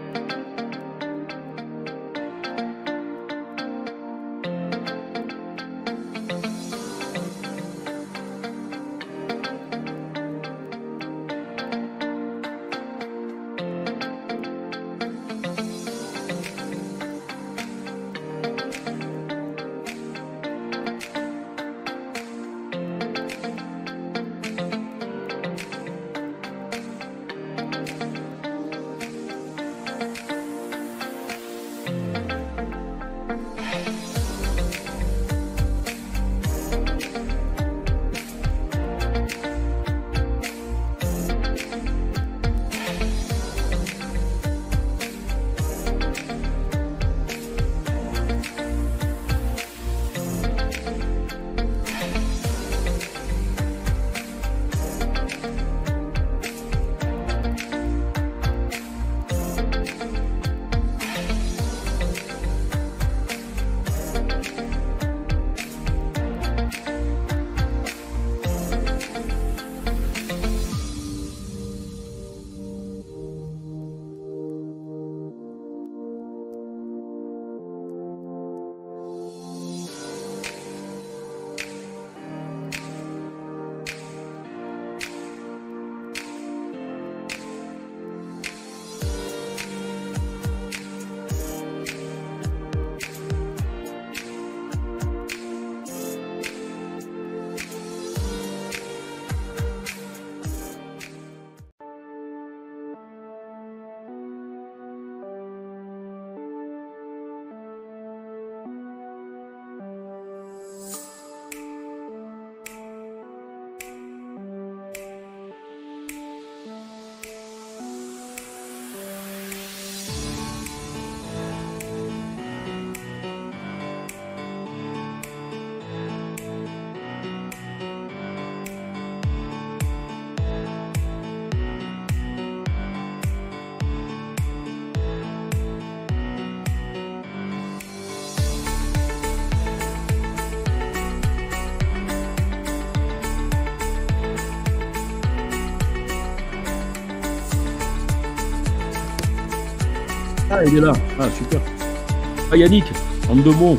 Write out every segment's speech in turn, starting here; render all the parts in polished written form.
Ah, il est là. Ah, super. Ah, Yannick, en deux mots.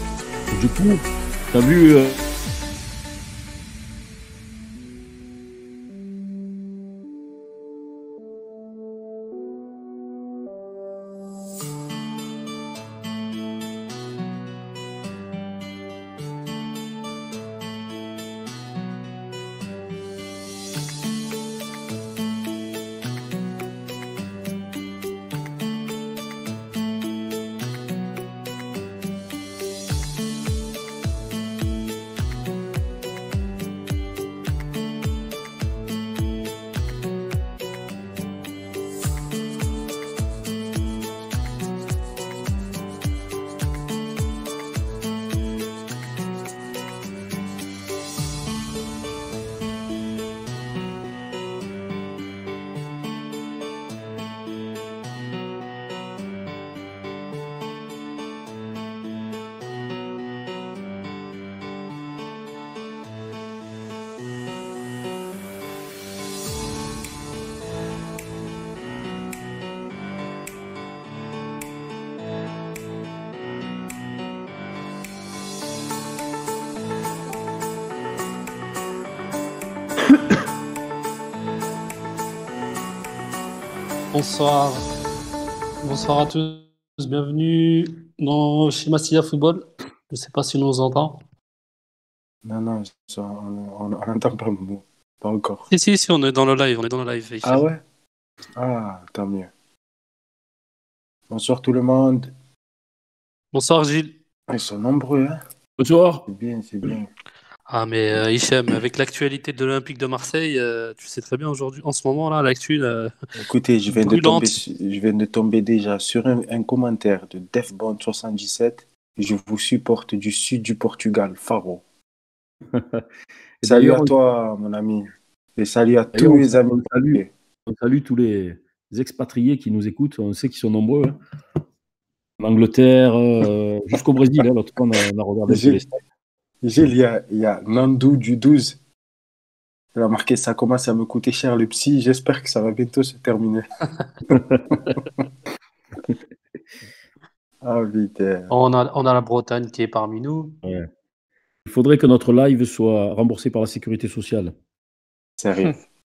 Du coup, t'as vu. Bonsoir, bonsoir à tous, bienvenue chez Massilia Football. Je ne sais pas si on nous entend. Non, on n'entend pas, pas encore. Si, on est dans le live. Ah ouais? Ah, tant mieux. Bonsoir tout le monde. Bonsoir Gilles. Ils sont nombreux, hein? Bonsoir. C'est bien. Ah mais Hichem, avec l'actualité de l'Olympique de Marseille, tu sais très bien aujourd'hui, en ce moment là, l'actu Écoutez, je viens brûlante. de tomber déjà sur un commentaire de Defbond77. Je vous supporte du sud du Portugal, Faro. Salut à toi, mon ami. Et salut à tous les amis. On salue tous les expatriés qui nous écoutent. On sait qu'ils sont nombreux. Hein. En Angleterre, jusqu'au Brésil. Hein, l'autre fois, on a regardé les stades. Gilles, il y a Nandou du 12. Il a marqué, ça commence à me coûter cher le psy. J'espère que ça va bientôt se terminer. Oh, putain. On a la Bretagne qui est parmi nous. Ouais. Il faudrait que notre live soit remboursé par la sécurité sociale. Sérieux.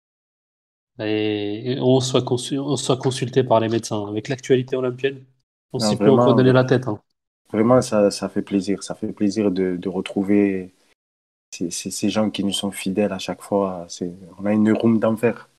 Et on soit consulté par les médecins. Avec l'actualité olympienne, on ne Non, sait plus en quoi vraiment, donner la tête. Hein. vraiment, ça fait plaisir. Ça fait plaisir de retrouver ces gens qui nous sont fidèles à chaque fois. On a une room d'enfer.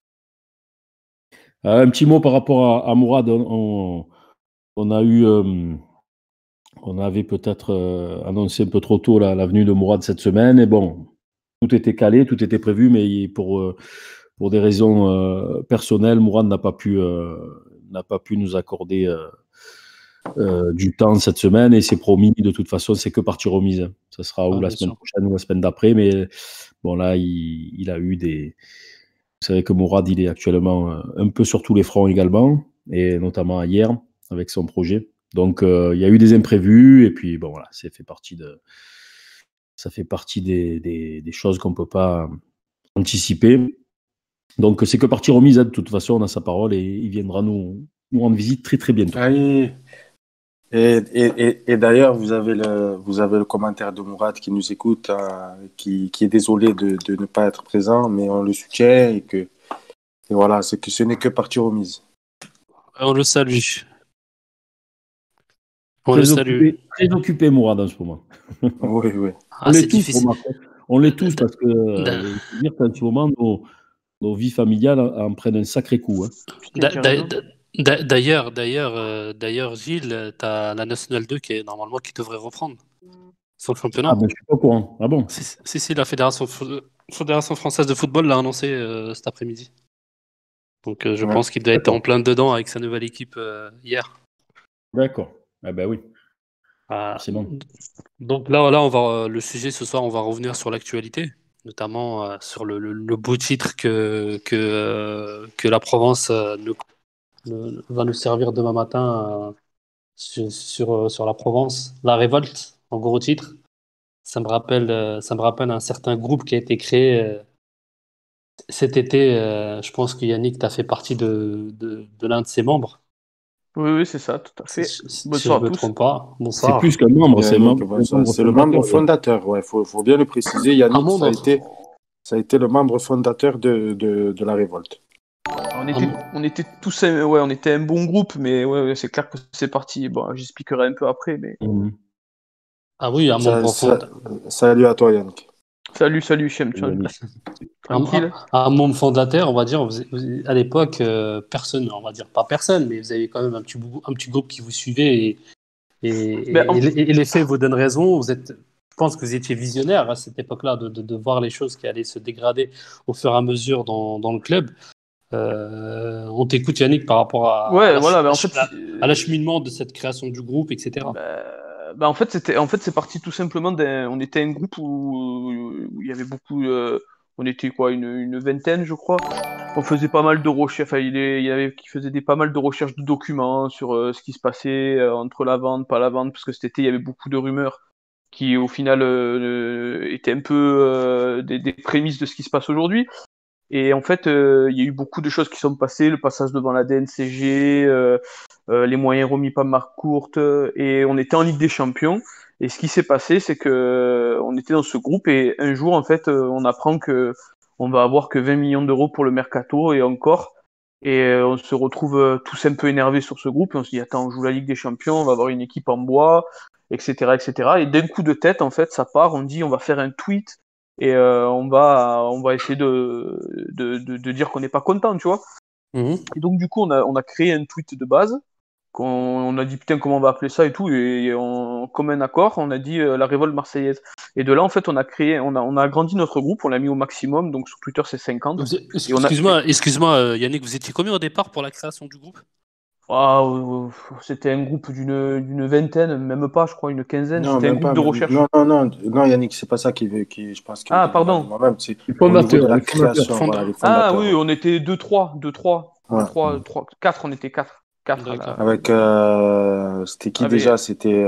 Un petit mot par rapport à Mourad. On a eu, on avait peut-être annoncé un peu trop tôt la venue de Mourad cette semaine. Et bon, tout était calé, tout était prévu, mais pour des raisons personnelles, Mourad n'a pas pu nous accorder du temps cette semaine. Et c'est promis, de toute façon, c'est que partie remise. Ça sera ou la bien semaine sûr. prochaine ou la semaine d'après. Mais bon, là, il a eu des. Vous savez que Mourad, il est actuellement un peu sur tous les fronts également, et notamment hier, avec son projet. Donc, il y a eu des imprévus, et puis, bon, voilà, ça fait partie des choses qu'on ne peut pas anticiper. Donc, c'est que partie remise, hein, de toute façon, on a sa parole, et il viendra nous rendre visite très, très bientôt. Oui. Et d'ailleurs, vous avez le commentaire de Mourad qui nous écoute, qui est désolé de ne pas être présent, mais on le soutient et voilà, c'est que ce n'est que partie remise. On le salue. On le salue. Très occupé, Mourad, en ce moment. Oui, oui. Ah, c'est difficile. On l'est tous parce que, faut dire qu'en ce moment, nos vies familiales en prennent un sacré coup. Hein. D'ailleurs, Gilles, tu as la Nationale 2 qui devrait reprendre son championnat. Ah, ben, je suis pas au courant. Ah bon? Si, la Fédération française de football l'a annoncé cet après-midi. Donc, je pense qu'il doit être en plein dedans avec sa nouvelle équipe hier. D'accord. Ah ben oui. C'est bon. Donc là, le sujet ce soir, on va revenir sur l'actualité, notamment sur le beau titre que la Provence va nous servir demain matin sur la Provence, la révolte, en gros titre. Ça me rappelle un certain groupe qui a été créé cet été. Je pense que Yannick, tu as fait partie de l'un de ses membres. Oui, c'est ça, tout à fait. Si je ne me trompe pas. C'est plus qu'un membre, c'est le membre fondateur. Ouais, faut bien le préciser. Yannick, ça a été le membre fondateur de la révolte. On était tous, on était un bon groupe, mais ouais, c'est clair que c'est parti. Bon, j'expliquerai un peu après, mais. Ah oui, un membre fondateur. Salut à toi, Yannick. Salut, Chem. Tranquille. Un membre fondateur, on va dire, à l'époque, personne, on va dire pas personne, mais vous avez quand même un petit groupe qui vous suivait et les faits vous donnent raison. Je pense que vous étiez visionnaire à cette époque-là de voir les choses qui allaient se dégrader au fur et à mesure dans le club. On t'écoute, Yannick, par rapport à l'acheminement de cette création du groupe, etc. En fait, c'est parti tout simplement on était un groupe où il y avait beaucoup. On était quoi, une vingtaine, je crois. On faisait pas mal de recherches. Enfin, il y avait qui faisait pas mal de recherches de documents sur ce qui se passait entre la vente, pas la vente, parce que cet été il y avait beaucoup de rumeurs qui, au final, étaient un peu des prémices de ce qui se passe aujourd'hui. Et en fait, il y a eu beaucoup de choses qui sont passées, le passage devant la DNCG, les moyens remis par Marc Courte, et on était en Ligue des Champions. Et ce qui s'est passé, c'est que on était dans ce groupe et un jour, en fait, on apprend que on va avoir que 20 millions d'euros pour le mercato et encore. Et on se retrouve tous un peu énervés sur ce groupe. Et on se dit, attends, on joue la Ligue des Champions, on va avoir une équipe en bois, etc., etc. Et d'un coup de tête, en fait, ça part. On dit, on va faire un tweet et on va essayer de dire qu'on n'est pas content, tu vois. Mmh. Et donc, du coup, on a créé un tweet de base. On a dit putain comment on va appeler ça et tout, et comme un accord on a dit la révolte marseillaise, et de là en fait on a agrandi notre groupe, on l'a mis au maximum, donc sur Twitter c'est 50. Excuse-moi Yannick, vous étiez combien au départ pour la création du groupe? C'était un groupe d'une vingtaine, même pas, je crois une quinzaine. Non, c'était un groupe de recherche. Non, Yannick, c'est pas ça je pense qu'il pardon. Moi-même, c'est fondateur, de la création. Voilà, les fondateurs. Ah oui, on était 2-3, 4, on était 4. Avec c'était qui déjà? C'était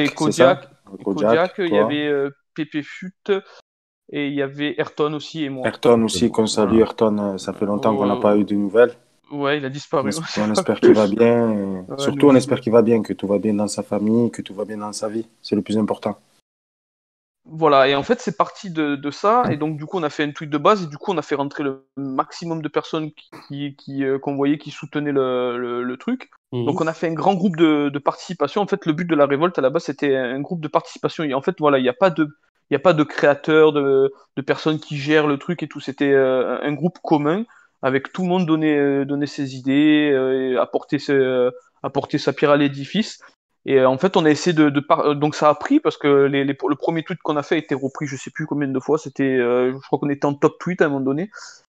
Kodiak, il y avait Pépé Fut et il y avait Ayrton aussi et moi. Ayrton aussi, qu'on salue. Ayrton, ça fait longtemps qu'on n'a pas eu de nouvelles. Ouais, il a disparu. On espère qu'il va bien. Ouais, nous Surtout, on aussi. espère qu'il va bien, que tout va bien dans sa famille, que tout va bien dans sa vie. C'est le plus important. Voilà, et en fait, c'est parti de ça, et donc du coup, on a fait un tweet de base, et du coup, on a fait rentrer le maximum de personnes qu'on voyait qui soutenaient le truc. Mhm. Donc, on a fait un grand groupe de participation. En fait, le but de la révolte, à la base, c'était un groupe de participation. Et en fait, voilà, il y a pas de créateurs, de personnes qui gèrent le truc et tout. C'était un groupe commun, avec tout le monde donner ses idées, et apporter sa pierre à l'édifice. Et en fait, on a essayé donc ça a pris parce que le premier tweet qu'on a fait a été repris, je sais plus combien de fois. C'était, je crois qu'on était en top tweet à un moment donné.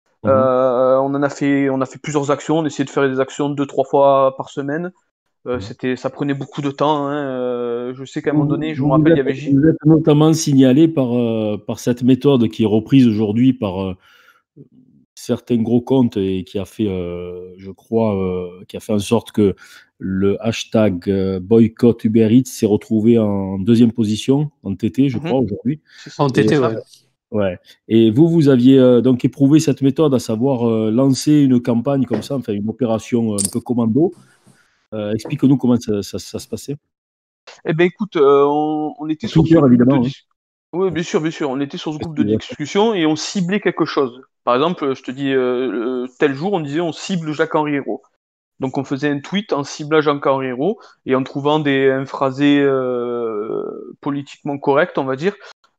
On a fait plusieurs actions. On essayait de faire des actions 2-3 fois par semaine. Ça prenait beaucoup de temps, hein. Je sais qu'à un moment donné, je me rappelle, il y avait Vous êtes notamment signalé par cette méthode qui est reprise aujourd'hui par certains gros comptes et qui a fait, je crois, qui a fait en sorte que le hashtag boycott Uber Eats s'est retrouvé en deuxième position en TT, je crois, aujourd'hui. En Et, TT, ouais. ouais. Et vous aviez donc éprouvé cette méthode, à savoir lancer une campagne comme ça, enfin une opération un peu commando. Explique-nous comment ça se passait. Eh ben écoute, on était sur ce Twitter, groupe de évidemment. discussion. Oui, bien sûr, bien sûr. On était sur ce groupe de Ouais. discussion et on ciblait quelque chose. Par exemple, je te dis, tel jour, on disait on cible Jacques-Henri Hérault. Donc on faisait un tweet en ciblant Jacques-Henri Hérault et en trouvant un phrasé politiquement correct, on va dire,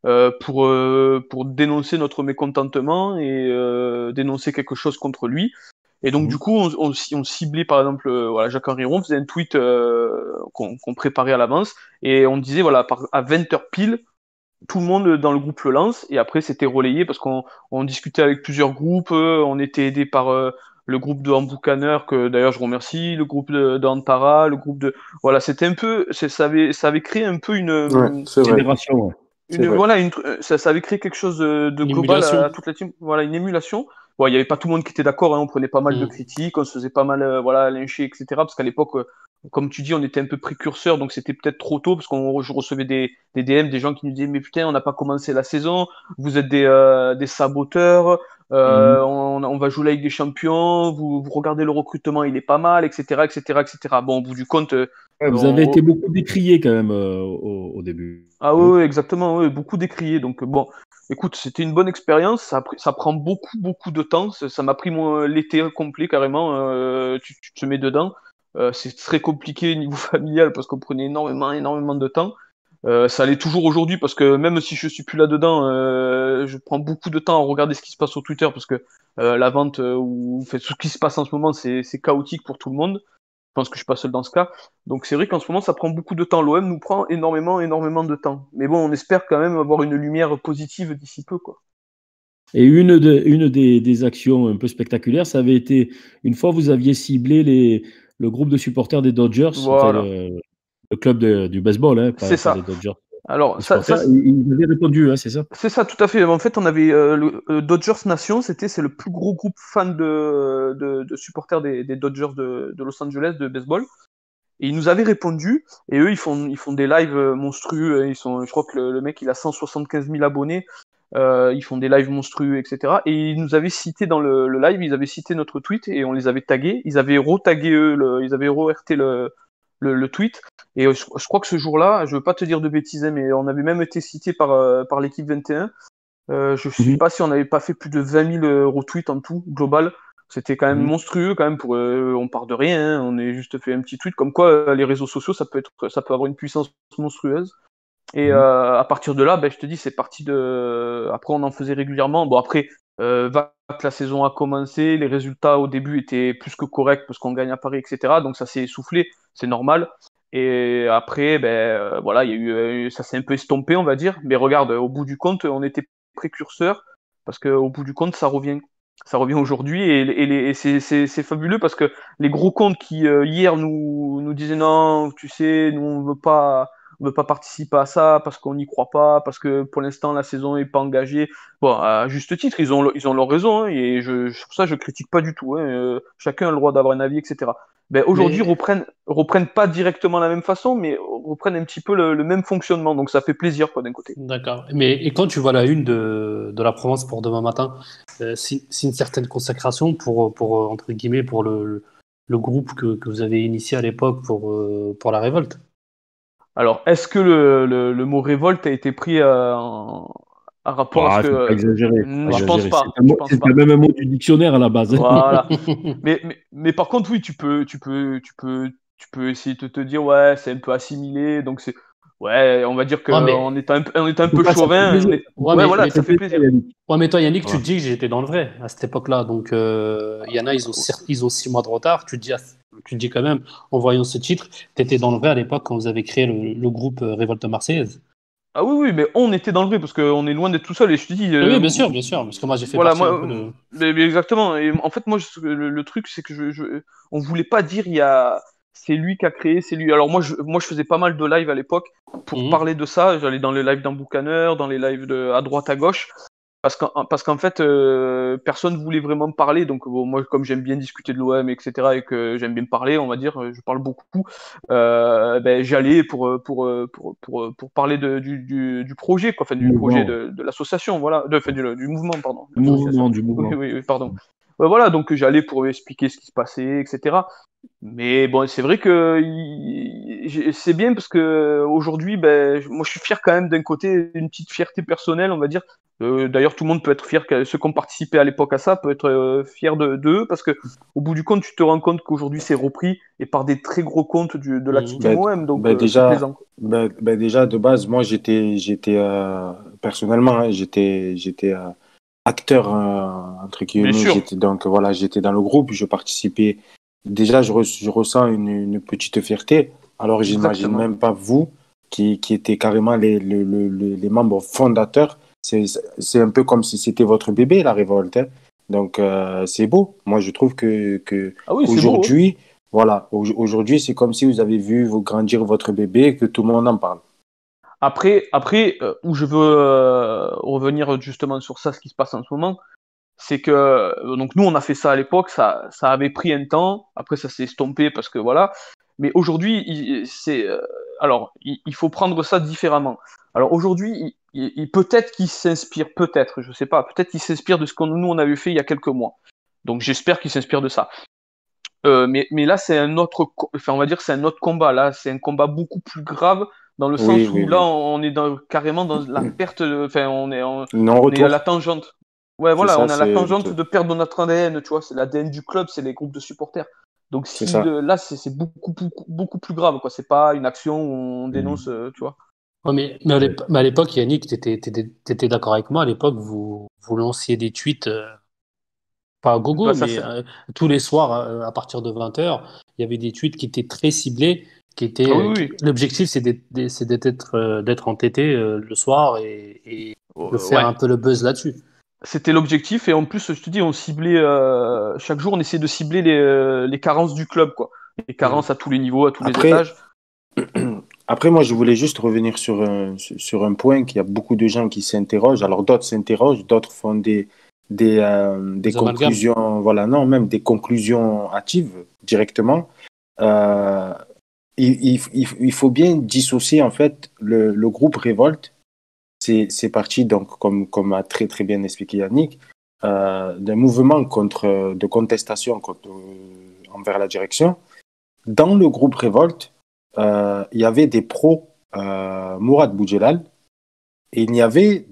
pour dénoncer notre mécontentement et dénoncer quelque chose contre lui. Et donc, du coup, on ciblait, par exemple, voilà, Jacques-Henri Hérault, on faisait un tweet qu'on préparait à l'avance, et on disait, voilà, à 20h pile, tout le monde dans le groupe le lance, et après, c'était relayé, parce qu'on discutait avec plusieurs groupes, on était aidé par le groupe de Hamboucaneur, que d'ailleurs je remercie, le groupe d'Antara, le groupe de... Voilà, c'était un peu... Ça avait créé un peu Ouais, c'est vrai. Fédération, ouais. C'est vrai. voilà, ça avait créé quelque chose de Une global émulation. à toute la team. Voilà, une émulation. Bon, il n'y avait pas tout le monde qui était d'accord, hein, on prenait pas mal de critiques, on se faisait pas mal voilà, lyncher, etc. Parce qu'à l'époque, comme tu dis, on était un peu précurseurs, donc c'était peut-être trop tôt, parce je recevais des DM, des gens qui nous disaient, mais putain, on n'a pas commencé la saison, vous êtes des saboteurs, on va jouer la Ligue des Champions, vous regardez le recrutement, il est pas mal, etc., etc., etc. Bon, au bout du compte, Ouais, vous avez été beaucoup décrié quand même au début. ah oui, exactement, ouais, beaucoup décrié. Donc bon, écoute, c'était une bonne expérience. Ça prend beaucoup, beaucoup de temps. Ça m'a pris l'été complet carrément. Tu te mets dedans. C'est très compliqué au niveau familial parce qu'on prenait énormément, énormément de temps. Ça l'est toujours aujourd'hui parce que même si je suis plus là-dedans, je prends beaucoup de temps à regarder ce qui se passe sur Twitter parce que la vente ou fait, ce qui se passe en ce moment, c'est chaotique pour tout le monde. Je pense que je suis pas seul dans ce cas. Donc c'est vrai qu'en ce moment, ça prend beaucoup de temps. L'OM nous prend énormément, énormément de temps. Mais bon, on espère quand même avoir une lumière positive d'ici peu, quoi. Et une des actions un peu spectaculaires, ça avait été, une fois, vous aviez ciblé le groupe de supporters des Dodgers, enfin Voilà. le club du baseball, hein, C'est pas ça. les Dodgers, Alors, les supporters. Ils avaient répondu, hein, c'est ça? c'est ça, tout à fait. En fait, on avait le Dodgers Nation, c'est le plus gros groupe fan de supporters des Dodgers de Los Angeles de baseball. Et ils nous avaient répondu, et eux, ils font des lives monstrueux. Je crois que le mec, il a 175 000 abonnés. Ils font des lives monstrueux, etc. Et ils nous avaient cité dans le live, ils avaient cité notre tweet et on les avait tagués. Ils avaient re-tagué eux, ils avaient re-RT le tweet. Et je crois que ce jour-là, je veux pas te dire de bêtises, hein, mais on avait même été cité par l'équipe 21. Je sais Mhm. pas si on n'avait pas fait plus de 20 000 retweets en tout, global. C'était quand même Mhm. monstrueux, quand même, on part de rien, hein. On a juste fait un petit tweet, comme quoi les réseaux sociaux, ça peut avoir une puissance monstrueuse. Et Mhm. à partir de là, ben, je te dis, c'est parti de. Après, on en faisait régulièrement. Bon, après, la saison a commencé, les résultats au début étaient plus que corrects parce qu'on gagne à Paris, etc. Donc ça s'est essoufflé, c'est normal. Et après, ben voilà, il y a eu, ça s'est un peu estompé, on va dire. Mais regarde, au bout du compte, on était précurseurs parce qu'au bout du compte, ça revient. Ça revient aujourd'hui et c'est fabuleux parce que les gros comptes qui hier nous disaient non, tu sais, nous on veut pas participer à ça parce qu'on n'y croit pas, parce que pour l'instant la saison n'est pas engagée. Bon, à juste titre, ils ont leur raison, hein, et pour ça je critique pas du tout, hein, chacun a le droit d'avoir un avis, etc. ben, aujourd'hui Mais, reprennent pas directement la même façon, mais reprennent un petit peu le même fonctionnement. Donc ça fait plaisir, quoi, d'un côté. d'accord. Mais et quand tu vois la une de la Provence pour demain matin, c'est une certaine consécration entre guillemets, pour le groupe que vous avez initié à l'époque pour la révolte. Alors, est-ce que le mot révolte a été pris en rapport à ce Ah, que... faut pas exagérer, faut pas Je pense exagérer. pas. Je pense C'est pas. même un mot du dictionnaire à la base. Voilà. Mais par contre, oui, tu peux essayer de te dire, ouais, c'est un peu assimilé, donc c'est, ouais, on va dire Ouais, qu'en étant on est un En tout peu cas, ça fait chauvin, plaisir. En tout ouais, cas, ouais, ça voilà, fait ça fait plaisir, plaisir. Yannick. ouais, mais toi, Yannick, tu Voilà. te dis que j'étais dans le vrai à cette époque-là. Donc, il y en a, ils ont 6 mois de retard. Tu te dis quand même, en voyant ce titre, tu étais dans le vrai à l'époque quand vous avez créé le groupe Révolte Marseillaise. Ah oui, oui, mais on était dans le vrai parce qu'on est loin d'être tout seul. Et je te dis, Oui, bien sûr, parce que moi, j'ai fait voilà, partie un moi, peu de. mais exactement. Et en fait, moi, le truc, c'est que on voulait pas dire c'est lui qui a créé, c'est lui. Alors moi, je faisais pas mal de live à l'époque pour Mhm. parler de ça. J'allais dans les lives d'un boucaneur, dans les lives à droite à gauche. Parce qu'en fait, personne voulait vraiment me parler. Donc, bon, moi, comme j'aime bien discuter de l'OM, etc., et que j'aime bien me parler, on va dire, je parle beaucoup. Ben, j'allais pour parler du projet, quoi, enfin, Du du projet mouvement. de l'association, voilà, enfin, du mouvement, pardon, Du l'association. mouvement, du Oui, mouvement. oui, oui, pardon. Ouais, voilà, donc j'allais pour expliquer ce qui se passait, etc. Mais bon, c'est vrai que c'est bien parce que aujourd'hui, ben, moi, je suis fier quand même d'un côté, une petite fierté personnelle, on va dire. D'ailleurs, tout le monde peut être fier, ceux qui ont participé à l'époque à ça, peut être fier d'eux, parce que au bout du compte, tu te rends compte qu'aujourd'hui, c'est repris et par des très gros comptes de la Mhm. team Ben, OM, donc ben c'est déjà, plaisant. déjà, de base, moi, personnellement, hein, j'étais acteur, entre Bien guillemets. sûr, J'étais donc, voilà, j'étais dans le groupe, je participais. Déjà, je ressens une petite fierté. Alors, j'imagine exactement. même pas vous, qui étaient carrément les membres fondateurs. C'est un peu comme si c'était votre bébé, la révolte, hein. Donc, c'est beau. Moi, je trouve Ah oui, c'est beau, hein. aujourd'hui, voilà, aujourd'hui, c'est comme si vous avez vu vous grandir votre bébé et que tout le monde en parle. Après, où je veux revenir justement sur ça, ce qui se passe en ce moment, c'est que donc nous on a fait ça à l'époque, ça avait pris un temps, après ça s'est estompé parce que voilà, mais aujourd'hui alors il faut prendre ça différemment. Alors aujourd'hui, peut-être qu'il s'inspire, peut-être, je sais pas, peut-être qu'il s'inspire de ce que nous on avait fait il y a quelques mois. Donc j'espère qu'il s'inspire de ça. Mais là c'est enfin on va dire c'est un autre combat. Là c'est un combat beaucoup plus grave dans le Oui, sens oui, où là oui. on est carrément dans la perte, enfin on est à la Non-retour, tangente. Ouais, c'est voilà, ça, on est à la tangente de perdre notre ADN, tu vois, c'est l'ADN du club, c'est les groupes de supporters. Donc c'est si ça. là, c'est beaucoup plus grave, quoi. C'est pas une action où on dénonce, Mm. tu vois. Ouais, mais à l'époque, Yannick, t'étais d'accord avec moi. À l'époque, vous lanciez des tweets, pas à Bah, gogo, ça, mais tous les soirs, à partir de 20h, il y avait des tweets qui étaient très ciblés, Ah oui, oui. l'objectif, c'est d'être entêté le soir et de faire Ouais. un peu le buzz là-dessus. C'était l'objectif, et en plus, je te dis, on ciblait, chaque jour, on essayait de cibler les carences du club, quoi. Les Mhm. carences à tous les niveaux, à tous les Après, étages. après, moi, je voulais juste revenir sur un point qu'il y a beaucoup de gens qui s'interrogent. Alors, d'autres s'interrogent, d'autres font des Des amalgames. conclusions, voilà, non, même des conclusions hâtives directement. Euh, il faut bien dissocier, en fait, le groupe Révolte. C'est parti, donc, comme a très, très bien expliqué Yannick, d'un mouvement de contestation envers la direction. Dans le groupe Révolte, il y avait des pros Mourad Boudjelal et il y avait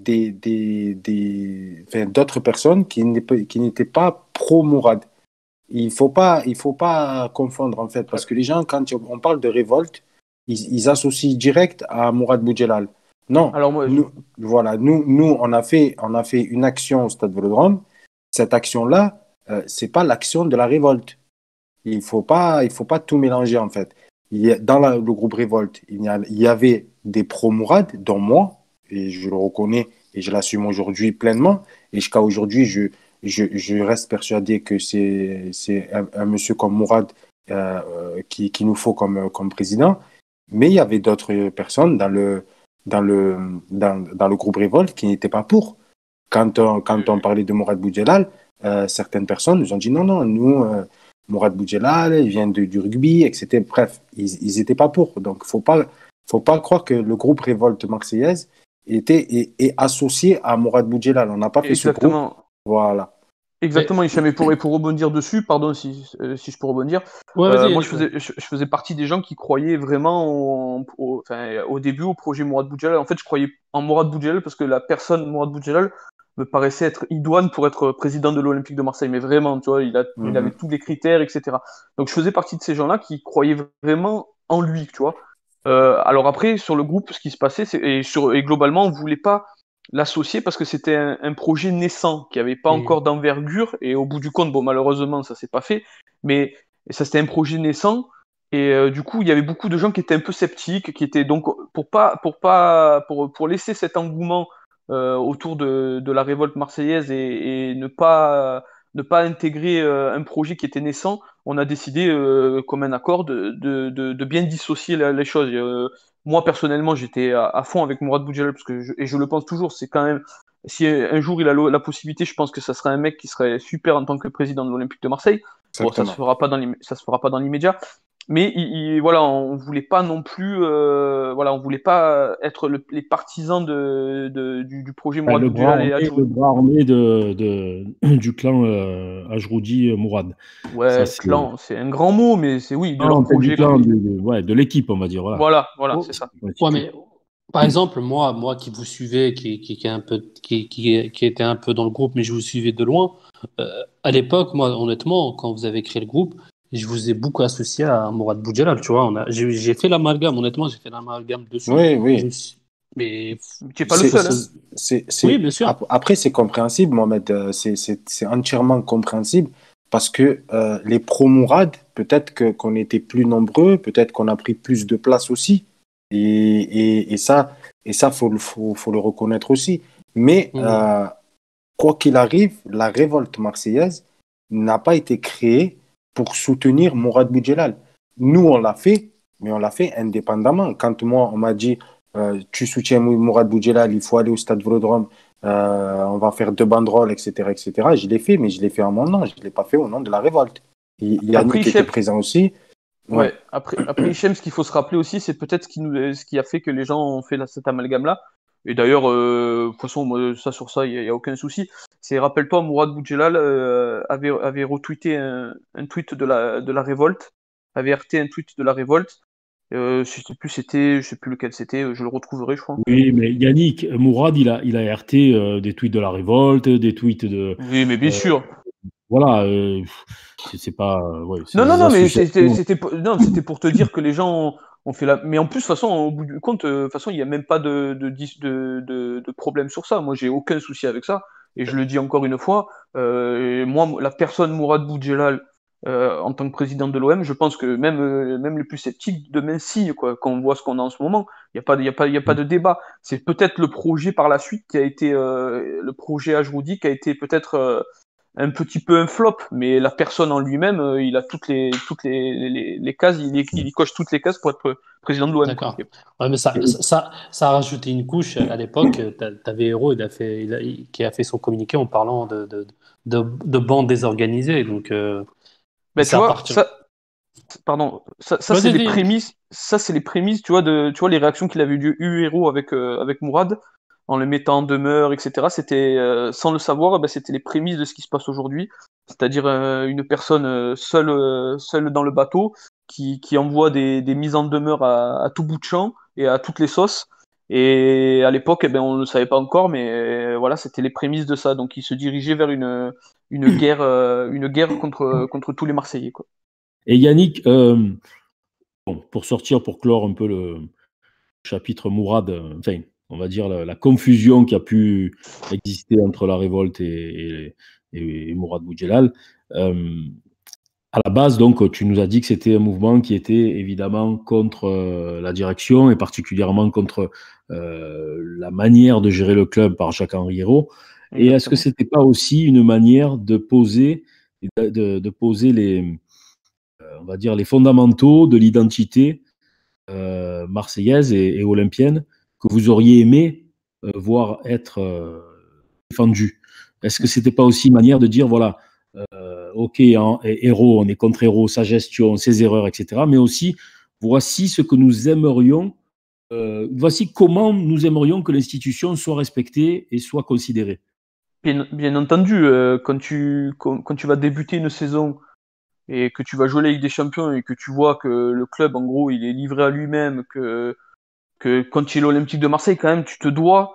enfin, d'autres personnes qui n'étaient pas pro Mourad. Il faut pas confondre en fait, parce que les gens, quand on parle de révolte, ils associent direct à Mourad Boudjelal. Non, Alors, moi, voilà, on a fait une action au Stade Vélodrome. Cette action-là, c'est pas l'action de la révolte. Il faut pas tout mélanger en fait. Dans le groupe Révolte, il y avait des pro-Mourad, dont moi, et je le reconnais et je l'assume aujourd'hui pleinement. Et jusqu'à aujourd'hui, je reste persuadé que c'est un monsieur comme Mourad qui nous faut comme président. Mais il y avait d'autres personnes dans le groupe Révolte qui n'étaient pas pour. Quand on parlait de Mourad Boudjelal, certaines personnes nous ont dit non, non, Mourad Boudjelal, il vient du rugby, etc. Bref, ils étaient pas pour. Donc, faut pas croire que le groupe Révolte Marseillaise est associé à Mourad Boudjelal. On n'a pas fait ce groupe. Exactement. Voilà. Exactement, Hicham. Et pour rebondir dessus, pardon si je peux rebondir, Ouais, vas-y. moi je faisais partie des gens qui croyaient vraiment au début au projet Mourad Boudjelal. En fait, je croyais en Mourad Boudjelal parce que la personne Mourad Boudjelal me paraissait être idoine pour être président de l'Olympique de Marseille. Mais vraiment, tu vois, il avait tous les critères, etc. Donc je faisais partie de ces gens-là qui croyaient vraiment en lui, tu vois. Alors après, sur le groupe, ce qui se passait, et globalement, on voulait pas l'associer parce que c'était un projet naissant qui n'avait pas encore d'envergure, et au bout du compte, bon, malheureusement, ça s'est pas fait, mais ça c'était un projet naissant, et du coup, il y avait beaucoup de gens qui étaient un peu sceptiques, qui étaient donc pour laisser cet engouement autour de la révolte marseillaise et ne pas intégrer un projet qui était naissant, on a décidé comme un accord de bien dissocier les choses. Moi, personnellement, j'étais à fond avec Mourad Boudjelal, et je le pense toujours, c'est quand même, si un jour il a la possibilité, je pense que ça serait un mec qui serait super en tant que président de l'Olympique de Marseille. Bon, ça se fera pas dans l'immédiat. Mais voilà, on voulait pas non plus, on voulait pas être les partisans du projet Mourad Boudjelal et Le bras armé du clan Ajroudi Mourad. Ouais, Ça, clan, c'est un grand mot, mais c'est oui, de non, leur projet. Du clan, de l'équipe, on va dire. Voilà, Oh, c'est ça. Ouais, mais par exemple, moi qui vous suivais, qui est un peu, qui était un peu dans le groupe, mais je vous suivais de loin. À l'époque, moi, honnêtement, quand vous avez créé le groupe, je vous ai beaucoup associé à Mourad Boudjelal, tu vois. J'ai fait l'amalgame, honnêtement, j'ai fait l'amalgame dessus. Oui. Mais tu n'es pas le seul. Oui, bien sûr. Après, c'est compréhensible, Mohamed. C'est entièrement compréhensible parce que les pro-Mourad, peut-être qu'on était plus nombreux, peut-être qu'on a pris plus de place aussi. Et ça, faut le reconnaître aussi. Mais quoi qu'il arrive, la révolte marseillaise n'a pas été créée pour soutenir Mourad Boudjelal. Nous, on l'a fait, mais on l'a fait indépendamment. Quand moi, on m'a dit tu soutiens Mourad Boudjelal, il faut aller au stade Vélodrome, on va faire 2 banderoles, etc., etc. Je l'ai fait, mais je l'ai fait en mon nom, je ne l'ai pas fait au nom de la révolte. Yannick était présent aussi. Ouais. Après Hichem, ce qu'il faut se rappeler aussi, c'est peut-être ce qui a fait que les gens ont fait cet amalgame-là. Et d'ailleurs, de toute façon, moi, sur ça, il n'y a aucun souci. Rappelle-toi, Mourad Boudjelal avait retweeté un tweet de la révolte, avait RT un tweet de la révolte. Je sais plus lequel c'était, je le retrouverai, je crois. Oui, mais Yannick, Mourad, il a RT des tweets de la révolte, des tweets de. Oui, mais bien sûr. Voilà, c'est pas. Non, mais c'était pour te dire que les gens ont fait la. Mais en plus, de toute façon, au bout du compte, de toute façon, il n'y a même pas de problème sur ça. Moi, j'ai aucun souci avec ça. Et je le dis encore une fois, moi, la personne Mourad Boudjelal, en tant que président de l'OM, je pense que même les plus sceptiques demain signent, quoi, quand on voit ce qu'on a en ce moment. Il n'y a pas de débat. C'est peut-être le projet par la suite qui a été, le projet Ajroudi qui a été peut-être un petit peu un flop, mais la personne en lui-même, il a toutes les cases, il y coche toutes les cases pour être président de l'OM. D'accord. Ouais, mais ça a rajouté une couche à l'époque. T'avais Hérault qui a fait son communiqué en parlant de bande désorganisée. Donc, tu vois, ça c'est les prémices. Ça, c'est les prémices, tu vois, les réactions qu'il avait eu Hérault avec Mourad, en le mettant en demeure, etc. C'était, sans le savoir, c'était les prémices de ce qui se passe aujourd'hui. C'est-à-dire une personne seule dans le bateau qui envoie des mises en demeure à tout bout de champ et à toutes les sauces. Et à l'époque, on ne le savait pas encore, mais voilà, c'était les prémices de ça. Donc il se dirigeait vers une guerre contre tous les Marseillais, quoi. Et Yannick, pour clore un peu le chapitre Mourad, on va dire la confusion qui a pu exister entre la révolte et Mourad Boudjelal. À la base, donc, tu nous as dit que c'était un mouvement qui était évidemment contre la direction et particulièrement contre la manière de gérer le club par Jacques-Henri Hérault. Et est-ce que c'était pas aussi une manière de poser les, on va dire, les fondamentaux de l'identité marseillaise et olympienne que vous auriez aimé voir être défendue? Est-ce que c'était pas aussi une manière de dire, voilà, ok, héros, on est contre héros, sa gestion, ses erreurs, etc. Mais aussi, voici ce que nous aimerions, voici comment nous aimerions que l'institution soit respectée et soit considérée. Bien entendu, quand tu vas débuter une saison et que tu vas jouer la Ligue des Champions et que tu vois que le club, en gros, il est livré à lui-même, que quand tu es l'Olympique de Marseille, quand même, tu te dois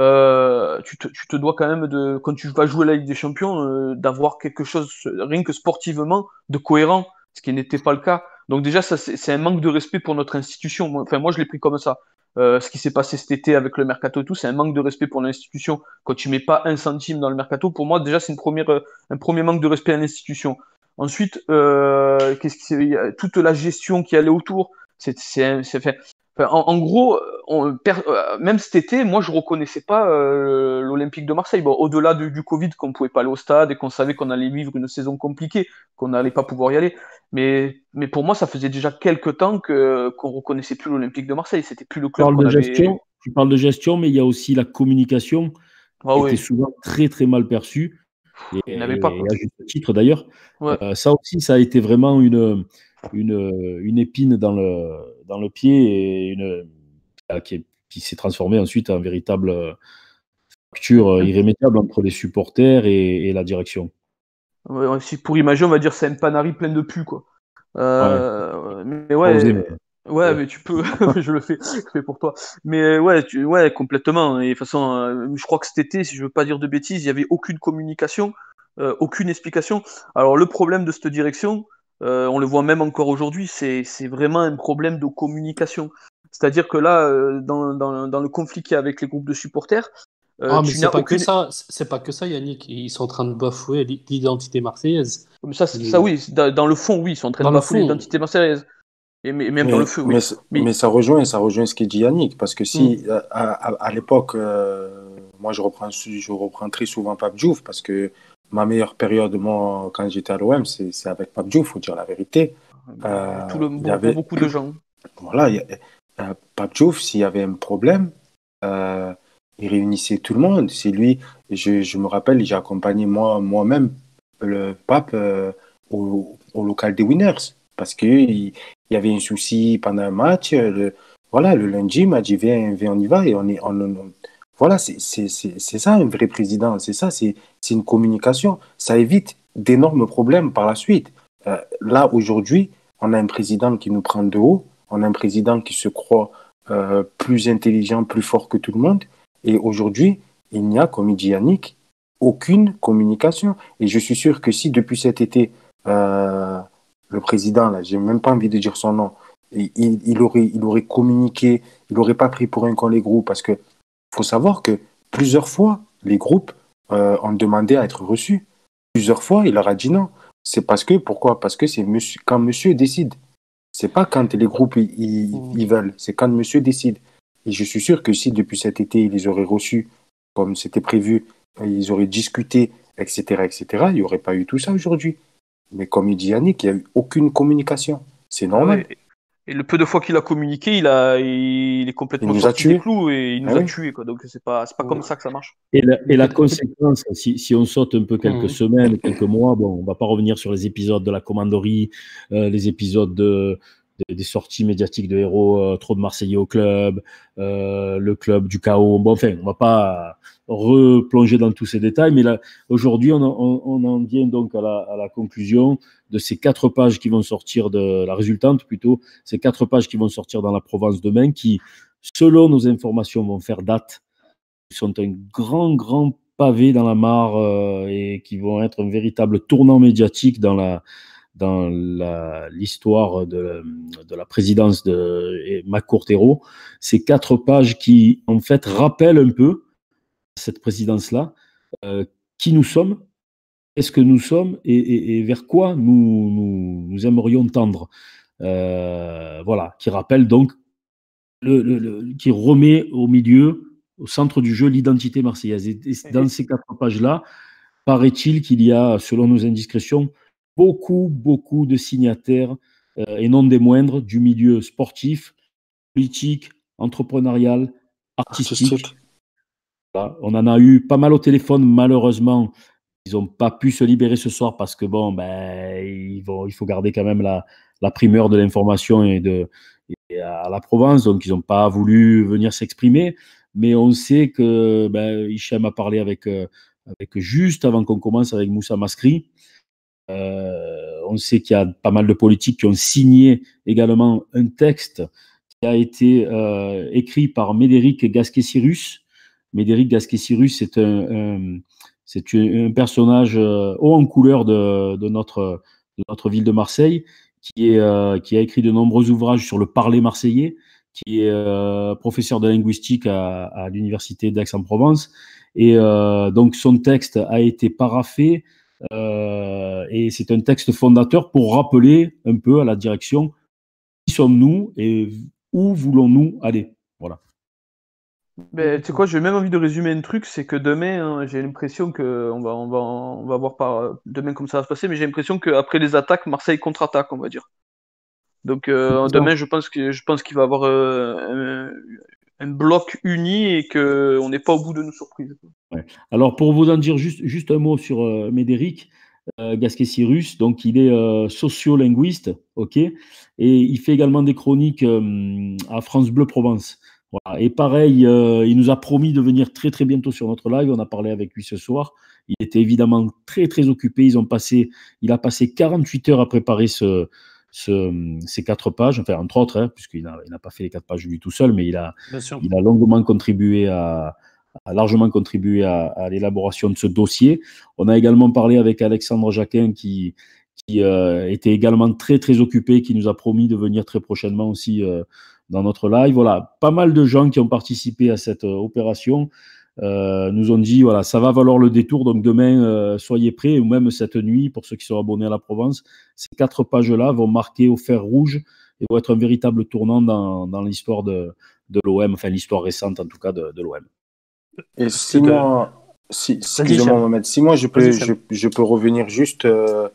quand même quand tu vas jouer la Ligue des Champions, d'avoir quelque chose, rien que sportivement, de cohérent, ce qui n'était pas le cas. Donc déjà, ça, c'est un manque de respect pour notre institution. Moi, je l'ai pris comme ça. Ce qui s'est passé cet été avec le mercato et tout, c'est un manque de respect pour l'institution. Quand tu mets pas un centime dans le mercato, pour moi, déjà, c'est un premier manque de respect à l'institution. Ensuite, toute la gestion qui allait autour, en gros, même cet été, moi, je reconnaissais pas l'Olympique de Marseille. Bon, au-delà du Covid, qu'on pouvait pas aller au stade et qu'on savait qu'on allait vivre une saison compliquée, qu'on n'allait pas pouvoir y aller. Mais pour moi, ça faisait déjà quelques temps qu'on reconnaissait plus l'Olympique de Marseille. C'était plus le club qu'on avait. Tu parles de gestion, mais il y a aussi la communication qui était souvent très, très mal perçue. Il n'avait pas, quoi. À juste titre, d'ailleurs. Ouais. Ça aussi, ça a été vraiment une épine dans le pied et qui s'est transformée ensuite en véritable fracture irrémédiable entre les supporters et la direction. Ouais, si pour imaginer, on va dire c'est un panari plein de pus, quoi. Mais ouais, mais tu peux, je le fais pour toi. Mais ouais, complètement. Et de toute façon, je crois que cet été, si je veux pas dire de bêtises, il y avait aucune communication, aucune explication. Alors le problème de cette direction, on le voit même encore aujourd'hui, c'est vraiment un problème de communication. C'est-à-dire que là, dans le conflit qu'il y a avec les groupes de supporters, mais c'est pas que ça. C'est pas que ça, Yannick. Ils sont en train de bafouer l'identité marseillaise. Mais ça oui, dans le fond, oui, ils sont en train de bafouer l'identité marseillaise. Et même dans le feu, oui. Mais ça rejoint ce qu'il dit Yannick, parce que si à l'époque, moi je reprends très souvent Pape Diouf, parce que ma meilleure période, moi, quand j'étais à l'OM, c'est avec Pape Diouf, faut dire la vérité. Pour beaucoup de gens. Voilà, Pape Diouf, s'il y avait un problème, il réunissait tout le monde. C'est lui, je me rappelle, j'ai accompagné moi-même le Pape au local des Winners, parce qu'il y avait un souci pendant un match. Le lundi, il m'a dit viens, on y va. Et voilà, c'est ça un vrai président. C'est ça, c'est une communication. Ça évite d'énormes problèmes par la suite. Là, aujourd'hui, on a un président qui nous prend de haut. On a un président qui se croit plus intelligent, plus fort que tout le monde. Et aujourd'hui, il n'y a, comme il dit Yannick, aucune communication. Et je suis sûr que si depuis cet été, le président, là, j'ai même pas envie de dire son nom, il aurait communiqué, il n'aurait pas pris pour un con les groupes, parce que faut savoir que plusieurs fois, les groupes ont demandé à être reçus. Plusieurs fois, il leur a dit non. Pourquoi? Parce que c'est quand monsieur décide. C'est pas quand les groupes ils veulent, c'est quand monsieur décide. Et je suis sûr que si depuis cet été, ils les auraient reçus comme c'était prévu, ils auraient discuté, etc., etc., il n'y aurait pas eu tout ça aujourd'hui. Mais comme il dit Yannick, il n'y a eu aucune communication. C'est normal. Ouais. Et le peu de fois qu'il a communiqué, il est complètement sorti des clous et il nous a tués, quoi. Donc c'est pas comme ça que ça marche. Et la conséquence, si on saute un peu quelques semaines, quelques mois, bon, on va pas revenir sur les épisodes de la commanderie, les épisodes des sorties médiatiques de héros, trop de Marseillais au club, le club du chaos. Bon, enfin, on va pas replonger dans tous ces détails, mais là, aujourd'hui, on en vient donc à la conclusion de ces 4 pages qui vont sortir de la résultante, plutôt, ces 4 pages qui vont sortir dans la Provence demain, qui, selon nos informations, vont faire date, sont un grand pavé dans la mare et qui vont être un véritable tournant médiatique dans l'histoire de la présidence de Macourtero. Ces 4 pages qui, en fait, rappellent un peu cette présidence-là, qui nous sommes, qu'est-ce que nous sommes et vers quoi nous aimerions tendre. Voilà, qui rappelle donc, qui remet au milieu, au centre du jeu, l'identité marseillaise. Et dans ces 4 pages-là, paraît-il qu'il y a, selon nos indiscrétions, beaucoup de signataires, et non des moindres, du milieu sportif, politique, entrepreneurial, artistique. Voilà. On en a eu pas mal au téléphone, malheureusement, Ils n'ont pas pu se libérer ce soir parce que bon, il faut garder quand même la primeur de l'information et à la Provence, donc ils n'ont pas voulu venir s'exprimer. Mais on sait que Hichem a parlé avec juste avant qu'on commence avec Moussa Maskri. On sait qu'il y a pas mal de politiques qui ont signé également un texte qui a été écrit par Médéric Gasquet-Cyrus. Médéric Gasquet-Cyrus, c'est un personnage haut en couleur de notre ville de Marseille, qui a écrit de nombreux ouvrages sur le parler marseillais, qui est professeur de linguistique à l'université d'Aix-en-Provence. Et donc son texte a été paraphé et c'est un texte fondateur pour rappeler un peu à la direction qui sommes-nous et où voulons-nous aller. Voilà. Ben, tu sais quoi, j'ai même envie de résumer un truc, c'est que demain, hein, j'ai l'impression que on va voir demain comme ça va se passer, mais j'ai l'impression qu'après les attaques, Marseille contre-attaque, on va dire. Donc demain, je pense qu'il va y avoir un bloc uni et qu'on n'est pas au bout de nos surprises. Ouais. Alors, pour vous en dire juste un mot sur Médéric Gasquet-Cyrus, donc il est sociolinguiste, ok, et il fait également des chroniques à France Bleu Provence. Voilà. Et pareil, il nous a promis de venir très très bientôt sur notre live. On a parlé avec lui ce soir. Il était évidemment très très occupé. Il a passé 48 heures à préparer ces 4 pages, enfin entre autres, hein, puisqu'il n'a pas fait les 4 pages lui tout seul, mais il a longuement contribué a largement contribué à l'élaboration de ce dossier. On a également parlé avec Alexandre Jacquin qui était également très très occupé, qui nous a promis de venir très prochainement aussi dans notre live. Voilà, pas mal de gens qui ont participé à cette opération nous ont dit, voilà, ça va valoir le détour, donc demain, soyez prêts, ou même cette nuit, pour ceux qui sont abonnés à la Provence, ces 4 pages-là vont marquer au fer rouge et vont être un véritable tournant dans l'histoire de l'OM, enfin l'histoire récente en tout cas de l'OM. Et excusez-moi Mohamed, si moi je peux revenir juste,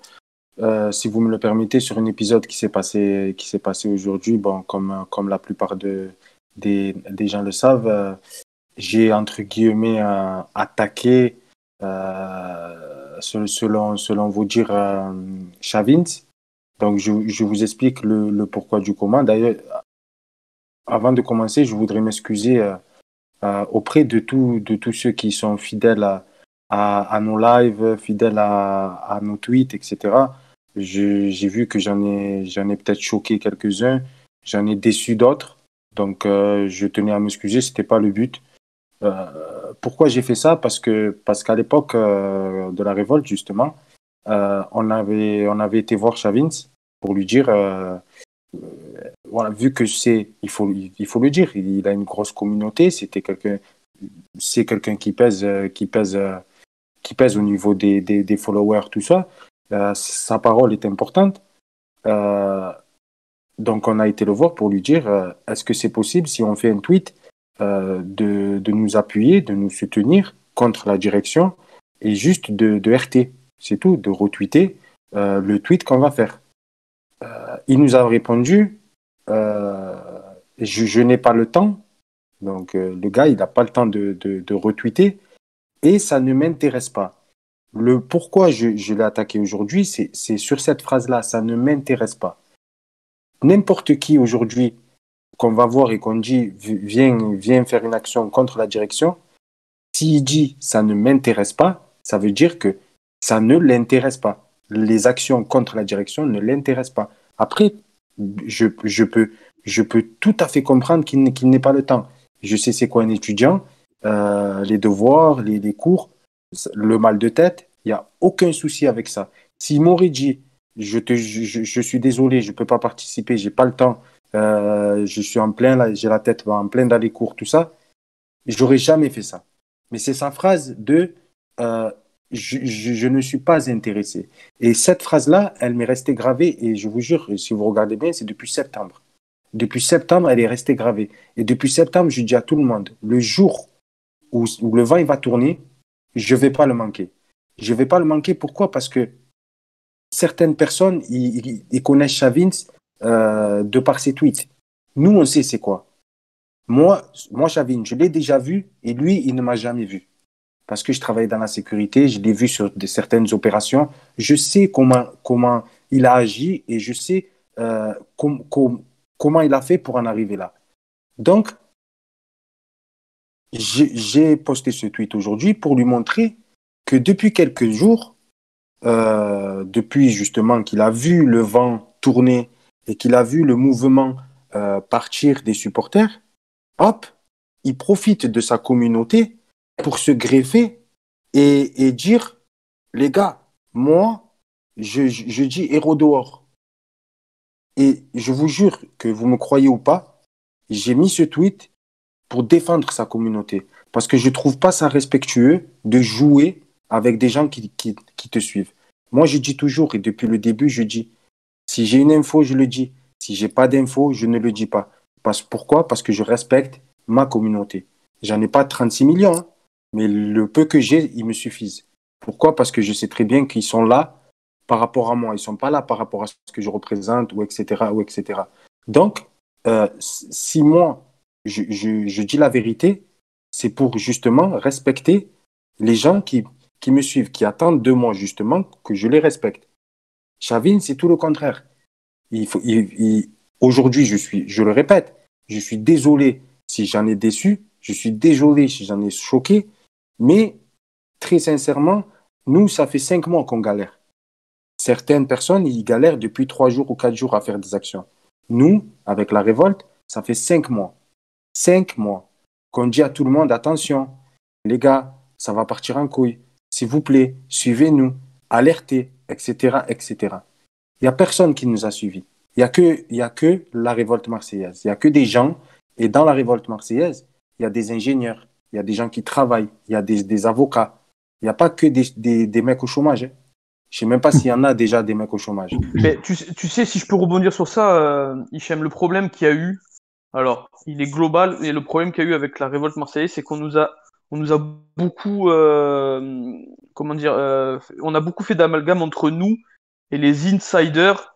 si vous me le permettez, sur un épisode qui s'est passé aujourd'hui. Bon, comme la plupart des gens le savent, j'ai entre guillemets attaqué, selon vous dire, Chavins. Donc je vous explique le pourquoi du comment. D'ailleurs, avant de commencer, je voudrais m'excuser auprès de tous ceux qui sont fidèles à nos lives, fidèles à nos tweets, etc. J'ai vu que j'en ai peut-être choqué quelques-uns, j'en ai déçu d'autres, donc je tenais à m'excuser, c'était pas le but. Pourquoi j'ai fait ça? Parce qu'à l'époque de la révolte, justement, on avait été voir Chavins pour lui dire, voilà, vu que il faut le dire, il a une grosse communauté, c'est quelqu'un qui pèse au niveau des followers, tout ça. Sa parole est importante. Donc on a été le voir pour lui dire, est-ce que c'est possible, si on fait un tweet, de nous appuyer, de nous soutenir contre la direction et juste de RT, c'est tout, de retweeter le tweet qu'on va faire. Il nous a répondu, je n'ai pas le temps. Donc le gars, il n'a pas le temps de retweeter et ça ne m'intéresse pas. Le pourquoi je l'ai attaqué aujourd'hui, c'est sur cette phrase-là, ça ne m'intéresse pas. N'importe qui aujourd'hui qu'on va voir et qu'on dit viens faire une action contre la direction, s'il dit ça ne m'intéresse pas, ça veut dire que ça ne l'intéresse pas. Les actions contre la direction ne l'intéressent pas. Après, je peux tout à fait comprendre qu'il n'ait pas le temps. Je sais c'est quoi un étudiant, les devoirs, les cours, le mal de tête, il n'y a aucun souci avec ça. S'il m'aurait dit je suis désolé, je ne peux pas participer, j'ai pas le temps, je suis en plein, là, j'ai la tête en plein dans les cours, tout ça, j'aurais jamais fait ça. Mais c'est sa phrase de je ne suis pas intéressé. Et cette phrase-là, elle m'est restée gravée, et je vous jure, si vous regardez bien, c'est depuis septembre. Depuis septembre, elle est restée gravée. Et depuis septembre, je dis à tout le monde, le jour où le vent il va tourner, je ne vais pas le manquer. Je ne vais pas le manquer, pourquoi? Parce que certaines personnes, ils connaissent Chavins de par ses tweets. Nous, on sait c'est quoi. Moi, Chavin, je l'ai déjà vu et lui, il ne m'a jamais vu. parce que je travaille dans la sécurité, je l'ai vu sur certaines opérations, je sais comment il a agi et je sais comment il a fait pour en arriver là. Donc, j'ai posté ce tweet aujourd'hui pour lui montrer que depuis quelques jours, depuis justement qu'il a vu le vent tourner et qu'il a vu le mouvement partir des supporters, hop, il profite de sa communauté pour se greffer et dire, les gars, moi, je dis héros dehors. Et je vous jure que vous me croyez ou pas, j'ai mis ce tweet pour défendre sa communauté. Parce que je ne trouve pas ça respectueux de jouer avec des gens qui te suivent. Moi, je dis toujours, et depuis le début, je dis, si j'ai une info, je le dis. Si j'ai pas d'info, je ne le dis pas. Pourquoi? Parce que je respecte ma communauté. J'en ai pas 36 millions, hein, mais le peu que j'ai, ils me suffisent. Pourquoi? Parce que je sais très bien qu'ils sont là par rapport à moi. Ils sont pas là par rapport à ce que je représente, ou etc., ou etc. Donc, si moi, je dis la vérité, c'est pour justement respecter les gens qui me suivent, qui attendent de moi justement que je les respecte. Chavin, c'est tout le contraire. Aujourd'hui, je le répète, je suis désolé si j'en ai déçu, je suis désolé si j'en ai choqué, mais très sincèrement, nous, ça fait 5 mois qu'on galère. Certaines personnes, ils galèrent depuis 3 jours ou 4 jours à faire des actions. Nous, avec la révolte, ça fait 5 mois. 5 mois qu'on dit à tout le monde, attention, les gars, ça va partir en couille. S'il vous plaît, suivez-nous, alertez, etc., etc. Il n'y a personne qui nous a suivis. Il y a que la révolte marseillaise. Il n'y a que des gens. Et dans la révolte marseillaise, il y a des ingénieurs, il y a des gens qui travaillent, il y a des avocats. Il n'y a pas que des mecs au chômage, hein. Je ne sais même pas s'il y en a déjà des mecs au chômage. Mais tu sais, si je peux rebondir sur ça, Hichem, le problème qu'il y a eu, alors, il est global, et le problème qu'il y a eu avec la révolte marseillaise, c'est on nous a beaucoup, comment dire, on a beaucoup fait d'amalgame entre nous et les insiders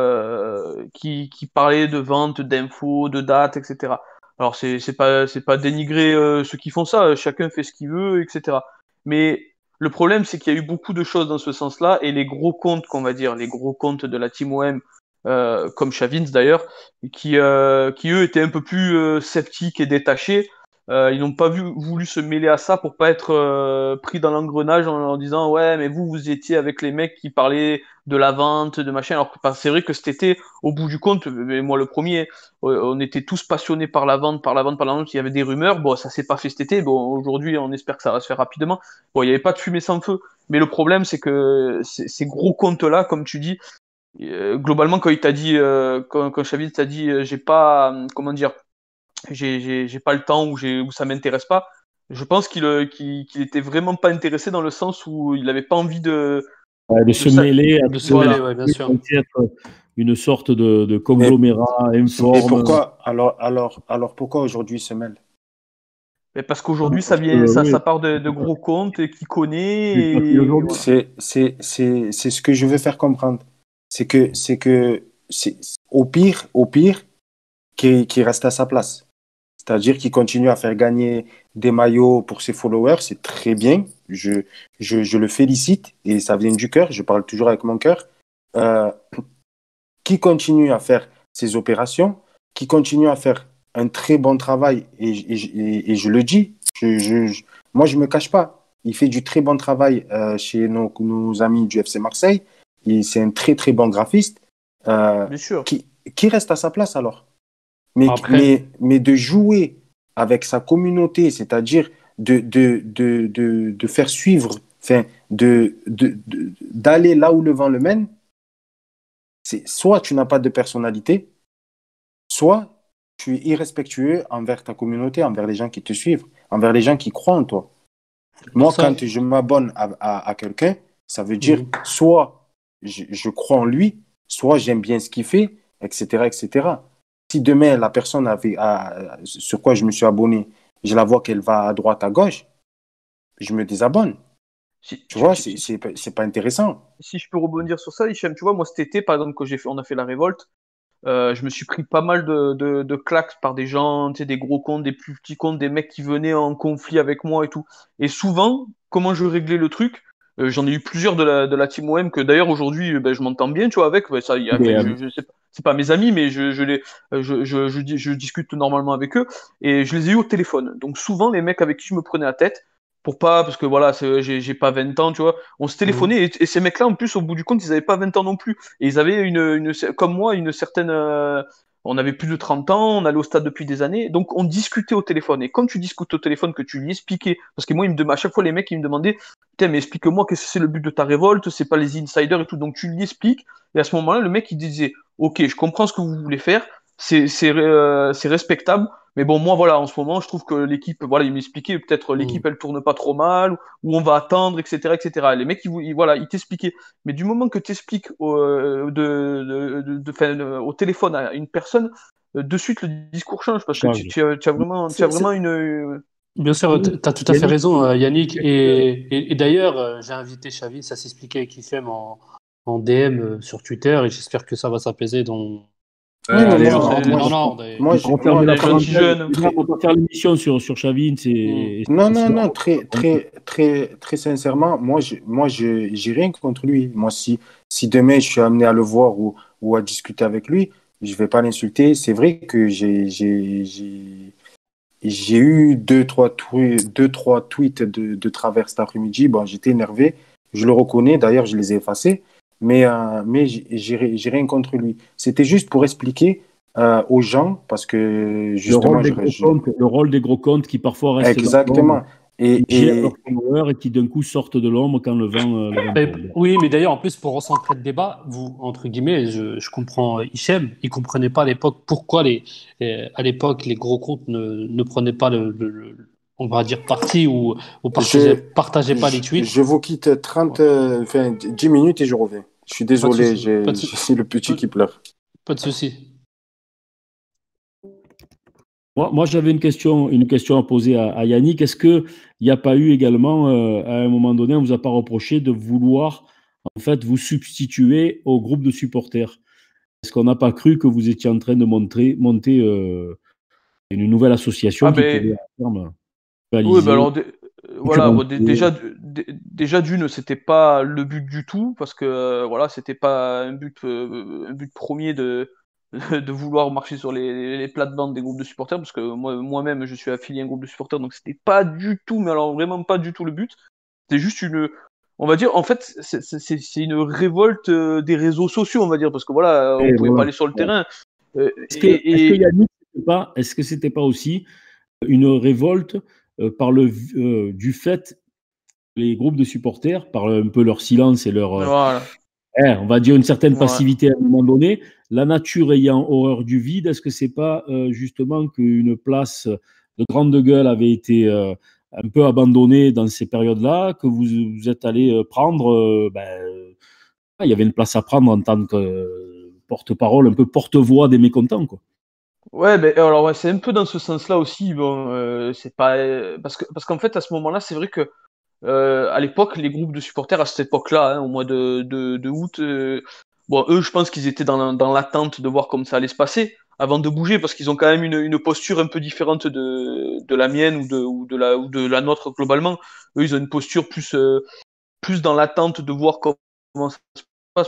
qui parlaient de vente, d'infos, de dates, etc. Alors, c'est pas dénigrer ceux qui font ça, chacun fait ce qu'il veut, etc. Mais le problème, c'est qu'il y a eu beaucoup de choses dans ce sens-là, et les gros comptes, qu'on va dire, les gros comptes de la Team OM, comme Chavins d'ailleurs, qui eux étaient un peu plus sceptiques et détachés. Ils n'ont pas voulu se mêler à ça pour pas être pris dans l'engrenage en disant ouais mais vous étiez avec les mecs qui parlaient de la vente de machin, alors que c'est vrai que cet été au bout du compte, mais moi le premier, on était tous passionnés par la vente, il y avait des rumeurs, bon ça s'est pas fait cet été, bon aujourd'hui on espère que ça va se faire rapidement, bon il n'y avait pas de fumée sans feu, mais le problème c'est que ces gros comptes là comme tu dis, globalement, quand il t'a dit, quand Xavi t'a dit, j'ai pas, comment dire, j'ai pas le temps ou ça m'intéresse pas, je pense qu'il était vraiment pas intéressé dans le sens où il avait pas envie de se mêler à de tout se mêler, ouais, bien sûr. être une sorte de conglomérat informe. Et pourquoi, alors pourquoi aujourd'hui il se mêle? Mais parce qu'aujourd'hui, Oui, ça part de gros comptes et qui connaît c'est facile et aujourd'hui. voilà. C'est ce que je veux faire comprendre. C'est au pire, qu'il reste à sa place. C'est-à-dire qu'il continue à faire gagner des maillots pour ses followers, c'est très bien. Je le félicite et ça vient du cœur. Je parle toujours avec mon cœur. Euh, qui continue à faire ses opérations, qui continue à faire un très bon travail, et je le dis, moi je ne me cache pas, il fait du très bon travail chez nos amis du FC Marseille, c'est un très très bon graphiste, Bien sûr. qui reste à sa place alors, Après, mais de jouer avec sa communauté, c'est-à-dire de faire suivre, enfin, d'aller là où le vent le mène, c'est soit tu n'as pas de personnalité, soit tu es irrespectueux envers ta communauté, envers les gens qui te suivent, envers les gens qui croient en toi. pour Moi, ça, quand je m'abonne à quelqu'un, ça veut dire soit je crois en lui, soit j'aime bien ce qu'il fait, etc., etc. Si demain, la personne sur quoi je me suis abonné, je la vois qu'elle va à droite, à gauche, je me désabonne. Si, Tu vois, c'est pas intéressant. si je peux rebondir sur ça, Hichem, tu vois, moi cet été, par exemple, on a fait la révolte, Je me suis pris pas mal de claques par des gens, tu sais, des gros comptes, des plus petits comptes, des mecs qui venaient en conflit avec moi et tout. Et souvent, comment je réglais le truc? J'en ai eu plusieurs de la team OM que d'ailleurs aujourd'hui, ben, je m'entends bien, tu vois, avec. Ben, ça, Mais, enfin, je sais pas, c'est pas mes amis, mais je discute normalement avec eux et je les ai eu au téléphone. Donc souvent, les mecs avec qui je me prenais la tête, pour pas, parce que voilà, j'ai pas 20 ans, tu vois, on se Mhm. téléphonait et ces mecs-là, en plus, au bout du compte, ils avaient pas 20 ans non plus. Et ils avaient comme moi, une certaine. On avait plus de 30 ans, on allait au stade depuis des années, donc on discutait au téléphone. Et quand tu discutes au téléphone, que tu lui expliquais, parce que moi, à chaque fois, les mecs, ils me demandaient, putain, mais explique-moi qu'est-ce que c'est le but de ta révolte, c'est pas les insiders et tout. Donc tu lui expliques, et à ce moment-là, le mec, il disait, ok, je comprends ce que vous voulez faire, c'est respectable, mais bon, moi, voilà, en ce moment, je trouve que l'équipe, voilà, il m'expliquait, peut-être l'équipe, Mhm. elle tourne pas trop mal, ou on va attendre, etc., etc. Les mecs, voilà, ils t'expliquaient. Mais du moment que tu expliques au téléphone à une personne, de suite le discours change parce que change. tu as vraiment une. Bien sûr, tu as tout à fait Yannick, raison, Yannick. Et d'ailleurs, j'ai invité Xavi, ça s'expliquait avec IFM en DM sur Twitter, et j'espère que ça va s'apaiser dans Oui, mais les allez, jours moi, à venir. moi, Non, je- non, moi, on je- va refermer moi, la Les très, gentils parenthèse. jeunes. très, On va faire l'émission sur Chavin. Mm. non, non, C'est- non, très sincèrement, j'ai rien contre lui. Moi, si demain je suis amené à le voir ou à discuter avec lui, je vais pas l'insulter. C'est vrai que j'ai eu deux, trois tweets de travers cet après-midi. Bon, j'étais énervé. Je le reconnais. D'ailleurs, je les ai effacés. Mais j'ai rien contre lui. C'était juste pour expliquer aux gens, parce que justement, le rôle des gros comptes qui parfois restent dans l'ombre, exactement. qui gèrent Et leurs followers et qui d'un coup sortent de l'ombre quand le vent tourne. Oui, mais d'ailleurs, en plus, pour recentrer le débat, vous, entre guillemets, je comprends Hichem, il ne comprenait pas à l'époque pourquoi à l'époque, les gros comptes ne prenaient pas on va dire, parti ou je, partageaient pas les tweets. je vous quitte enfin, 10 minutes et je reviens. Je suis Pas de désolé, souci, pas de, j'ai le petit qui pleure. pas de souci. Moi, j'avais une question à poser à Yannick. Est-ce qu'il n'y a pas eu également, à un moment donné, on ne vous a pas reproché de vouloir en fait vous substituer au groupe de supporters? Est-ce qu'on n'a pas cru que vous étiez en train de monter une nouvelle Ah association qui ben pourrait à terme oui, ben rivaliser, alors voilà, bon, concurrencer? déjà d'une, c'était pas le but du tout parce que voilà, c'était pas un but premier de de vouloir marcher sur les plates-bandes des groupes de supporters parce que moi-même je suis affilié à un groupe de supporters donc c'était pas du tout, mais alors vraiment pas du tout le but. C'est juste on va dire, en fait, c'est une révolte des réseaux sociaux, on va dire, parce que voilà, on Et pouvait pas voilà. aller sur le terrain. Euh, Est-ce que et, Yannick, est-ce que c'était pas aussi une révolte du fait que les groupes de supporters, par un peu leur silence et voilà. on va dire une certaine Ouais. passivité à un moment donné, la nature ayant horreur du vide, est-ce que c'est pas justement qu'une place de grande gueule avait été un peu abandonnée dans ces périodes-là, que vous êtes allé prendre, il y avait une place à prendre en tant que porte-parole, un peu porte-voix des mécontents, quoi. Ouais, ben alors ouais, c'est un peu dans ce sens-là aussi. Bon, c'est pas parce qu'en fait à ce moment-là, c'est vrai que à l'époque, les groupes de supporters à cette époque-là, hein, au mois de août, bon, eux, je pense qu'ils étaient dans l'attente de voir comment ça allait se passer avant de bouger, parce qu'ils ont quand même une posture un peu différente de la mienne ou de la nôtre globalement. Eux, ils ont une posture plus dans l'attente de voir comment ça se passe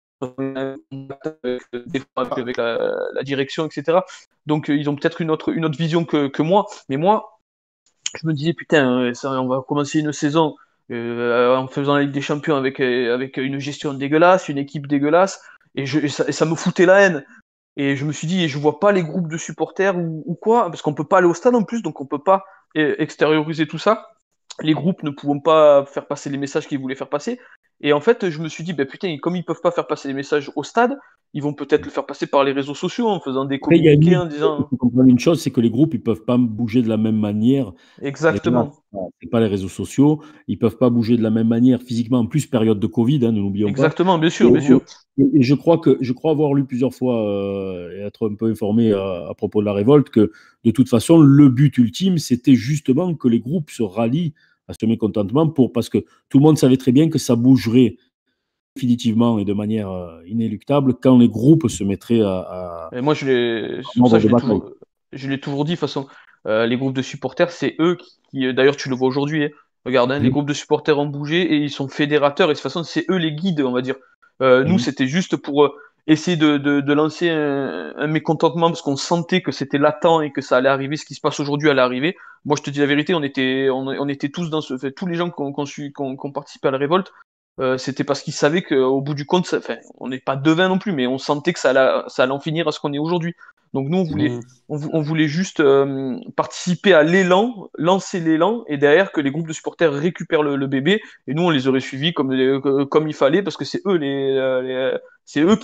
des fois avec la direction, etc. Donc ils ont peut-être une autre vision que moi. Mais moi, je me disais, putain, on va commencer une saison en faisant la Ligue des Champions avec une gestion dégueulasse, une équipe dégueulasse, et ça me foutait la haine. Et je me suis dit, et je vois pas les groupes de supporters ou quoi, parce qu'on peut pas aller au stade en plus, donc on peut pas extérioriser tout ça. Les groupes ne pouvant pas faire passer les messages qu'ils voulaient faire passer. Et en fait, je me suis dit, ben putain, comme ils peuvent pas faire passer les messages au stade, ils vont peut-être le faire passer par les réseaux sociaux en faisant des Après, communiqués Yannick, en il disant faut comprendre une chose, c'est que les groupes, ils peuvent pas bouger de la même manière. Et là, exactement, c'est pas les réseaux sociaux, ils peuvent pas bouger de la même manière physiquement. En plus, période de Covid, hein, ne l'oublions pas. exactement, bien Et, sûr, bien sûr. et je crois avoir lu plusieurs fois et être un peu informé à propos de la révolte que de toute façon, le but ultime, c'était justement que les groupes se rallient à ce mécontentement parce que tout le monde savait très bien que ça bougerait définitivement et de manière inéluctable quand les groupes se mettraient à Et moi, c'est pour mordre ça, de bataille. je l'ai toujours dit, de toute façon, les groupes de supporters, c'est eux d'ailleurs, tu le vois aujourd'hui, hein. Regarde, hein, les Mmh. groupes de supporters ont bougé et ils sont fédérateurs, et de toute façon, c'est eux les guides, on va dire. Nous, Mmh. c'était juste pour essayer de lancer un mécontentement parce qu'on sentait que c'était latent et que ça allait arriver, ce qui se passe aujourd'hui allait arriver. Moi, je te dis la vérité, on était tous enfin, tous les gens qui ont participé à la révolte, c'était parce qu'ils savaient qu'au bout du compte, enfin, on n'est pas devin non plus, mais on sentait que ça allait en finir à ce qu'on est aujourd'hui. Donc nous, Mhm. on voulait juste participer à l'élan, lancer l'élan, et derrière que les groupes de supporters récupèrent le bébé, et nous on les aurait suivis comme il fallait, parce que c'est eux c'est eux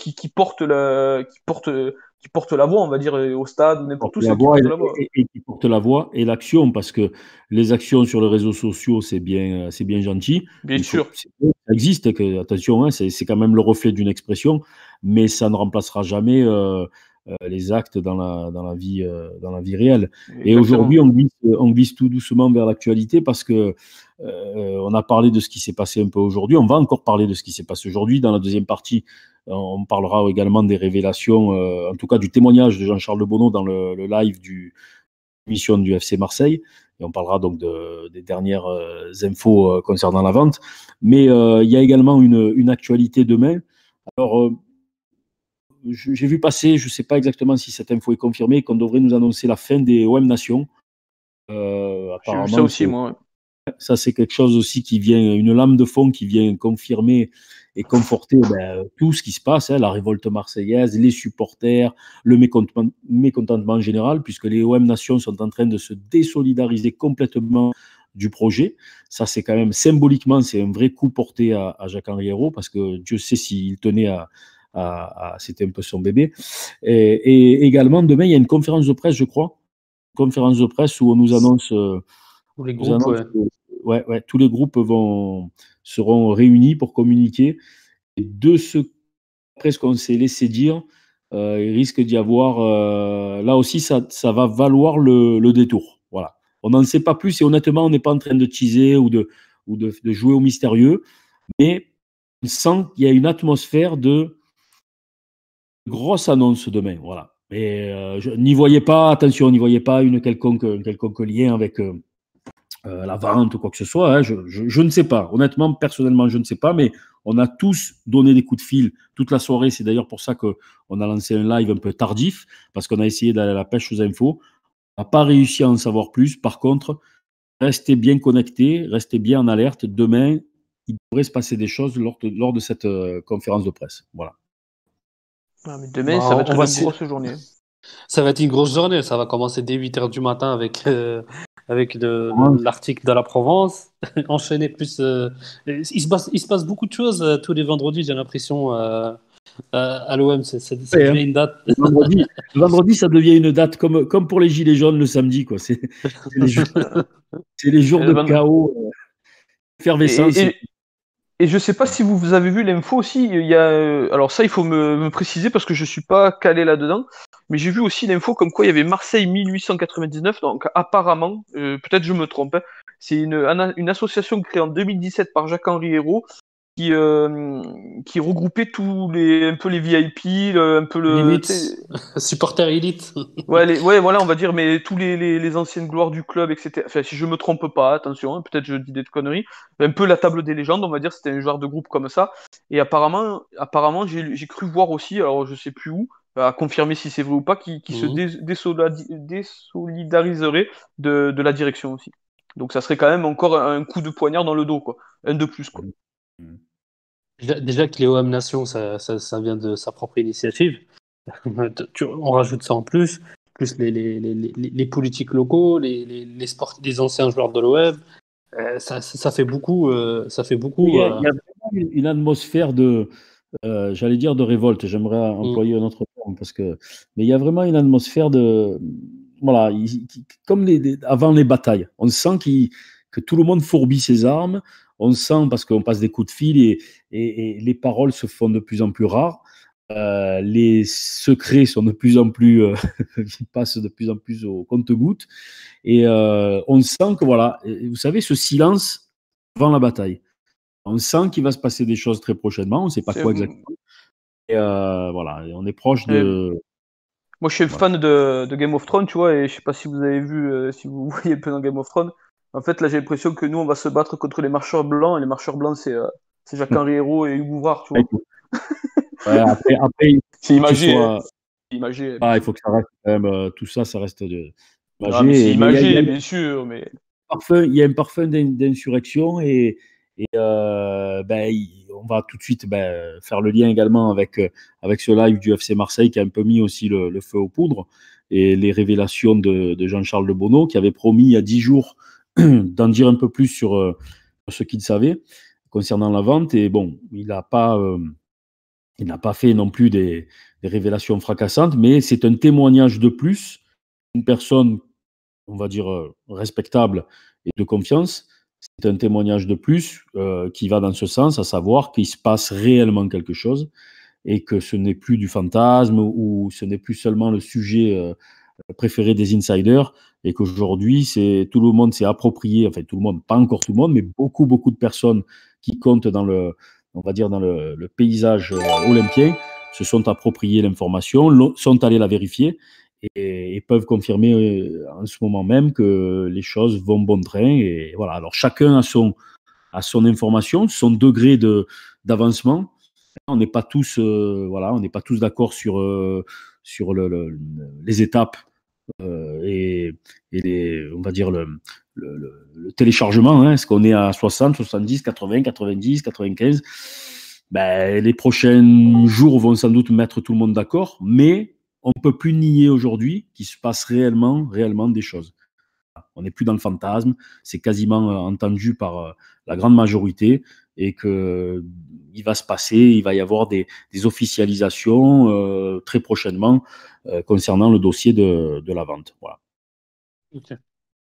qui portent la voix, on va dire, au stade ou n'importe Porte où, c'est la eux qui voix portent la voix. et qui porte la voix et l'action, parce que les actions sur les réseaux sociaux, c'est bien gentil. Bien sûr. Ça existe, attention, hein, c'est quand même le reflet d'une expression, mais ça ne remplacera jamais les actes dans la vie réelle. Et Exactement. aujourd'hui, on glisse tout doucement vers l'actualité parce que on a parlé de ce qui s'est passé un peu aujourd'hui. On va encore parler de ce qui s'est passé aujourd'hui. Dans la deuxième partie, on parlera également des révélations, en tout cas du témoignage de Jean-Charles Bonneau dans le live du mission du FC Marseille. Et on parlera donc des dernières infos concernant la vente. Mais il y a également une actualité demain. Alors, j'ai vu passer, je ne sais pas exactement si cette info est confirmée, qu'on devrait nous annoncer la fin des OM Nations. J'ai vu ça Apparemment, aussi, moi. ça, c'est quelque chose aussi qui vient, une lame de fond qui vient confirmer et conforter tout ce qui se passe, hein, la révolte marseillaise, les supporters, le mécontentement général, puisque les OM Nations sont en train de se désolidariser complètement du projet. Ça, c'est quand même symboliquement, c'est un vrai coup porté à Jacques-Henri Hérault, parce que Dieu sait s'il tenait c'était un peu son bébé. Et également, demain, il y a une conférence de presse, je crois, conférence de presse où on nous annonce Pour les groupes, ouais. que tous les groupes seront réunis pour communiquer. Et de après ce qu'on s'est laissé dire, il risque d'y avoir. Là aussi, ça va valoir le détour. Voilà. On n'en sait pas plus et honnêtement, on n'est pas en train de teaser ou de jouer au mystérieux, mais on sent qu'il y a une atmosphère de grosse annonce demain. Voilà. Et n'y voyez pas, attention, n'y voyez pas un quelconque lien avec la vente ou quoi que ce soit. Hein. Je ne sais pas. Honnêtement, personnellement, je ne sais pas, mais on a tous donné des coups de fil toute la soirée. C'est d'ailleurs pour ça qu'on a lancé un live un peu tardif, parce qu'on a essayé d'aller à la pêche aux infos. On n'a pas réussi à en savoir plus. Par contre, restez bien connectés, restez bien en alerte. Demain, il devrait se passer des choses lors de cette conférence de presse. Voilà. Ah, mais demain, ça va être une grosse journée. Ça va être une grosse journée. Ça va commencer dès 8h du matin avec l'article de la Provence. Enchaîner plus. Il se passe beaucoup de choses tous les vendredis, j'ai l'impression. À l'OM, ça devient une date. Le vendredi, ça devient une date comme pour les Gilets jaunes le samedi. Quoi. C'est les jours de chaos, effervescence. Et je sais pas si vous avez vu l'info aussi, il y a, alors ça il faut me préciser parce que je suis pas calé là-dedans, mais j'ai vu aussi l'info comme quoi il y avait Marseille 1899, donc apparemment, peut-être je me trompe, hein, c'est une association créée en 2017 par Jacques-Henri Hérault qui regroupait un peu les VIP, un peu supporter élite. Ouais, voilà, on va dire, mais tous les anciennes gloires du club, etc. Enfin, si je me trompe pas, attention, hein, peut-être je dis des conneries. Un peu la table des légendes, on va dire, c'était un genre de groupe comme ça. Et apparemment, j'ai cru voir aussi, alors je sais plus où, à confirmer si c'est vrai ou pas, qui se désolidariserait de la direction aussi. Donc ça serait quand même encore un coup de poignard dans le dos, quoi. Un de plus, quoi. Déjà que les OM Nations, ça vient de sa propre initiative. On rajoute ça en plus les politiques locaux, les anciens joueurs de l'OM. Ça fait beaucoup. Ça fait beaucoup. Il y a vraiment une atmosphère j'allais dire de révolte. J'aimerais employer un autre terme mais il y a vraiment une atmosphère voilà, comme avant les batailles. On sent que tout le monde fourbit ses armes. On sent parce qu'on passe des coups de fil et les paroles se font de plus en plus rares. Les secrets sont de plus en plus, passent de plus en plus au compte-gouttes. Et on sent que voilà, vous savez, ce silence avant la bataille. On sent qu'il va se passer des choses très prochainement, on ne sait pas C'est- quoi exactement. Et voilà, et on est proche Euh, de. Moi, je suis Voilà. fan de Game of Thrones, tu vois, et je sais pas si vous avez vu, si vous voyez un peu dans Game of Thrones. En fait, là, j'ai l'impression que nous, on va se battre contre les marcheurs blancs, et les marcheurs blancs, c'est Jacques-Henri Hérault et Hugo Ouvrard, tu vois. Ouais, après, C'est il faut qu'il imagé, hein. soit. C'est imagé, bien Ah, il sûr. faut que ça reste quand même. Tout ça, ça reste Non, mais c'est imagé. Mais imagé, bien sûr, mais il y a un parfum d'insurrection ben, on va tout de suite faire le lien également avec ce live du FC Marseille qui a un peu mis aussi le feu aux poudres et les révélations de Jean-Charles Le Bonneau qui avait promis il y a 10 jours d'en dire un peu plus sur ce qu'il savait concernant la vente. Et bon, il n'a pas fait non plus des révélations fracassantes, mais c'est un témoignage de plus. Une personne, on va dire, respectable et de confiance, c'est un témoignage de plus qui va dans ce sens, à savoir qu'il se passe réellement quelque chose et que ce n'est plus du fantasme ou ce n'est plus seulement le sujet préféré des insiders et qu'aujourd'hui, tout le monde s'est approprié, enfin tout le monde, pas encore tout le monde, mais beaucoup, beaucoup de personnes qui comptent on va dire, dans le paysage olympien se sont appropriés l'information, sont allés la vérifier et peuvent confirmer en ce moment même que les choses vont bon train. Et voilà. Alors chacun a son information, son degré d'avancement. On n'est pas tous, voilà, on n'est pas tous d'accord sur les étapes et on va dire le téléchargement. Hein. Est-ce qu'on est à 60, 70, 80, 90, 95? Ben, les prochains jours vont sans doute mettre tout le monde d'accord, mais on ne peut plus nier aujourd'hui qu'il se passe réellement des choses. On n'est plus dans le fantasme, c'est quasiment entendu par la grande majorité et il va se passer, il va y avoir des officialisations très prochainement concernant le dossier de la vente. Voilà. Ok.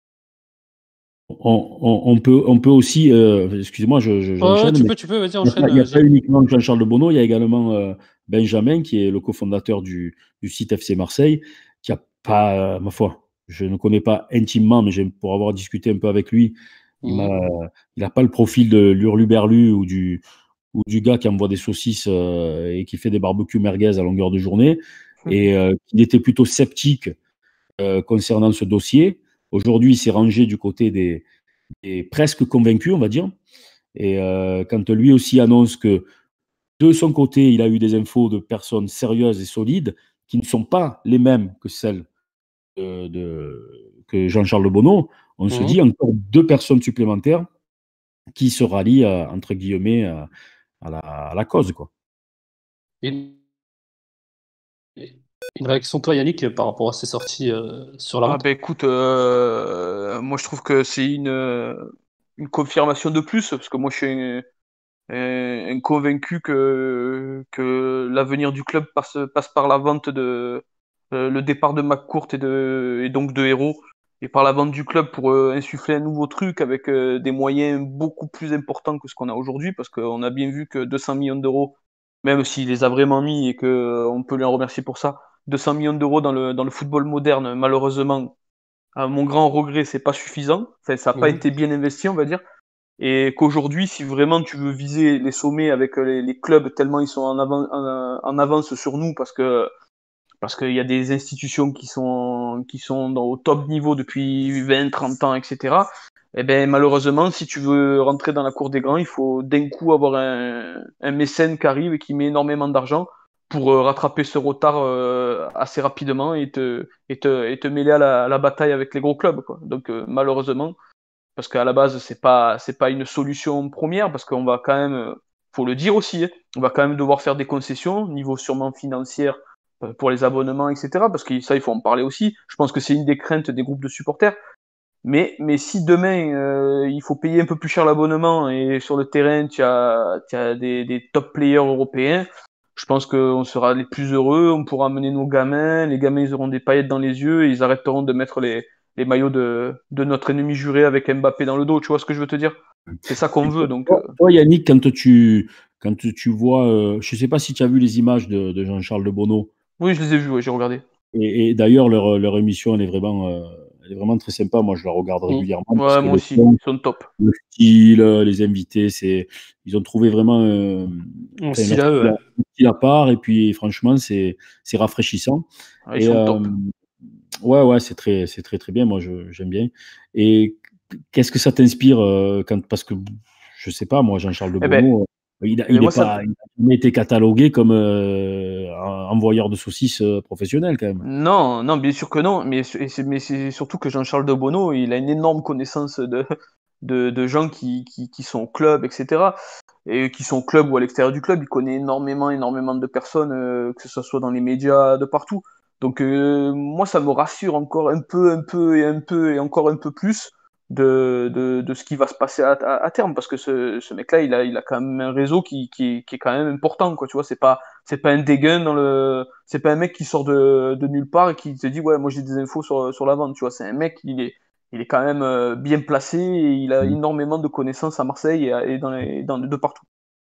On peut aussi, excusez-moi, j'enchaîne, Tu mais peux, vas-y, il enchaîne. n'y a pas uniquement Jean-Charles de Bonneau, il y a également Benjamin, qui est le cofondateur du site FC Marseille, qui a pas, ma foi, je ne connais pas intimement, mais pour avoir discuté un peu avec lui, il n'a pas le profil de l'Hurluberlu ou du gars qui envoie des saucisses et qui fait des barbecues merguez à longueur de journée, et il était plutôt sceptique concernant ce dossier. Aujourd'hui, il s'est rangé du côté des presque convaincus, on va dire. Et quand lui aussi annonce que de son côté, il a eu des infos de personnes sérieuses et solides qui ne sont pas les mêmes que celles que Jean-Charles Le Bonneau, on se dit encore 2 personnes supplémentaires qui se rallient, entre guillemets, à la cause, quoi. Une réaction, toi, Yannick, par rapport à ces sorties sur la ah vente? ben écoute, moi je trouve que c'est une confirmation de plus, parce que moi je suis un convaincu que l'avenir du club passe par la vente le départ de McCourt et donc de Hérault, et par la vente du club pour insuffler un nouveau truc avec des moyens beaucoup plus importants que ce qu'on a aujourd'hui, parce qu'on a bien vu que 200 millions d'euros, même s'il les a vraiment mis et que on peut lui en remercier pour ça, 200 millions d'euros dans le football moderne, malheureusement, à mon grand regret, c'est pas suffisant. Enfin, ça n'a pas été bien investi, on va dire. Et qu'aujourd'hui, si vraiment tu veux viser les sommets avec les clubs tellement ils sont en avance sur nous, parce qu'il y a des institutions qui sont au top niveau depuis 20, 30 ans, etc. Eh ben, malheureusement, si tu veux rentrer dans la cour des grands, il faut d'un coup avoir un mécène qui arrive et qui met énormément d'argent pour rattraper ce retard assez rapidement et te mêler à la bataille avec les gros clubs, quoi. Donc, malheureusement, parce qu'à la base, c'est pas une solution première, parce qu'on va quand même, faut le dire aussi, hein, on va quand même devoir faire des concessions, niveau sûrement financière, pour les abonnements, etc. Parce que ça, il faut en parler aussi. Je pense que c'est une des craintes des groupes de supporters. Mais si demain, il faut payer un peu plus cher l'abonnement et sur le terrain, tu as des top players européens, je pense qu'on sera les plus heureux, on pourra amener nos gamins, les gamins, ils auront des paillettes dans les yeux et ils arrêteront de mettre les maillots de notre ennemi juré avec Mbappé dans le dos. Tu vois ce que je veux te dire? C'est ça qu'on veut. Donc, Toi, Yannick, quand tu vois, je ne sais pas si tu as vu les images de Jean-Charles Le Bonneau, oui, je les ai vus, ouais, j'ai regardé. et d'ailleurs, leur émission, elle elle est vraiment très sympa. Moi, je la regarde régulièrement. Ouais, moi aussi, ils sont top. Le style, les invités, ils ont trouvé vraiment Un style à eux, ouais. un style à part. Et puis, franchement, c'est rafraîchissant. Ouais, ils sont top. Ouais, c'est très, très bien. Moi, j'aime bien. Et qu'est-ce que ça t'inspire parce que, je sais pas, moi, Jean-Charles de Eh ben, Bono, il n'a jamais été catalogué comme un envoyeur de saucisses professionnel, quand même. Non, non, bien sûr que non, mais c'est surtout que Jean-Charles de Bono, il a une énorme connaissance de gens qui sont au club, etc. Et qui sont au club ou à l'extérieur du club, il connaît énormément de personnes, que ce soit dans les médias, de partout. Donc moi, ça me rassure encore un peu et encore un peu plus de ce qui va se passer à terme, parce que ce mec-là, il a quand même un réseau qui est quand même important, quoi. Tu vois, c'est pas un dégain c'est pas un mec qui sort de nulle part et qui te dit ouais, moi j'ai des infos sur la vente. Tu vois, c'est un mec, il est quand même bien placé et il a énormément de connaissances à Marseille et de partout.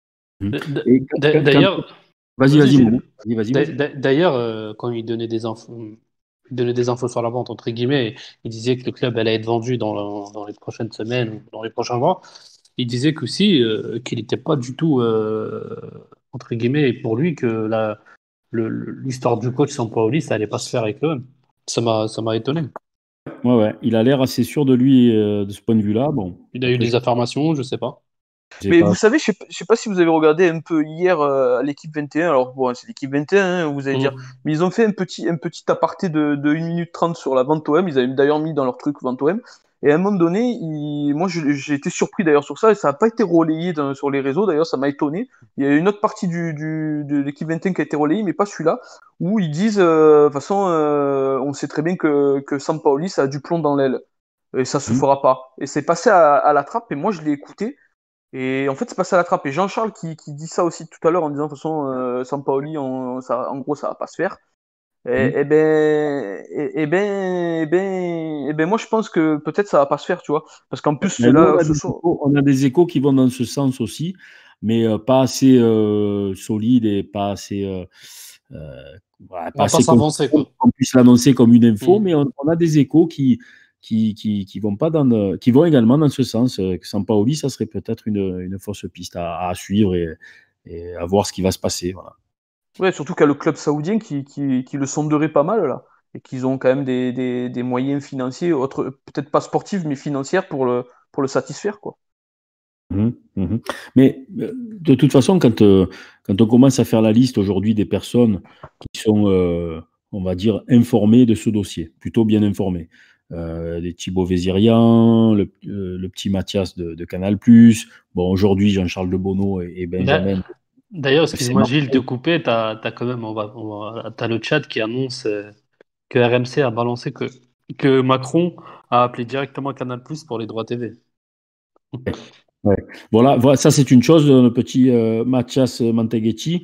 Et D'ailleurs, vas-y, Momo. D'ailleurs, quand il donnait des infos sur la vente, entre guillemets, il disait que le club allait être vendu dans les prochaines semaines ou dans les prochains mois. Il disait qu'aussi qu'il n'était pas du tout, entre guillemets, pour lui, que l'histoire du coach Sampaoli, ça allait pas se faire avec l'OM. Ça m'a étonné. Ouais, il a l'air assez sûr de lui de ce point de vue-là. Bon, Il a eu après, des affirmations, je sais pas. Mais vous savez, je sais pas si vous avez regardé un peu hier à l'équipe 21. Alors bon, c'est l'équipe 21, hein, vous allez dire. Mais ils ont fait un petit aparté de 1 minute 30 sur la vente OM. Ils avaient d'ailleurs mis dans leur truc vente OM. Et à un moment donné, moi j'ai été surpris d'ailleurs sur ça, et ça n'a pas été relayé sur les réseaux. D'ailleurs, ça m'a étonné. Il y a une autre partie de l'équipe 21 qui a été relayée, mais pas celui-là, où ils disent, de toute façon, on sait très bien que Sampaoli, ça a du plomb dans l'aile. Et ça se fera pas. Et c'est passé à la trappe, et moi je l'ai écouté. Et en fait, c'est passé à la trappe. Et Jean-Charles qui dit ça aussi tout à l'heure en disant de toute façon, Sampaoli, en gros, ça va pas se faire. Moi, je pense que peut-être ça va pas se faire, tu vois. Parce qu'en plus, Mais nous, on a des échos qui vont dans ce sens aussi, mais pas assez solides et pas assez. Pas On va assez pas s'avancer, quoi. qu'on puisse l'annoncer comme une info, mais on a des échos qui vont pas qui vont également dans ce sens. Que Sampaoli, ça serait peut-être une fausse piste à suivre et à voir ce qui va se passer. Voilà. Ouais, surtout qu'il y a le club saoudien qui le sonderait pas mal, là. Et qu'ils ont quand même des moyens financiers, peut-être pas sportifs, mais financiers pour le satisfaire, quoi. Mais de toute façon, quand on commence à faire la liste aujourd'hui des personnes qui sont, on va dire, informées de ce dossier, plutôt bien informées, des Thibaut Vézirian, le petit Mathias de Canal+, bon, aujourd'hui Jean-Charles de Bono et Benjamin. D'ailleurs, excuse-moi Gilles de couper, t'as quand même, t'as le chat qui annonce que RMC a balancé que Macron a appelé directement Canal+ pour les droits TV. Ouais. Voilà, ça c'est une chose. Le petit Mathias Manteghetti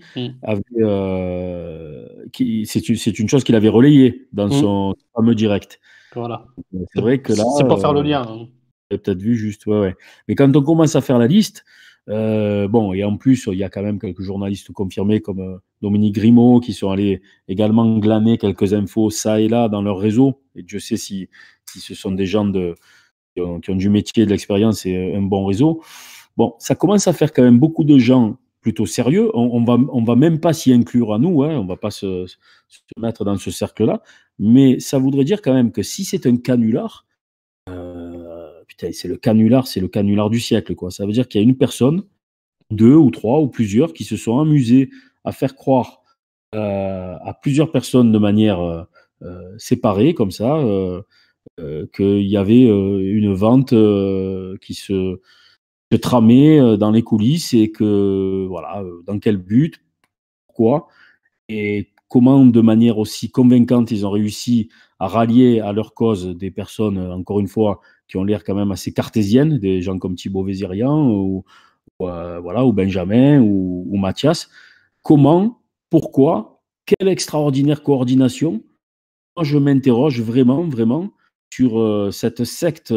c'est une chose qu'il avait relayée dans son fameux direct. Voilà. C'est vrai que là, c'est pour faire le lien. Vous avez peut-être vu juste, ouais. Mais quand on commence à faire la liste, bon, et en plus, il y a quand même quelques journalistes confirmés comme Dominique Grimaud qui sont allés également glaner quelques infos ça et là dans leur réseau. Et Dieu sait si ce sont des gens qui ont du métier, de l'expérience et un bon réseau. Bon, ça commence à faire quand même beaucoup de gens plutôt sérieux. On va même pas s'y inclure à nous, hein, on va pas se mettre dans ce cercle-là. Mais ça voudrait dire quand même que si c'est un canular, putain, c'est le canular du siècle, quoi. Ça veut dire qu'il y a une personne, 2 ou 3 ou plusieurs, qui se sont amusés à faire croire à plusieurs personnes de manière séparée, comme ça, qu'il y avait une vente qui se tramait dans les coulisses et que, voilà, dans quel but, pourquoi, et comment, de manière aussi convaincante, ils ont réussi à rallier à leur cause des personnes, encore une fois, qui ont l'air quand même assez cartésiennes, des gens comme Thibaut Vézirian ou Benjamin ou Mathias. Comment, pourquoi, quelle extraordinaire coordination. Moi, je m'interroge vraiment sur cette secte.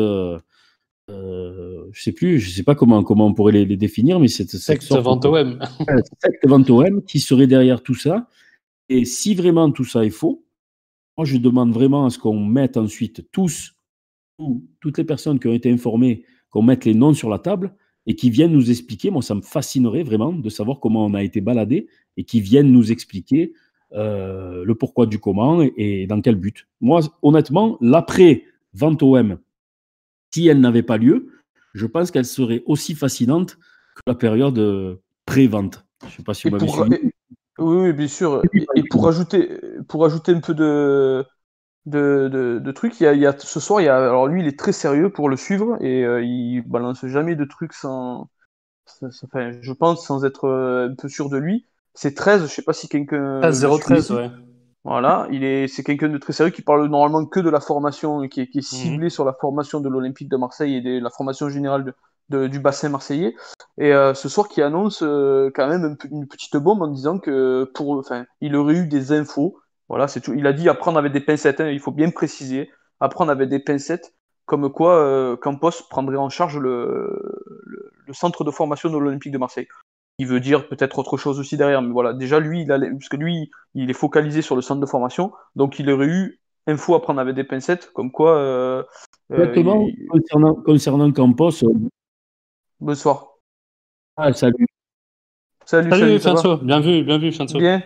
Je sais pas comment on pourrait les définir, mais cette secte vente OM. Secte vente OM qui serait derrière tout ça. Et si vraiment tout ça est faux, moi je demande vraiment à ce qu'on mette ensuite tous toutes les personnes qui ont été informées, qu'on mette les noms sur la table et qui viennent nous expliquer. Moi, ça me fascinerait vraiment de savoir comment on a été baladé et qui viennent nous expliquer le pourquoi du comment et dans quel but. Moi, honnêtement, l'après-vente OM, si elle n'avait pas lieu, je pense qu'elle serait aussi fascinante que la période pré-vente. Je ne sais pas si Et vous m'avez pour, suivi. oui, bien sûr. Et pour ajouter un peu de trucs, ce soir, alors lui, il est très sérieux pour le suivre et il balance jamais de trucs enfin, je pense, sans être un peu sûr de lui. C'est 13, je sais pas si quelqu'un Ah, l'a suivi 013, aussi. ouais. Voilà, c'est quelqu'un de très sérieux qui parle normalement que de la formation, qui est ciblé Mhm. sur la formation de l'Olympique de Marseille et de la formation générale du bassin marseillais. Et ce soir, qui annonce quand même une petite bombe en disant que enfin, il aurait eu des infos. Voilà, c'est tout. Il a dit apprendre avec des pincettes, hein, il faut bien préciser, apprendre avec des pincettes, comme quoi Campos prendrait en charge le centre de formation de l'Olympique de Marseille. Il veut dire peut-être autre chose aussi derrière, mais voilà, déjà lui, parce que lui, il est focalisé sur le centre de formation, donc il aurait eu info à prendre avec des pincettes, comme quoi. Honnêtement, concernant Campos, Bonsoir. salut. Salut, Ça va? Fianso. Bien vu, Fianso. Bien?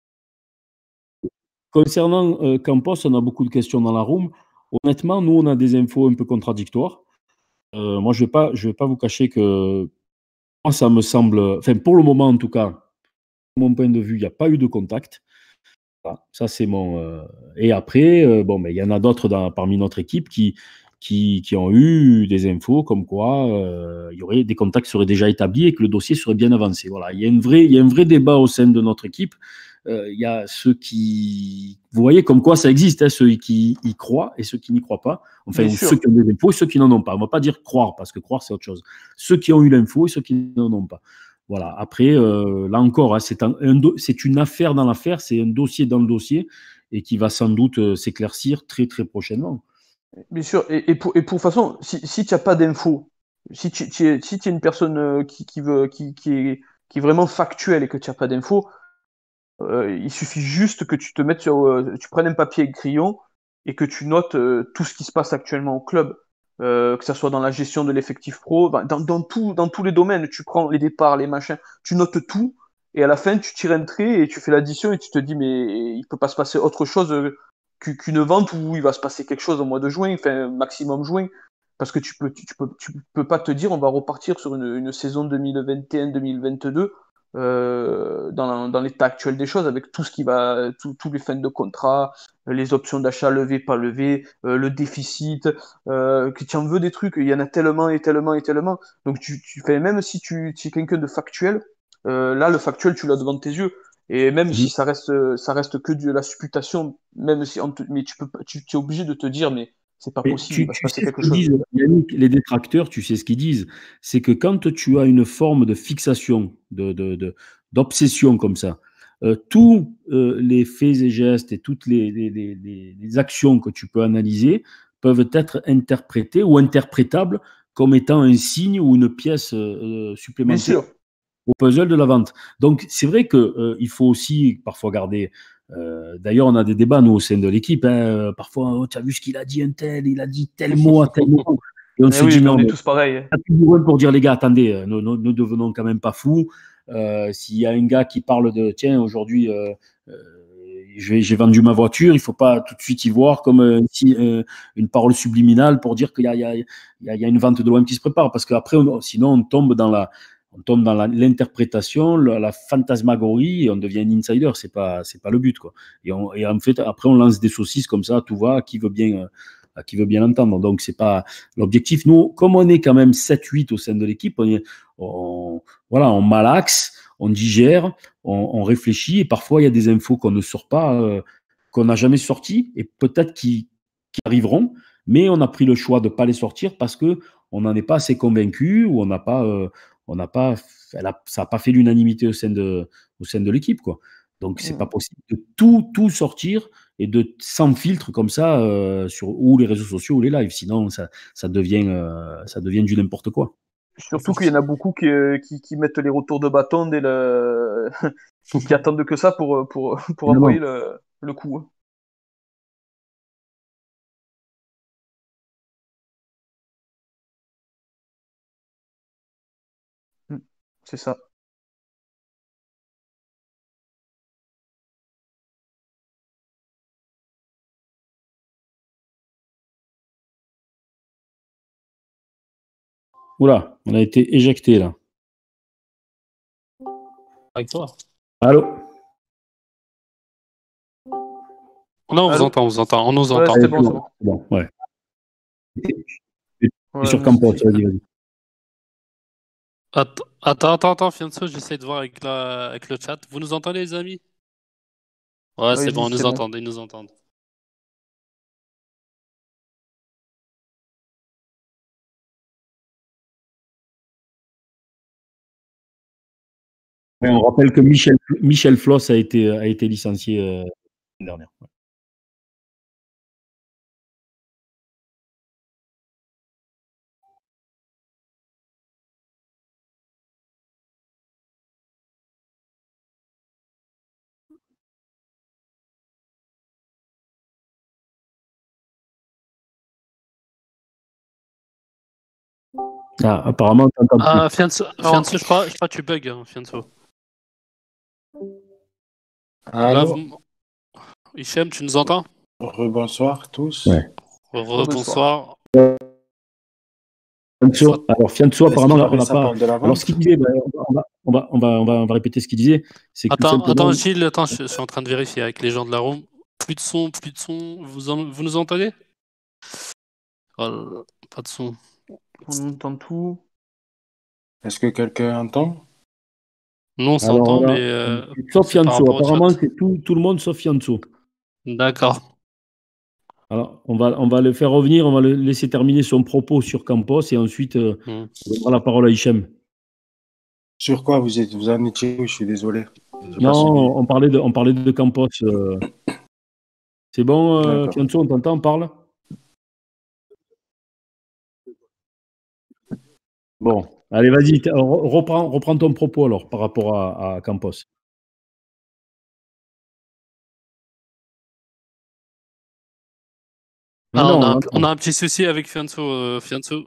Concernant Campos, on a beaucoup de questions dans la room. Honnêtement, nous, on a des infos un peu contradictoires. Moi, je vais pas vous cacher que moi, ça me semble, enfin, pour le moment en tout cas, de mon point de vue, il n'y a pas eu de contact. Voilà, ça, c'est mon. Et après, bon, mais il y en a d'autres parmi notre équipe qui ont eu des infos comme quoi il y aurait des contacts seraient déjà établis et que le dossier serait bien avancé. Voilà, il y a un vrai débat au sein de notre équipe. Il y a ceux qui, vous voyez, comme quoi ça existe, hein, ceux qui y croient et ceux qui n'y croient pas. Enfin, Bien ou ceux sûr. qui ont des infos et ceux qui n'en ont pas. On ne va pas dire croire, parce que croire, c'est autre chose. Ceux qui ont eu l'info et ceux qui n'en ont pas. Voilà. Après, là encore, hein, c'est une affaire dans l'affaire, c'est un dossier dans le dossier et qui va sans doute s'éclaircir très, très prochainement. Bien sûr. Et pour façon, si tu n'as pas d'infos, si tu es une personne qui est vraiment factuelle et que tu n'as pas d'infos, il suffit juste que tu te mettes tu prennes un papier et un crayon et que tu notes tout ce qui se passe actuellement au club, que ça soit dans la gestion de l'effectif pro, dans tous les domaines. Tu prends les départs, les machins, tu notes tout et à la fin tu tires un trait et tu fais l'addition et tu te dis mais il peut pas se passer autre chose qu'une vente où il va se passer quelque chose au mois de juin, enfin maximum juin. Parce que tu peux pas te dire on va repartir sur une saison 2021-2022 dans l'état actuel des choses, avec tout ce qui va, tous les fins de contrat, les options d'achat levées, pas levées, le déficit, que tu en veux des trucs, il y en a tellement et tellement et tellement. Donc tu fais, même si tu es quelqu'un de factuel, là le factuel tu l'as devant tes yeux. Et même si ça reste que de la supputation, même si mais tu es obligé de te dire, mais c'est pas Mais possible, il va se tu passer sais ce quelque qu'ils chose. disent, Yannick, les détracteurs, tu sais ce qu'ils disent. C'est que quand tu as une forme de fixation, d'obsession comme ça, tous les faits et gestes et toutes les actions que tu peux analyser peuvent être interprétées ou interprétables comme étant un signe ou une pièce Bien supplémentaire sûr. au puzzle de la vente. Donc, c'est vrai qu'il il faut aussi parfois garder. D'ailleurs, on a des débats, nous, au sein de l'équipe. Hein, parfois, oh, tu as vu ce qu'il a dit, un tel, il a dit tel mot à tel mot. Et on Mais se oui, dit, mais non, on est mais tous pareils, hein. il y a toujours un pour dire, les gars, attendez, ne devenons quand même pas fous. S'il y a un gars qui parle de, tiens, aujourd'hui, j'ai vendu ma voiture, il ne faut pas tout de suite y voir comme une parole subliminale pour dire qu'il y a une vente de l'OM qui se prépare. Parce qu'après, sinon, on tombe dans l'interprétation, la fantasmagorie et on devient un insider. C'est pas le but, quoi. Et en fait, après, on lance des saucisses comme ça, tout va, à qui veut bien l'entendre. Donc, c'est pas l'objectif. Nous, comme on est quand même 7-8 au sein de l'équipe, voilà, on malaxe, on digère, on réfléchit et parfois, il y a des infos qu'on ne sort pas, qu'on n'a jamais sorties et peut-être qui arriveront, mais on a pris le choix de ne pas les sortir parce que on n'en est pas assez convaincu ou on n'a pas, ça n'a pas fait l'unanimité au sein de l'équipe, quoi. Donc, c'est pas possible de tout sortir et sans filtre comme ça sur ou les réseaux sociaux ou les lives. Sinon, ça devient du n'importe quoi. Surtout qu'il y en a beaucoup qui mettent les retours de bâton qui attendent que ça pour envoyer le coup, hein. c'est ça. Oula, on a été éjecté là. Avec toi. Allô? Non, on vous Allô? entend, on vous entend. On nous Ouais, entend. c'était bon, c'est bon. Bon, ouais. Ouais, Sur vas-y, Campos, c'est- vas-y. Attends, Fianso, j'essaie de voir avec le chat. Vous nous entendez, les amis? Ouais, c'est bon, Vas-y, on c'est nous bon. entend, ils nous entendent. Ouais, on rappelle que Michel Floss a été licencié l'année dernière. Ouais. Ah, apparemment, t'entends plus. Ah, Fianso, je crois que tu bugs, hein, Fianso. Là, Allô, Hichem, tu nous entends? rebonsoir tous. Ouais. Bonsoir. Fianso, Est-ce apparemment, qu'il on fallait n'a ça pas. parle de la Alors, ce vente? qu'il disait, on va répéter ce qu'il disait. C'est que tout simplement. Attends, Gilles, je suis en train de vérifier avec les gens de la room. Plus de son. Vous nous entendez? Oh là là, pas de son. On entend tout. Est-ce que quelqu'un entend? Non, on Alors, s'entend, mais sauf c'est par Fianso. rapport au chat. Apparemment, c'est tout le monde sauf Fianso. D'accord. Alors, on va le faire revenir, on va le laisser terminer son propos sur Campos et ensuite, Hmm. on donnera la parole à Hichem. Sur quoi vous en étiez où? Je suis désolé. J'ai pas Non, suivi. on parlait de Campos. C'est bon, D'accord. Fianso, on t'entend, on parle? Bon, allez, vas-y, reprends ton propos alors par rapport à Campos. Ah, Non, on on l'entend. a un petit souci avec Fianso. Fianso.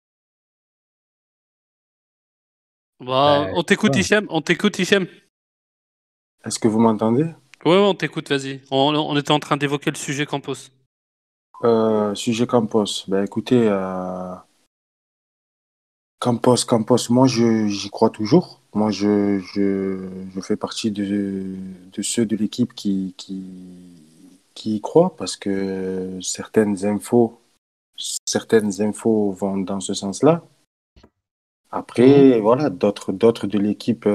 Bah, Ben, on t'écoute, voilà. Hichem. On t'écoute, Hichem. Est-ce que vous m'entendez? Ouais, on t'écoute, vas-y. On était en train d'évoquer le sujet Campos. Sujet Campos. Ben écoutez, Campos, moi j'y crois toujours. Moi je fais partie de ceux de l'équipe qui y croient parce que certaines infos vont dans ce sens-là. Après, voilà, d'autres de l'équipe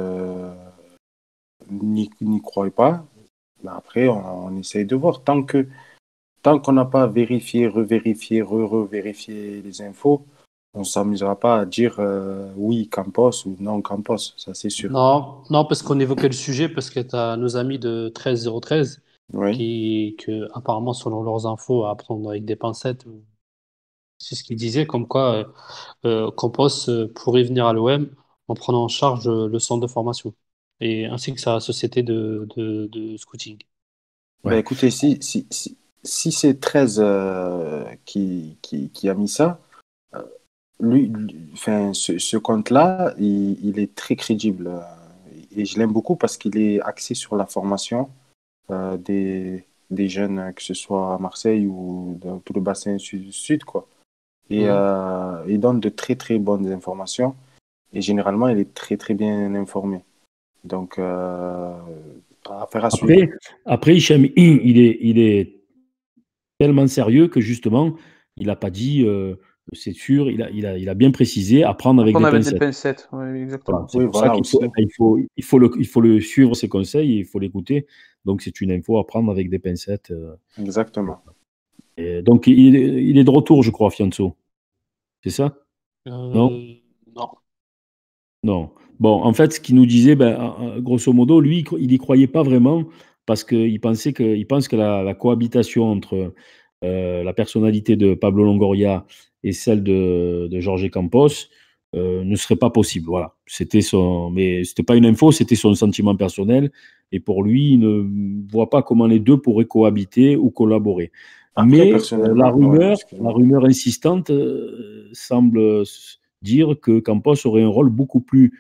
n'y croient pas. Mais après, on essaye de voir. Tant qu'on n'a pas vérifié, revérifié, revérifié les infos, on s'amusera pas à dire oui Campos ou non Campos, ça c'est sûr. Non, parce qu'on évoquait le sujet, parce que tu as nos amis de 13013 Oui. que, apparemment, selon leurs infos, à prendre avec des pincettes, c'est ce qu'ils disaient, comme quoi Campos pourrait venir à l'OM en prenant en charge le centre de formation, et ainsi que sa société de scouting. Ben Ouais. écoutez, si c'est 13 qui a mis ça, enfin, ce compte-là, il est très crédible. Et je l'aime beaucoup parce qu'il est axé sur la formation des jeunes, que ce soit à Marseille ou dans tout le bassin sud, quoi. Et Mhm. il donne de très très bonnes informations. Et généralement, il est très très bien informé. Donc, affaire à suivre. Après Hichem, il est tellement sérieux que justement, il n'a pas dit, c'est sûr, il a bien précisé, à prendre avec Après, on des avait des pincettes. pincettes. Ouais, Voilà, exactement. c'est Oui, pour ça voilà qu'il aussi. faut le suivre ses conseils, il faut l'écouter. Donc, c'est une info à prendre avec des pincettes. Exactement. Et donc, il est de retour, je crois, Fianso. C'est ça? Non? Non. Non. Bon, en fait, ce qu'il nous disait, grosso modo, lui, il n'y croyait pas vraiment parce qu'il pense que la cohabitation entre la personnalité de Pablo Longoria et celle de Jorge Campos ne serait pas possible. Voilà. Mais c'était pas une info, c'était son sentiment personnel. Et pour lui, il ne voit pas comment les deux pourraient cohabiter ou collaborer. Après, Mais personnellement, ouais, la excuse-moi. rumeur insistante semble dire que Campos aurait un rôle beaucoup plus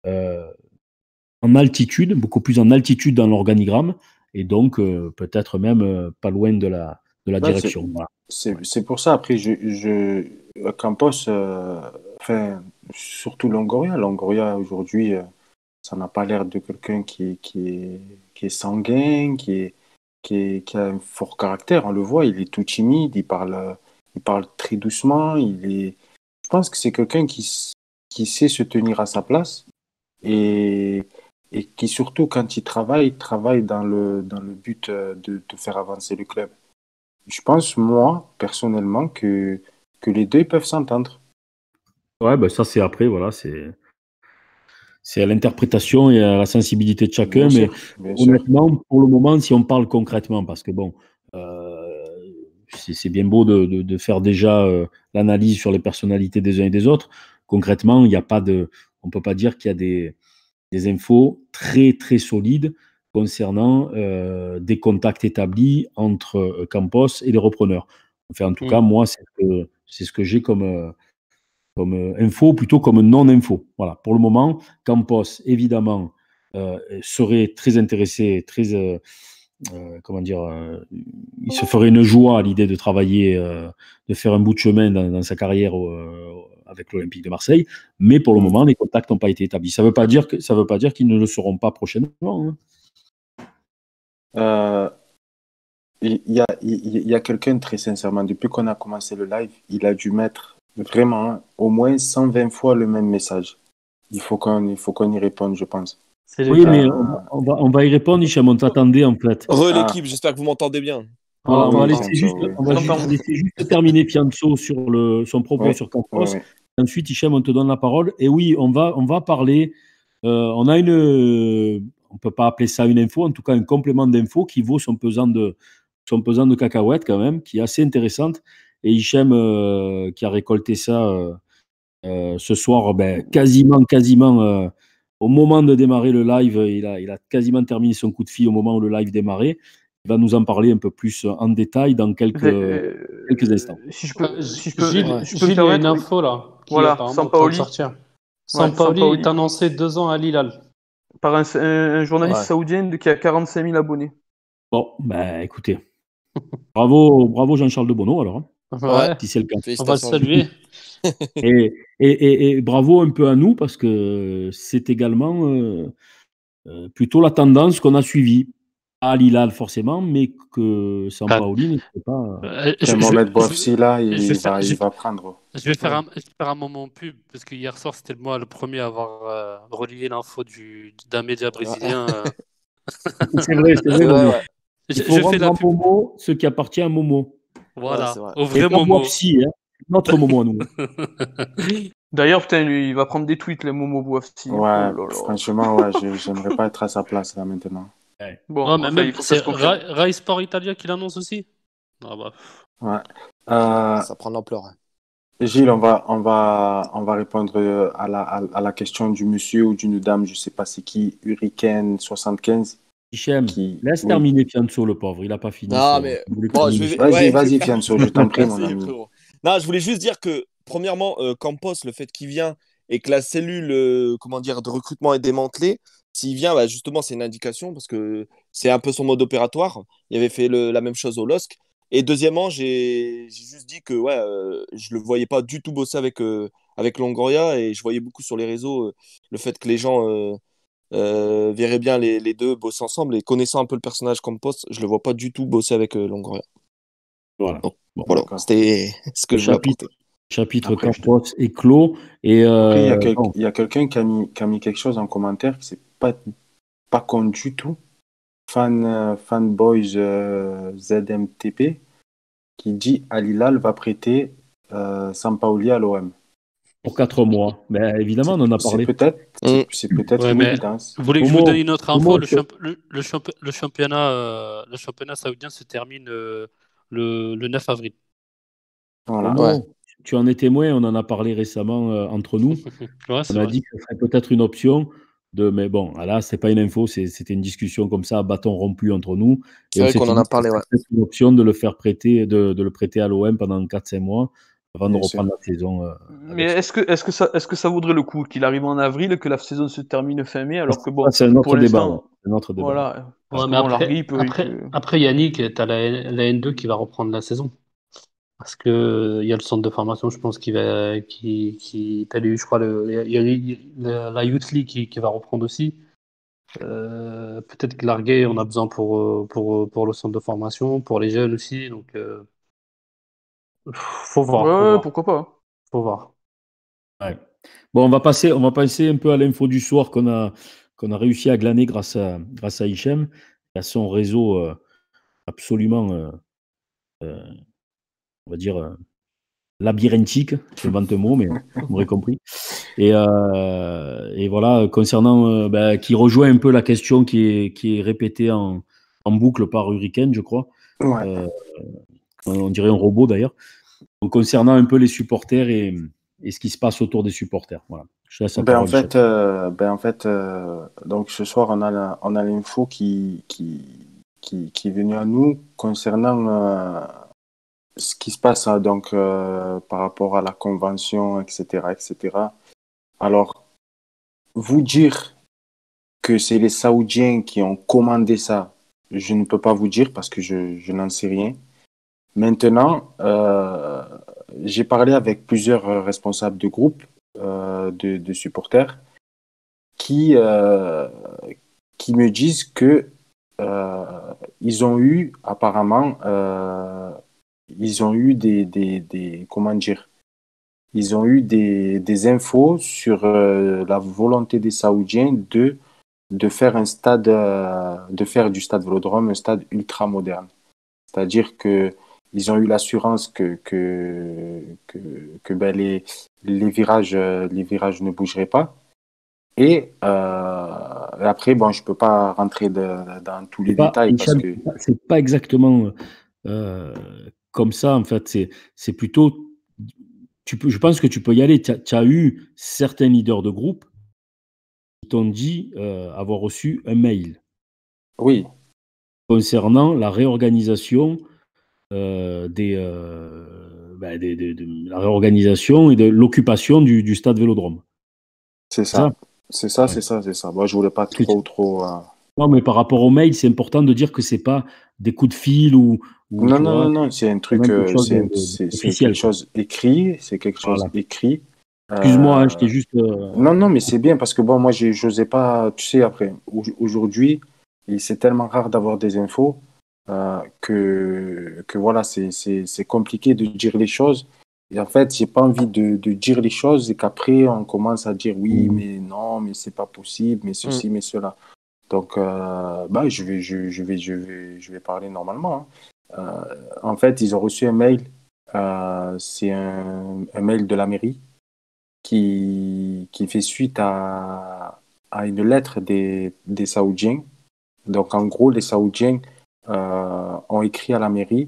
en altitude, beaucoup plus en altitude dans l'organigramme, et donc peut-être même pas loin de la direction. Voilà. C'est pour ça, après, Campos, surtout Longoria. Longoria, aujourd'hui, ça n'a pas l'air de quelqu'un qui est sanguin, qui a un fort caractère. On le voit, il est tout timide, il parle très doucement. Je pense que c'est quelqu'un qui sait se tenir à sa place et qui, surtout, quand il travaille dans le but de faire avancer le club. Je pense, moi, personnellement, que les deux peuvent s'entendre. Ouais, ben ça, c'est après, voilà, c'est à l'interprétation et à la sensibilité de chacun. Bien mais sûr, bien honnêtement, pour le moment, si on parle concrètement, parce que bon, c'est bien beau de faire déjà l'analyse sur les personnalités des uns et des autres. Concrètement, il n'y a pas on peut pas dire qu'il y a des infos très, très solides concernant des contacts établis entre Campos et les repreneurs. Enfin, en tout cas, moi, c'est ce que j'ai comme info, plutôt comme non-info. Voilà. Pour le moment, Campos, évidemment, serait très intéressé, très, comment dire, il se ferait une joie à l'idée de travailler, de faire un bout de chemin dans sa carrière avec l'Olympique de Marseille. Mais pour le moment, les contacts n'ont pas été établis. Ça ne veut pas dire qu'ils ne le seront pas prochainement. Il y a quelqu'un, très sincèrement, depuis qu'on a commencé le live, il a dû mettre vraiment au moins 120 fois le même message. Il faut qu'on y réponde, je pense. Oui, mais on va y répondre, Hicham. On t'attendait, en fait. L'équipe, j'espère que vous m'entendez bien. Voilà, on va laisser juste terminer Fianso sur son propos sur Campos. Ensuite, Hicham, on te donne la parole. Et oui, on va parler. On a on peut pas appeler ça une info, en tout cas un complément d'info qui vaut son pesant de cacahuètes quand même, qui est assez intéressante. Et Hicham, qui a récolté ça ce soir, quasiment au moment de démarrer le live, il a quasiment terminé son coup de fil au moment où le live démarrait. Il va nous en parler un peu plus en détail dans quelques instants. Si je peux Gilles, il y a une info là qui voilà, apparemment est en train de sortir. Sampaoli est annoncé 2 ans à Hilal. Par un journaliste saoudien qui a 45 000 abonnés. Bon, écoutez. Bravo Jean-Charles de Bonneau alors. Si c'est le cas. On va le saluer. et bravo un peu à nous parce que c'est également plutôt la tendance qu'on a suivie. Pas à Hilal forcément, mais que Sampaoli n'était pas. Mohamed Bouafsi là, il va prendre. Je vais faire un moment pub parce que hier soir c'était moi le premier à avoir relayé l'info d'un média brésilien. C'est vrai. Il faut rendre à Momo ce qui appartient à Momo. Voilà, au vrai Momo. Bouafsi, notre Momo à nous. D'ailleurs, putain, lui, il va prendre des tweets, les Momo Bouafsi. Franchement, j'aimerais pas être à sa place là maintenant. Bon, mais c'est Rai Sport Italia qui l'annonce aussi. Ça prend l'ampleur. Gilles, on va répondre à la question du monsieur ou d'une dame, je sais pas c'est qui, Hurricane 75. Hichem, laisse terminer Fianso, le pauvre, il n'a pas fini. Non, mais bon, vas-y Fianso, je t'en prie, mon ami. Non, je voulais juste dire que, premièrement, Campos, le fait qu'il vient et que la cellule de recrutement est démantelée, s'il vient, justement, c'est une indication parce que c'est un peu son mode opératoire. Il avait fait la même chose au LOSC. Et deuxièmement, j'ai juste dit que je le voyais pas du tout bosser avec Longoria et je voyais beaucoup sur les réseaux le fait que les gens verraient bien les deux bosser ensemble et connaissant un peu le personnage Campos, je le vois pas du tout bosser avec Longoria. Voilà. Donc, voilà, c'était ce que je voulais apporter. Chapitre Campos est clos. Et il y a quelqu'un qui a mis quelque chose en commentaire qui c'est pas con du tout. Fanboys ZMTP qui dit Al Hilal va prêter Sampaoli à l'OM. Pour 4 mois. Évidemment, on en a parlé. C'est peut-être une évidence. Vous voulez que je vous donne une autre info? Le championnat saoudien se termine le 9 avril. Voilà. Tu en es témoin, on en a parlé récemment entre nous. On a dit que ce serait peut-être une option mais bon, là, c'est pas une info, c'était une discussion comme ça, à bâton rompu entre nous. C'est vrai qu'on en a parlé, C'est une option de le faire prêter, de le prêter à l'OM pendant 4-5 mois. avant de Bien sûr. reprendre la saison. Mais est-ce que ça vaudrait le coup qu'il arrive en avril, que la saison se termine fin mai, alors que Ça, bon, c'est un pour autre débat. l'instant, C'est un autre débat. voilà, parce Ouais, que mais bon, Largué, il peut, après Yannick, t'as la N2 qui va reprendre la saison. Parce que il y a le centre de formation, je pense, t'as eu, je crois, il y a la Youth League qui va reprendre aussi. Peut-être que Largué, on a besoin pour le centre de formation, pour les jeunes aussi. Donc, faut voir, faut ouais, voir, pourquoi pas. faut voir. Ouais. Bon, on va passer un peu à l'info du soir qu'on a réussi à glaner grâce à Hichem et à son réseau absolument, on va dire, labyrinthique. Je invente un mot, mais vous m'aurez compris. Et voilà, concernant, qui rejoint un peu la question qui est répétée en boucle par Hurricane, je crois. Ouais. On dirait un robot d'ailleurs. Donc, concernant un peu les supporters et ce qui se passe autour des supporters. Voilà. Je laisse la Ben en parole, Hichem. fait, donc ce soir on a l'info qui est venue à nous concernant ce qui se passe donc par rapport à la convention, etc., etc. Alors, vous dire que c'est les Saoudiens qui ont commandé ça, je ne peux pas vous dire parce que je n'en sais rien. Maintenant, j'ai parlé avec plusieurs responsables de groupes de supporters qui, euh, qui me disent que ils ont eu apparemment ils ont eu des comment dire, ils ont eu des infos sur la volonté des Saoudiens de faire un stade de faire du stade Vélodrome un stade ultra moderne. C'est-à-dire que ils ont eu l'assurance que ben, les virages ne bougeraient pas. Et après, bon, je peux pas rentrer dans tous les détails parce Hicham, que c'est pas exactement euh, comme ça, en fait. C'est plutôt. Je pense que tu peux y aller. Tu as eu certains leaders de groupe qui t'ont dit avoir reçu un mail oui, concernant la réorganisation la réorganisation et de l'occupation du stade Vélodrome. c'est C'est ça? ça. C'est ça, Ouais. c'est ça, c'est ça. Moi, je voulais pas Parce que trop. non, mais par rapport au mail, c'est important de dire que c'est pas des coups de fil ou Non, tu non, vois, non, non, c'est un c'est truc, vraiment quelque chose c'est d'officiel, quelque quoi. chose écrit, c'est quelque chose Voilà. écrit. Excuse-moi, hein, Euh, je t'ai juste. non, non, mais c'est bien parce que bon, moi, j'osais pas, tu sais, après, aujourd'hui, et c'est tellement rare d'avoir des infos que voilà, c'est compliqué de dire les choses. Et en fait, j'ai pas envie de dire les choses et qu'après, on commence à dire oui, mais non, mais c'est pas possible, mais ceci, mais cela. Donc, bah, je vais parler normalement, hein. En fait, ils ont reçu un mail. C'est un mail de la mairie qui fait suite à une lettre des Saoudiens. Donc, en gros, les Saoudiens ont écrit à la mairie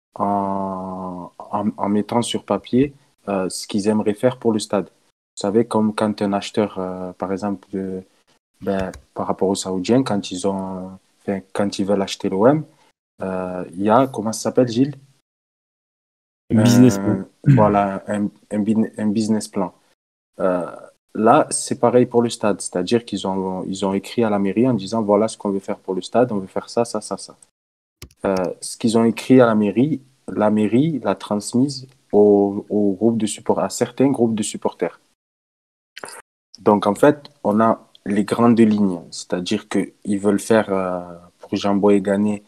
en mettant sur papier ce qu'ils aimeraient faire pour le stade. Vous savez, comme quand un acheteur, par exemple, par rapport aux Saoudiens, quand ils veulent acheter l'OM, il y a, comment ça s'appelle, Gilles? Un business plan. Voilà, un business plan. Euh, Là, c'est pareil pour le stade, c'est-à-dire qu'ils ont écrit à la mairie en disant voilà ce qu'on veut faire pour le stade, on veut faire ça, ça, ça, ça. Ce qu'ils ont écrit à la mairie l'a transmise au groupe de support, à certains groupes de supporters. Donc en fait, on a les grandes lignes, c'est-à-dire qu'ils veulent faire pour Jean-Boy et Gagné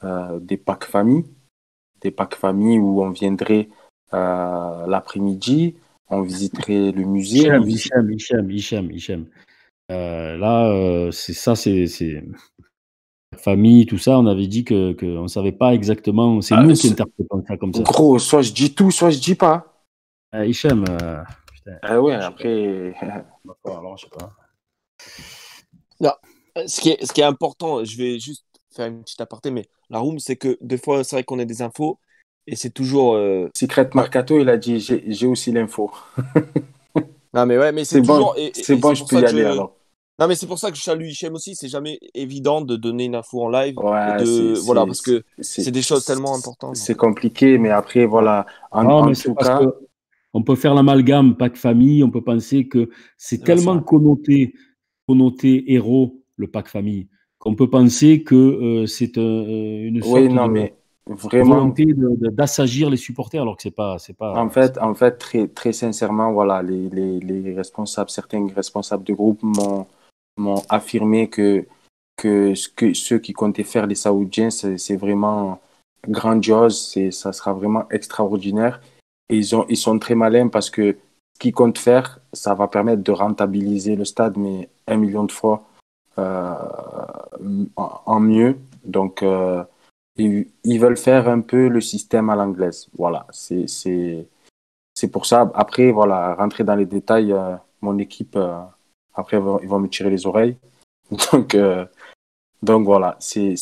des packs famille où on viendrait l'après-midi, on visiterait le musée, Hicham. Là, c'est ça, c'est la famille, tout ça. On avait dit que on savait pas exactement. C'est nous qui interprétons ça comme ça. Gros, soit je dis tout, soit je dis pas. Hicham, putain, Ah ouais, je sais après. pas. Alors, je sais pas. Non. Ce qui est important, je vais juste faire une petite aparté, mais la room, c'est que des fois, c'est vrai qu'on a des infos et c'est toujours. Secret Marcato, il a dit j'ai aussi l'info. Non, mais ouais, mais c'est C'est bon, toujours. c'est bon, C'est je pour peux ça y que aller je. alors. Non, mais c'est pour ça que je salue Hichem aussi. C'est jamais évident de donner une info en live et Ouais, voilà, parce que c'est des choses tellement importantes. c'est compliqué, mais après, voilà. Non, En mais c'est tout parce cas, que on peut faire l'amalgame pack famille, on peut penser que c'est tellement connoté héros, le pack famille, qu'on peut penser que c'est une Oui, sorte non, de mais vraiment, volonté d'assagir les supporters, alors que en fait, très sincèrement, voilà, les responsables, certains responsables de groupe m'ont affirmé que ceux qui comptaient faire les Saoudiens, c'est vraiment grandiose, ça sera vraiment extraordinaire. Et ils sont très malins parce que ce qu'ils comptent faire, ça va permettre de rentabiliser le stade, mais 1 million de fois euh, en mieux. Donc, ils veulent faire un peu le système à l'anglaise. Voilà, c'est pour ça. Après, voilà, rentrer dans les détails, mon équipe, après, ils vont me tirer les oreilles. Donc, euh, donc voilà,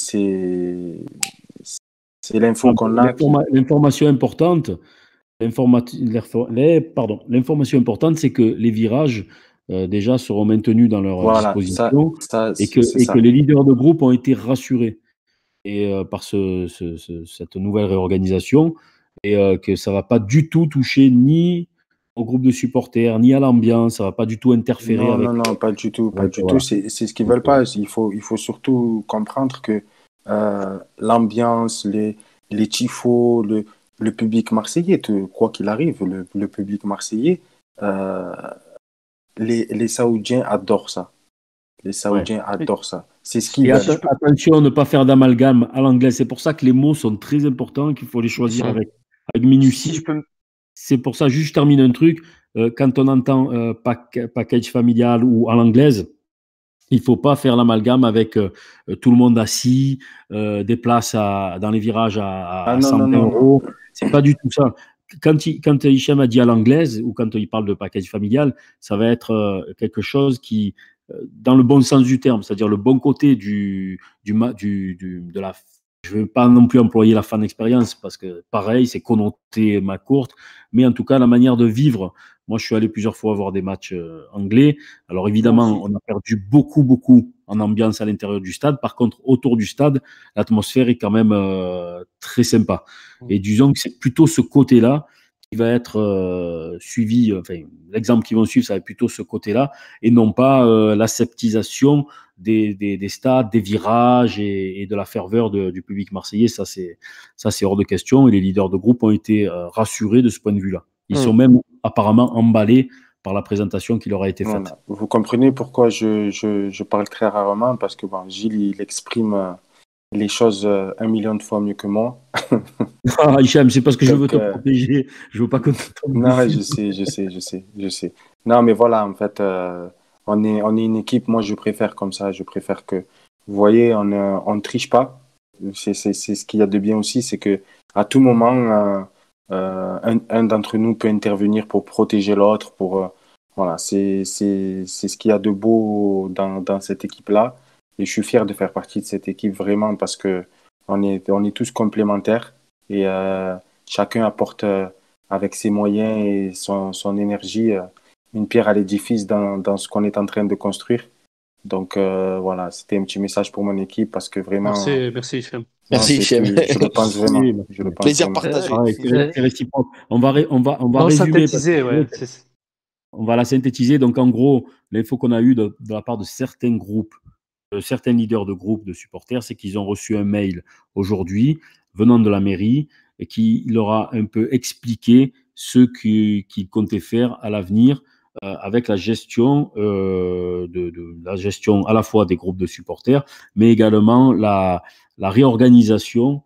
c'est l'info qu'on a l'information importante. L'information importante, c'est que les virages déjà seront maintenus dans leur Voilà, disposition c'est et que ça. les leaders de groupe ont été rassurés par cette nouvelle réorganisation et que ça ne va pas du tout toucher ni au groupe de supporters, ni à l'ambiance, ça ne va pas du tout interférer Non, avec. non, non, pas du tout, pas du tout. Voilà. C'est ce qu'ils Donc, veulent pas. Il faut surtout comprendre que l'ambiance, les tifos, le public marseillais, quoi qu'il arrive, le public marseillais, euh, les Saoudiens adorent ça. Les ouais. Saoudiens Et, adorent ça. C'est ce qu'ils Et veulent. si je peux... attention à ne pas faire d'amalgame à l'anglais. C'est pour ça que les mots sont très importants, qu'il faut les choisir si, avec si je minutie. peux me... C'est pour ça, juste je termine un truc, quand on entend package familial ou à l'anglaise, il ne faut pas faire l'amalgame avec tout le monde assis, des places dans les virages Ah à non, non, 120 non, non. euros. C'est pas du tout ça. Quand Hicham a dit à l'anglaise, ou quand il parle de package familial, ça va être quelque chose qui, dans le bon sens du terme, c'est-à-dire le bon côté de la. Je ne veux pas non plus employer la fan expérience parce que, pareil, c'est connoté ma courte, mais en tout cas, la manière de vivre. Moi, je suis allé plusieurs fois voir des matchs anglais. Alors Moi évidemment, aussi. on a perdu beaucoup en ambiance à l'intérieur du stade. Par contre, autour du stade, l'atmosphère est quand même très sympa. Et disons que c'est plutôt ce côté-là qui va être suivi, enfin, l'exemple qui vont suivre, ça va être plutôt ce côté-là, et non pas l'aseptisation des stades, des virages et de la ferveur du public marseillais. Ça, c'est hors de question. Et les leaders de groupe ont été rassurés de ce point de vue-là. Ils sont même apparemment emballés par la présentation qui leur a été faite. Voilà. Vous comprenez pourquoi je parle très rarement, parce que bon, Gilles, il exprime les choses 1 million de fois mieux que moi. Ah, Hicham, c'est parce que je veux Donc, te protéger. Je veux pas qu'on te tombe non, dessus. je sais. Non, mais voilà, en fait, on est une équipe. Moi, je préfère comme ça. Je préfère que, vous voyez, on ne triche pas. C'est ce qu'il y a de bien aussi, c'est que à tout moment, un d'entre nous peut intervenir pour protéger l'autre. Voilà, c'est ce qu'il y a de beau dans cette équipe-là. Et je suis fier de faire partie de cette équipe vraiment parce que on est tous complémentaires et chacun apporte avec ses moyens et son énergie une pierre à l'édifice dans ce qu'on est en train de construire. Donc voilà, c'était un petit message pour mon équipe parce que vraiment, Merci, Hichem. Merci, Hichem. je le pense vraiment. Oui, Je le pense Plaisir vraiment. partagé. pareil, c'est réciproque. On va Non, résumer parce synthétiser, que ouais. on va la synthétiser. Donc, en gros, l'info qu'on a eue de la part de certains groupes, certains leaders de groupes de supporters, c'est qu'ils ont reçu un mail aujourd'hui venant de la mairie et qui leur a un peu expliqué ce qu'ils comptaient faire à l'avenir avec la gestion à la fois des groupes de supporters, mais également la réorganisation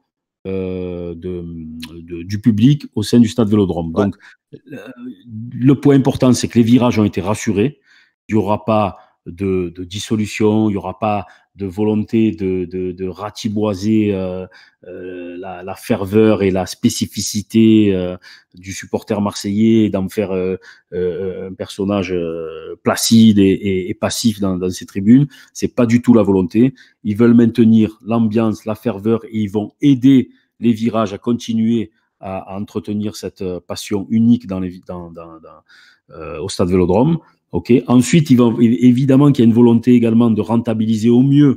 du public au sein du stade Vélodrome. Ouais. Donc, le point important, c'est que les virages ont été rassurés. Il n'y aura pas de dissolution, il n'y aura pas de volonté de ratiboiser la ferveur et la spécificité du supporter marseillais et d'en faire un personnage placide et passif dans ces tribunes. C'est pas du tout la volonté. Ils veulent maintenir l'ambiance, la ferveur et ils vont aider les virages à continuer à entretenir cette passion unique au stade Vélodrome. Okay. Ensuite, évidemment qu'il y a une volonté également de rentabiliser au mieux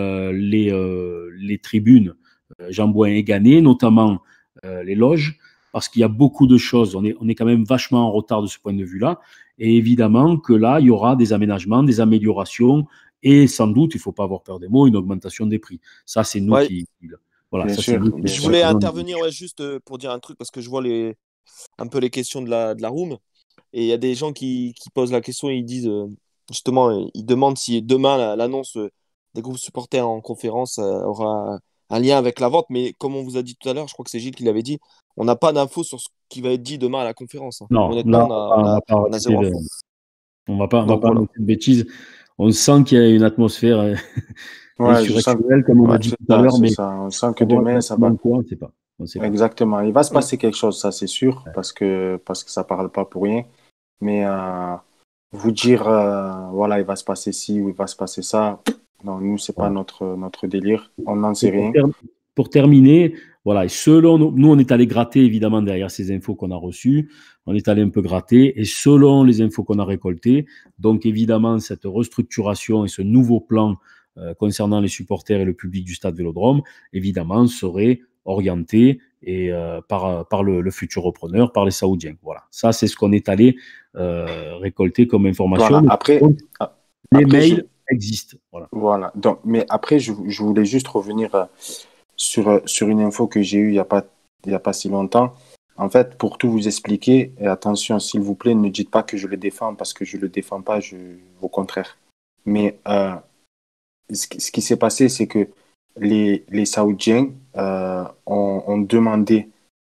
les tribunes Jean Bouin et Ganet, notamment les loges. parce qu'il y a beaucoup de choses. On est quand même vachement en retard de ce point de vue-là. Et évidemment que là, il y aura des aménagements, des améliorations et sans doute, il ne faut pas avoir peur des mots, une augmentation des prix. Ça, c'est nous Ouais, voilà, Bien ça, c'est sûr, nous bien je sûr. voulais intervenir juste pour dire un truc parce que je vois un peu les questions de la room et il y a des gens qui posent la question et ils disent justement, ils demandent si demain l'annonce des groupes supporters en conférence aura un lien avec la vente. Mais comme on vous a dit tout à l'heure, je crois que c'est Gilles qui l'avait dit, on n'a pas d'infos sur ce qui va être dit demain à la conférence, hein. Non, Honnêtement, là, on va pas on a rajouter zéro info. on va pas Donc voilà. annoncer de bêtises. On sent qu'il y a une atmosphère Ouais, je sens. insurrectionnelle, comme on a Ouais, dit tout à l'heure, c'est mais ça. On sent que savoir demain, ça exactement va. quoi, on ne sait pas. On sait pas. Exactement. Il va se Mm. passer quelque chose, ça c'est sûr, parce que ça parle pas pour rien. Mais vous dire, voilà, il va se passer ci ou il va se passer ça, non, nous, c'est pas Voilà. notre délire. On n'en sait Et rien. pour terminer, voilà, et selon nous, on est allé gratter évidemment derrière ces infos qu'on a reçues. On est allé un peu gratter et selon les infos qu'on a récoltées, donc évidemment, cette restructuration et ce nouveau plan concernant les supporters et le public du stade Vélodrome, évidemment, serait orienté par le futur repreneur, par les Saoudiens. Voilà, ça, c'est ce qu'on est allé récolter comme information. Voilà. Après, Les après mails existent. Voilà. voilà. Donc, mais après, je voulais juste revenir sur une info que j'ai eue il y a pas si longtemps. En fait, pour tout vous expliquer, et attention, s'il vous plaît, ne dites pas que je le défends parce que je le défends pas, au contraire. Mais ce qui s'est passé, c'est que les Saoudiens ont demandé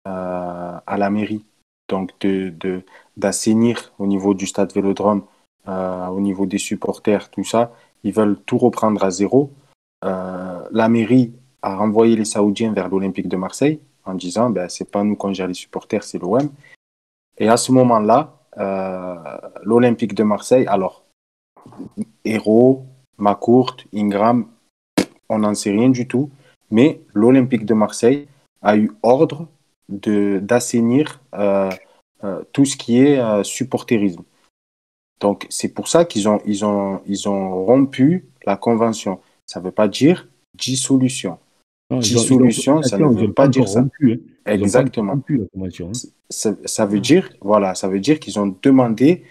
à la mairie donc d'assainir au niveau du stade Vélodrome, au niveau des supporters, tout ça. Ils veulent tout reprendre à zéro. La mairie a renvoyé les Saoudiens vers l'Olympique de Marseille en disant ben, c'est pas nous qu'on gère les supporters, c'est l'OM. Et à ce moment-là, l'Olympique de Marseille, alors Hérault, Macourt, Ingram, on n'en sait rien du tout, mais l'Olympique de Marseille a eu ordre d'assainir tout ce qui est supporterisme. Donc c'est pour ça qu'ils ont rompu la convention. Ça ne veut pas dire dissolution. Non, Dissolution, ça ne veut pas dire ça. rompu, hein. Ils ont pas Exactement. rompu la convention. Hein. Ça veut dire, voilà, ça veut dire qu'ils ont demandé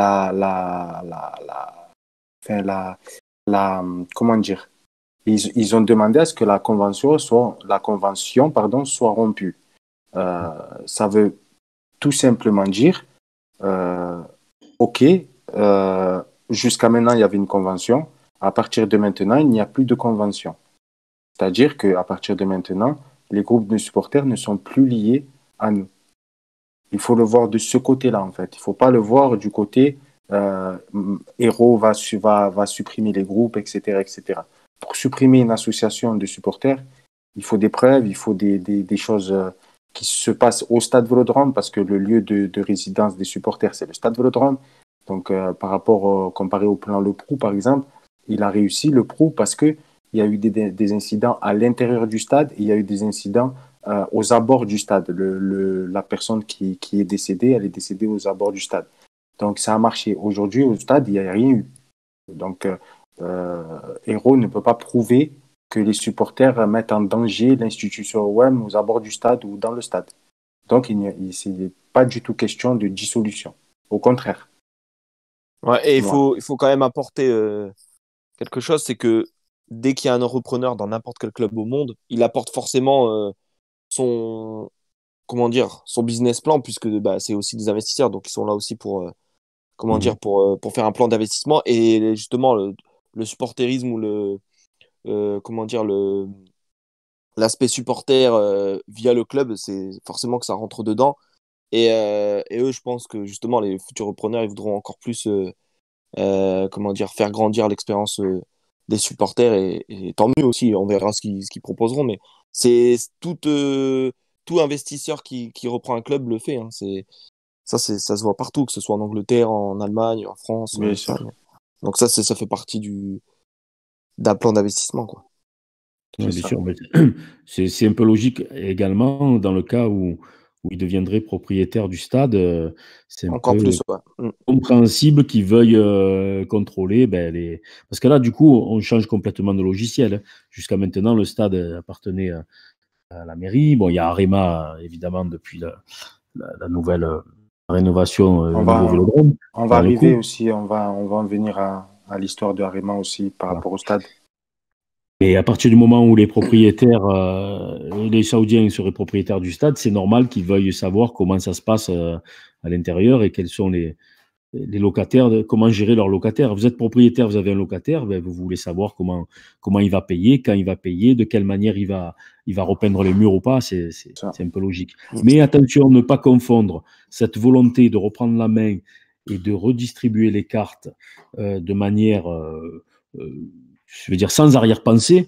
comment dire, ils ont demandé à ce que la convention soit rompue. Ça veut tout simplement dire, ok, jusqu'à maintenant il y avait une convention, à partir de maintenant il n'y a plus de convention. C'est-à-dire qu'à partir de maintenant, les groupes de supporters ne sont plus liés à nous. Il faut le voir de ce côté-là, en fait. Il ne faut pas le voir du côté Hérault va supprimer les groupes, etc., etc. Pour supprimer une association de supporters, il faut des preuves, il faut des choses qui se passent au stade Vélodrome, parce que le lieu de résidence des supporters, c'est le stade Vélodrome. Donc, comparé au plan Le Prou, par exemple, il a réussi le Prou parce qu'il y a eu des incidents à l'intérieur du stade et il y a eu des incidents aux abords du stade. La personne qui est décédée, elle est décédée aux abords du stade. Donc ça a marché. Aujourd'hui, au stade, il n'y a rien eu. Donc Hérault ne peut pas prouver que les supporters mettent en danger l'institution OM aux abords du stade ou dans le stade. Donc il n'est pas du tout question de dissolution. Au contraire. Ouais, et Voilà. il faut quand même apporter quelque chose, c'est que dès qu'il y a un repreneur dans n'importe quel club au monde, il apporte forcément son, comment dire, son business plan, puisque bah, c'est aussi des investisseurs, donc ils sont là aussi pour, comment dire, pour faire un plan d'investissement. Et justement, le supporterisme ou comment dire, l'aspect supporter via le club, c'est forcément que ça rentre dedans. Et eux, je pense que justement, les futurs repreneurs, ils voudront encore plus, comment dire, faire grandir l'expérience des supporters et tant mieux aussi, on verra ce qu'ils proposeront, mais c'est tout investisseur qui reprend un club le fait, hein. Ça se voit partout, que ce soit en Angleterre, en Allemagne, en France, en Bien sûr. Espagne. Donc ça fait partie d'un plan d'investissement, quoi. Oui, C'est bien ça. sûr. Mais c'est un peu logique également dans le cas où il deviendrait propriétaire du stade. C'est un Encore peu plus, ouais. compréhensible qu'ils veuillent contrôler Parce que là, du coup, on change complètement de logiciel. Hein. Jusqu'à maintenant, le stade appartenait à la mairie. Bon, il y a Arema, évidemment, depuis la nouvelle rénovation, On au va, nouveau Vélodrome. on va Dans le arriver coup. aussi, on va en venir à l'histoire de Arema aussi par Voilà. rapport au stade. Et à partir du moment où les propriétaires, les Saoudiens seraient propriétaires du stade, c'est normal qu'ils veuillent savoir comment ça se passe à l'intérieur et quels sont les locataires, comment gérer leurs locataires. Vous êtes propriétaire, vous avez un locataire, ben vous voulez savoir comment il va payer, quand il va payer, de quelle manière il va repeindre les murs ou pas, c'est Ça. un peu logique. Mais attention, ne pas confondre cette volonté de reprendre la main et de redistribuer les cartes de manière, je veux dire, sans arrière-pensée,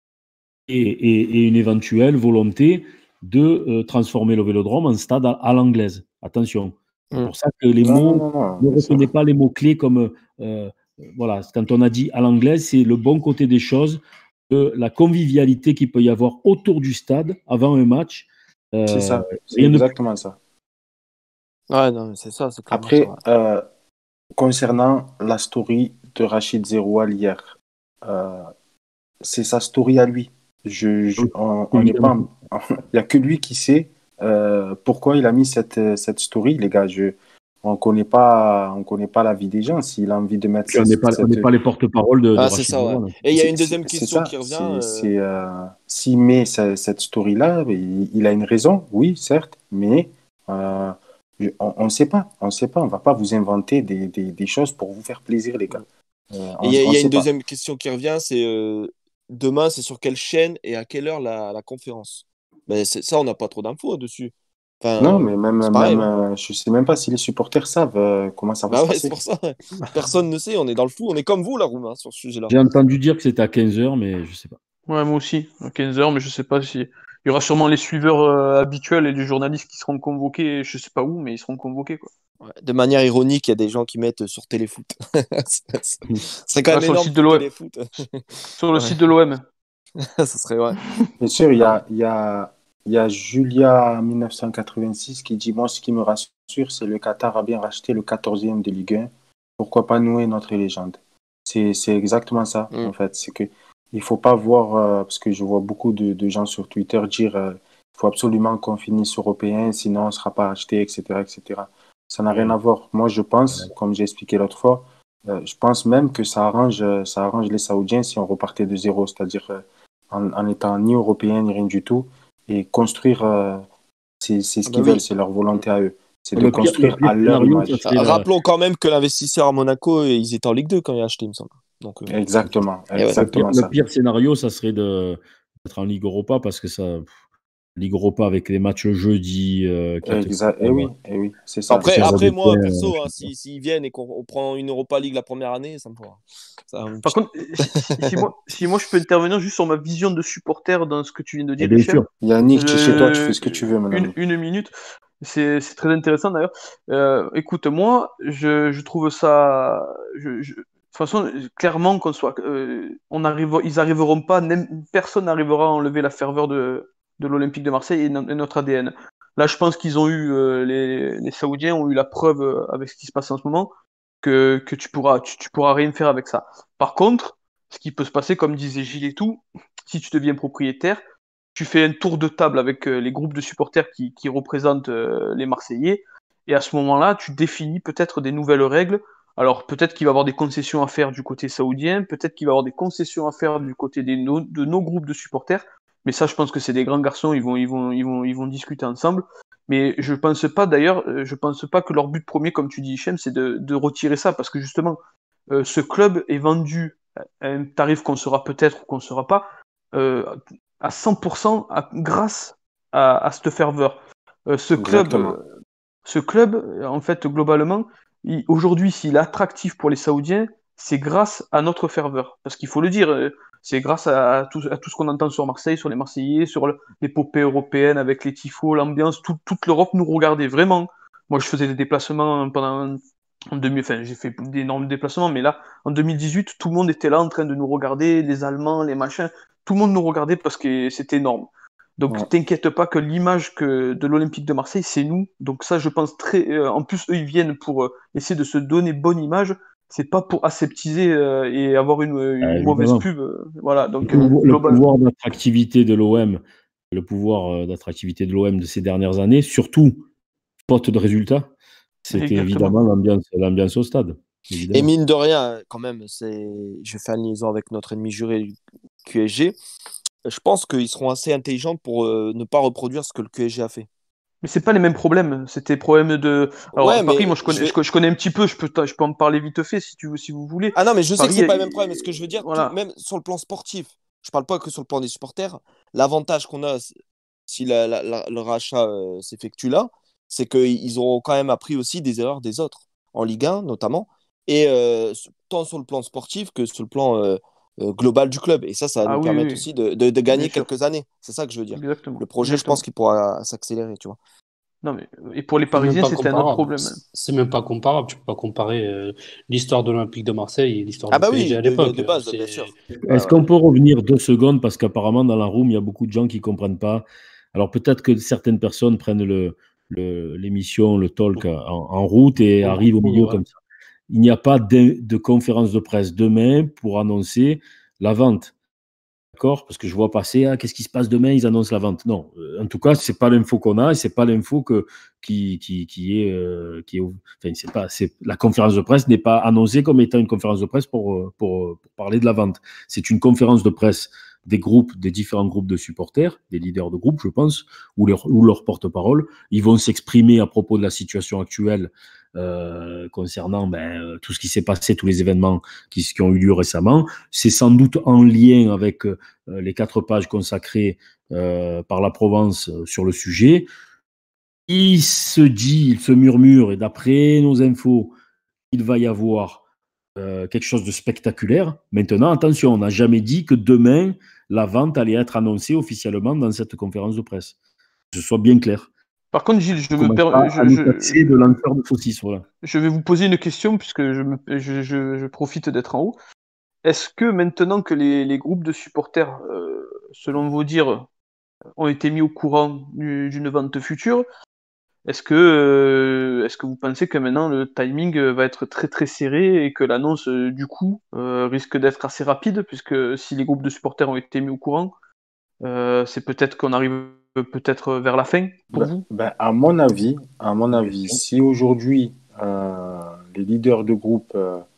et une éventuelle volonté de transformer le Vélodrome en stade à l'anglaise. Attention. C'est pour ça que les mots, ne bien sûr. retenez pas les mots-clés comme, voilà, quand on a dit à l'anglaise, c'est le bon côté des choses, la convivialité qu'il peut y avoir autour du stade avant un match. C'est ça, c'est Rien de plus. exactement ça. Ouais, non, mais c'est ça, c'est clairement Après, ça. concernant la story de Rachid Zeroual hier, c'est sa story à lui. On n'est pas, il n'y a que lui qui sait pourquoi il a mis cette story, les gars. On connaît pas la vie des gens. S'il a envie de mettre On n'est pas les porte-parole de Ah, Rachid c'est ça, ouais. Zeroual. Et il y a C'est- une deuxième c'est question ça, qui revient. s'il met cette story-là, il a une raison, oui, certes, mais on ne sait pas. On ne va pas vous inventer des choses pour vous faire plaisir, les gars. Et il y a sait une pas. deuxième question qui revient, c'est demain, c'est sur quelle chaîne et à quelle heure la conférence? Ben, ça, on n'a pas trop d'infos dessus. Enfin, Non, mais même, c'est pareil. je sais même pas si les supporters savent comment ça va Bah se ouais, passer. c'est pour ça. Personne ne sait, on est dans le flou. On est comme vous, là, Romain, sur ce sujet-là. J'ai entendu dire que c'était à 15h, mais je ne sais pas. Ouais, moi aussi, à 15h, mais je sais pas si. Il y aura sûrement les suiveurs habituels et les journalistes qui seront convoqués, je sais pas où, mais ils seront convoqués, quoi. Ouais, de manière ironique, il y a des gens qui mettent sur Téléfoot. C'est quand Ah, même sur le énorme site de pour l'OM. Téléfoot. Sur le Ouais. site de l'OM. Ça serait, ouais. Bien sûr, il y a Julia 1986 qui dit, moi, ce qui me rassure, c'est le Qatar a bien racheté le 14e de Ligue 1. Pourquoi pas nouer notre légende? C'est exactement ça, en fait. C'est que il faut pas voir, parce que je vois beaucoup de gens sur Twitter dire, il faut absolument qu'on finisse européen, sinon on ne sera pas racheté, etc., etc. Ça n'a rien à voir. Moi, je pense, comme j'ai expliqué l'autre fois, je pense même que ça arrange les Saoudiens si on repartait de zéro, c'est-à-dire en étant ni européen ni rien du tout, et construire, c'est ce qu'ils veulent, c'est leur volonté à eux, c'est de construire à leur scénario, image. ça serait Rappelons quand même que l'investisseur à Monaco, ils étaient en Ligue 2 quand il a acheté, il me semble. Donc, Exactement, Et ouais. exactement le ça. pire scénario, ça serait d'être en Ligue Europa parce que Ligue Europa avec les matchs jeudi. Et oui, c'est ça. Après, avec moi, des perso, points, s'ils viennent et qu'on prend une Europa League la première année, ça me fera. Par contre, si moi je peux intervenir juste sur ma vision de supporter dans ce que tu viens de dire, bien Hichem. sûr. Yannick, tu es chez toi, tu fais ce que tu veux, mon ami. Une minute. C'est très intéressant d'ailleurs. Écoute, moi, je trouve ça. De toute façon, clairement, ils arriveront pas, personne n'arrivera à enlever la ferveur de l'Olympique de Marseille et notre ADN. Là, je pense qu'ils ont eu, les Saoudiens ont eu la preuve avec ce qui se passe en ce moment que tu pourras rien faire avec ça. Par contre, ce qui peut se passer, comme disait Gilles et tout, si tu deviens propriétaire, tu fais un tour de table avec les groupes de supporters qui représentent les Marseillais, et à ce moment-là, tu définis peut-être des nouvelles règles. Alors peut-être qu'il va y avoir des concessions à faire du côté saoudien, peut-être qu'il va y avoir des concessions à faire du côté de nos groupes de supporters, mais ça, je pense que c'est des grands garçons, ils vont discuter ensemble. Mais je pense pas d'ailleurs, je pense pas que leur but premier, comme tu dis, Hichem, c'est de retirer ça, parce que justement, ce club est vendu à un tarif qu'on sera peut-être ou qu'on sera pas, euh, à 100% grâce à cette ferveur. Exactement. Ce club, en fait, globalement, aujourd'hui, s'il est attractif pour les Saoudiens, c'est grâce à notre ferveur. Parce qu'il faut le dire, c'est grâce à tout ce qu'on entend sur Marseille, sur les Marseillais, sur l'épopée européenne avec les tifos, l'ambiance, toute l'Europe nous regardait vraiment. Moi, je faisais des déplacements enfin, j'ai fait d'énormes déplacements, mais là, en 2018, tout le monde était là en train de nous regarder, les Allemands, les machins, tout le monde nous regardait parce que c'était énorme. Donc, Ouais. t'inquiète pas que l'image de l'Olympique de Marseille, c'est nous. Donc ça, je pense en plus, eux, ils viennent pour essayer de se donner bonne image. C'est pas pour aseptiser et avoir une mauvaise Évidemment. pub. Voilà. Donc Le global. pouvoir d'attractivité de l'OM le pouvoir d'attractivité de l'OM de ces dernières années, surtout faute de résultats, c'était évidemment l'ambiance au stade. Et mine de rien, quand même, je fais une liaison avec notre ennemi juré du QSG. Je pense qu'ils seront assez intelligents pour ne pas reproduire ce que le QSG a fait. Mais c'est pas les mêmes problèmes. C'était problème de. Alors, Ouais, Paris, mais moi, je connais un petit peu. Je peux en parler vite fait si vous voulez. Ah non, mais je sais que Paris, c'est pas le même problème. Mais ce que je veux dire, voilà. même sur le plan sportif, je parle pas que sur le plan des supporters. L'avantage qu'on a, si le rachat s'effectue là, c'est qu'ils auront quand même appris aussi des erreurs des autres, en Ligue 1 notamment, et tant sur le plan sportif que sur le plan global du club. Et ça va Ah nous oui, permettre oui, aussi de gagner bien sûr. quelques années. C'est ça que je veux dire. Exactement. Le projet, je pense qu'il pourra s'accélérer, tu vois. Non, mais et pour les C'est même Parisiens, pas c'était un autre comparable. problème. C'est même pas comparable. Tu peux pas comparer l'histoire de l'Olympique de Marseille et l'histoire Ah du bah PSG oui, à l'époque. de base, bien sûr. Est-ce qu'on peut revenir 2 secondes parce qu'apparemment dans la room, il y a beaucoup de gens qui ne comprennent pas. Alors peut-être que certaines personnes prennent l'émission, le talk en route et arrivent au milieu comme ça. Il n'y a pas de conférence de presse demain pour annoncer la vente. D'accord? Parce que je vois passer, qu'est-ce qui se passe demain? Ils annoncent la vente. Non, en tout cas, c'est pas l'info qu'on a et c'est pas l'info la conférence de presse n'est pas annoncée comme étant une conférence de presse pour parler de la vente. C'est une conférence de presse des différents groupes de supporters, des leaders de groupe, je pense, ou leur porte-parole. Ils vont s'exprimer à propos de la situation actuelle concernant tout ce qui s'est passé, tous les événements qui ont eu lieu récemment. C'est sans doute en lien avec les 4 pages consacrées par la Provence sur le sujet. Il se murmure, et d'après nos infos, il va y avoir quelque chose de spectaculaire. Maintenant, attention, on n'a jamais dit que demain, la vente allait être annoncée officiellement dans cette conférence de presse. Que ce soit bien clair. Par contre, Gilles, je vais vous poser une question puisque je profite d'être en haut. Est-ce que maintenant que les groupes de supporters, selon vos dires, ont été mis au courant d'une vente future, est-ce que vous pensez que maintenant le timing va être très très serré et que l'annonce du coup risque d'être assez rapide, puisque si les groupes de supporters ont été mis au courant, c'est peut-être qu'on arrive peut-être vers la fin pour vous? À mon avis, si aujourd'hui les leaders de groupe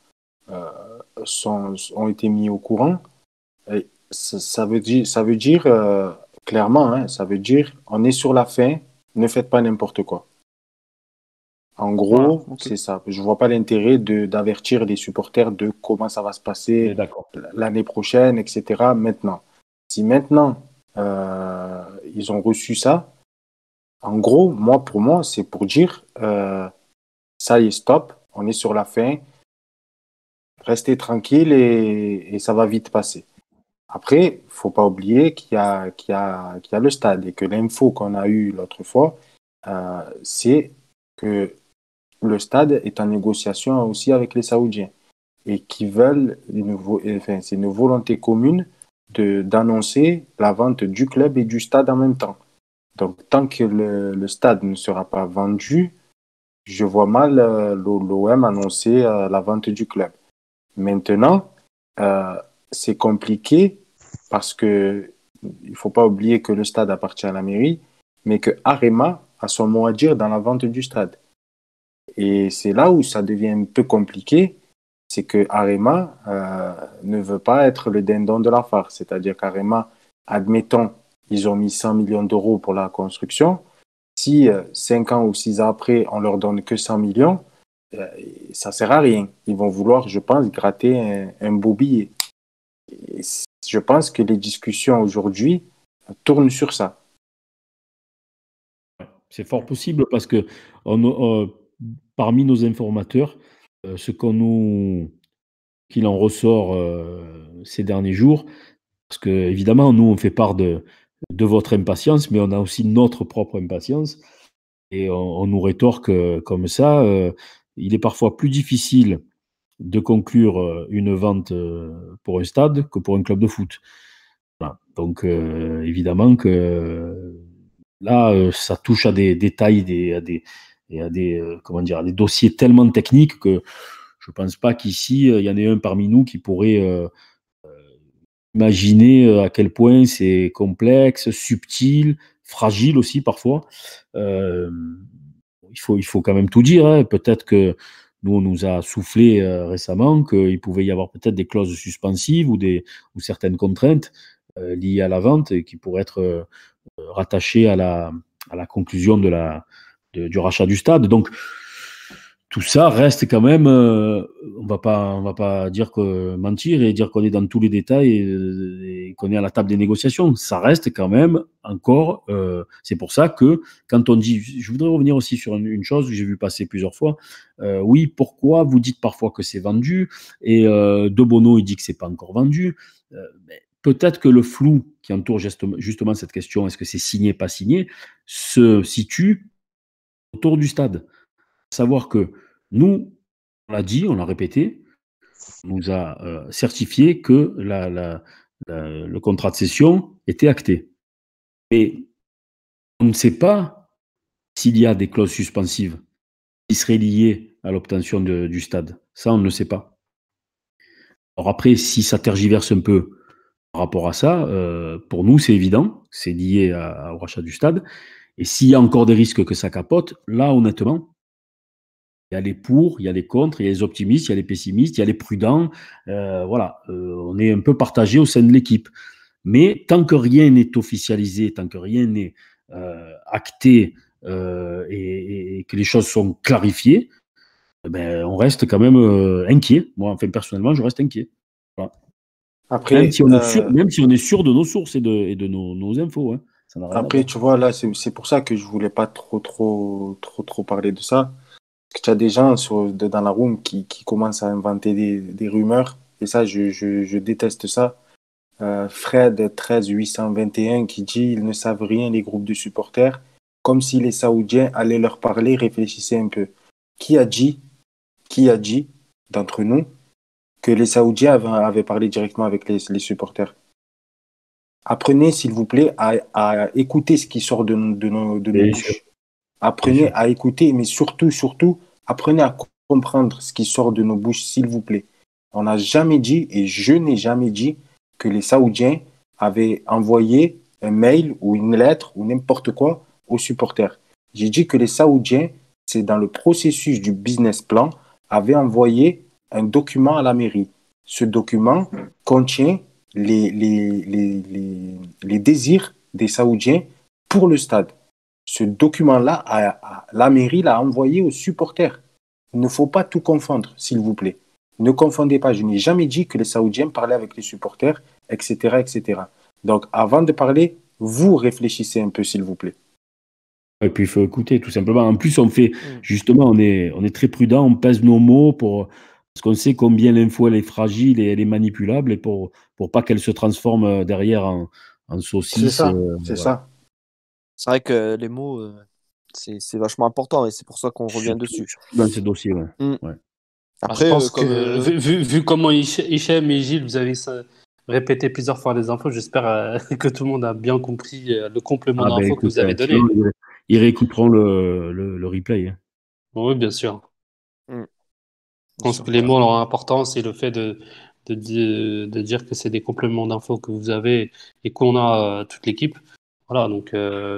ont été mis au courant, ça veut dire clairement, hein, ça veut dire on est sur la fin, ne faites pas n'importe quoi. En gros, c'est ça. Je vois pas l'intérêt d'avertir les supporters de comment ça va se passer l'année prochaine, etc. Maintenant, si maintenant ils ont reçu ça, en gros, pour moi, c'est pour dire ça y est, stop, on est sur la fin, restez tranquille et ça va vite passer. Après, faut pas oublier qu'il y a le stade et que l'info qu'on a eue l'autre fois, c'est que le stade est en négociation aussi avec les Saoudiens et qui veulent c'est une volonté commune d'annoncer la vente du club et du stade en même temps. Donc, tant que le stade ne sera pas vendu, je vois mal l'OM annoncer la vente du club. Maintenant, c'est compliqué parce que il faut pas oublier que le stade appartient à la mairie, mais que Arema a son mot à dire dans la vente du stade. Et c'est là où ça devient un peu compliqué, c'est que Arema ne veut pas être le dindon de la farce. C'est-à-dire qu'Arema, admettons, ils ont mis 100 millions d'euros pour la construction. Si 5 ans ou 6 ans après, on leur donne que 100 millions, ça sert à rien. Ils vont vouloir, je pense, gratter un beau billet. Et je pense que les discussions aujourd'hui tournent sur ça. C'est fort possible parce que parmi nos informateurs, qu'il en ressort ces derniers jours, parce que évidemment, nous, on fait part de votre impatience, mais on a aussi notre propre impatience. Et on nous rétorque comme ça. Il est parfois plus difficile de conclure une vente pour un stade que pour un club de foot. Voilà. Donc, évidemment que là, ça touche à des détails, à des dossiers tellement techniques que je ne pense pas qu'ici, il y en ait un parmi nous qui pourrait imaginez à quel point c'est complexe, subtil, fragile aussi parfois. Euh, il faut quand même tout dire, hein. Peut-être que nous, on nous a soufflé récemment qu'il pouvait y avoir peut-être des clauses suspensives ou certaines contraintes liées à la vente et qui pourraient être rattachées à la conclusion du rachat du stade. Donc, tout ça reste quand même, on va pas dire que mentir et dire qu'on est dans tous les détails et qu'on est à la table des négociations. Ça reste quand même encore, c'est pour ça que quand on dit, je voudrais revenir aussi sur une chose que j'ai vu passer plusieurs fois. Oui, pourquoi vous dites parfois que c'est vendu et De Bono il dit que c'est pas encore vendu. Mais peut-être que le flou qui entoure justement cette question, est-ce que c'est signé, pas signé, se situe autour du stade. Savoir que nous, on l'a dit, on l'a répété, on nous a certifié que le contrat de cession était acté. Et on ne sait pas s'il y a des clauses suspensives qui seraient liées à l'obtention du stade. Ça, on ne le sait pas. Alors après, si ça tergiverse un peu par rapport à ça, pour nous, c'est évident, c'est lié au rachat du stade. Et s'il y a encore des risques que ça capote, là, honnêtement, il y a les pour, il y a les contre, il y a les optimistes, il y a les pessimistes, il y a les prudents. Voilà, on est un peu partagé au sein de l'équipe. Mais tant que rien n'est officialisé, tant que rien n'est acté et que les choses sont clarifiées, ben, on reste quand même inquiet. Moi, enfin, personnellement, je reste inquiet. Voilà. Après, même si on est sûr de nos sources et de nos infos. Hein. Ça n'a rien à après, voir. tu vois, là, c'est pour ça que je voulais pas trop parler de ça. Parce que tu as des gens dans la room qui commencent à inventer des rumeurs. Et ça, je déteste ça. Fred 13821 qui dit ils ne savent rien, les groupes de supporters. Comme si les Saoudiens allaient leur parler, réfléchissez un peu. Qui a dit, qui a dit d'entre nous que les Saoudiens avaient parlé directement avec les supporters? Apprenez, s'il vous plaît, à écouter ce qui sort de nos Bien sûr, bouches. Apprenez à écouter, mais surtout, apprenez à comprendre ce qui sort de nos bouches, s'il vous plaît. On n'a jamais dit, et je n'ai jamais dit, que les Saoudiens avaient envoyé un mail ou une lettre ou n'importe quoi aux supporters. J'ai dit que les Saoudiens, c'est dans le processus du business plan, avaient envoyé un document à la mairie. Ce document contient les désirs des Saoudiens pour le stade. Ce document-là, la mairie l'a envoyé aux supporters. Il ne faut pas tout confondre, s'il vous plaît. Ne confondez pas, je n'ai jamais dit que les Saoudiens parlaient avec les supporters, etc., etc. Donc, avant de parler, vous réfléchissez un peu, s'il vous plaît. Et puis il faut écouter, tout simplement. En plus, justement, on est très prudent, on pèse nos mots parce qu'on sait combien l'info elle est fragile et elle est manipulable et pour pas qu'elle se transforme derrière en saucisse. C'est ça, c'est voilà. ça. C'est vrai que les mots, c'est vachement important et c'est pour ça qu'on revient dessus. Surtout dans ces dossiers, ouais. Ouais. Après, je pense que vu comment Hichem et Gilles, vous avez répété plusieurs fois les infos, j'espère que tout le monde a bien compris le complément d'infos que vous avez donné. Sinon, ils réécouteront le replay. Hein. Oui, bien sûr. Mm. Je pense que les mots ont importance et le fait de dire que c'est des compléments d'infos que vous avez et qu'on a toute l'équipe. Voilà, donc